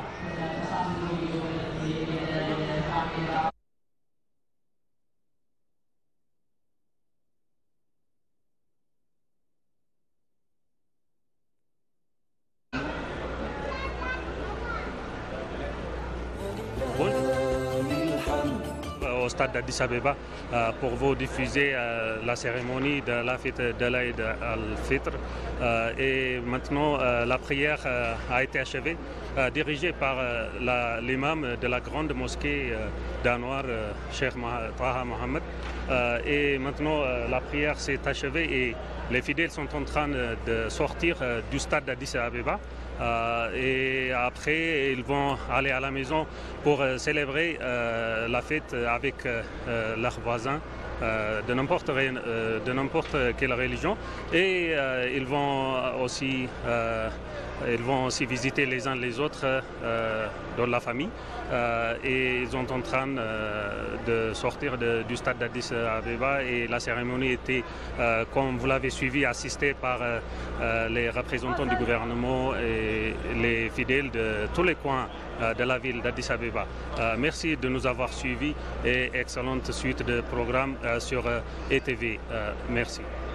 au stade d'Addis Abeba pour vous diffuser la cérémonie de la fête de l'Aïd al-Fitr. Et maintenant, la prière a été achevée, dirigée par l'imam de la grande mosquée d'Anwar, Cheikh Taha Mohamed. Et maintenant, la prière s'est achevée et les fidèles sont en train de sortir du stade d'Addis Abeba. Et après, ils vont aller à la maison pour célébrer la fête avec leurs voisins de n'importe quelle religion. Et ils vont aussi visiter les uns les autres dans la famille. Et ils sont en train de sortir du stade d'Addis Abeba et la cérémonie était, comme vous l'avez suivi, assistée par les représentants du gouvernement et les fidèles de tous les coins de la ville d'Addis Abeba. Merci de nous avoir suivis et excellente suite de programmes sur ETV. Merci.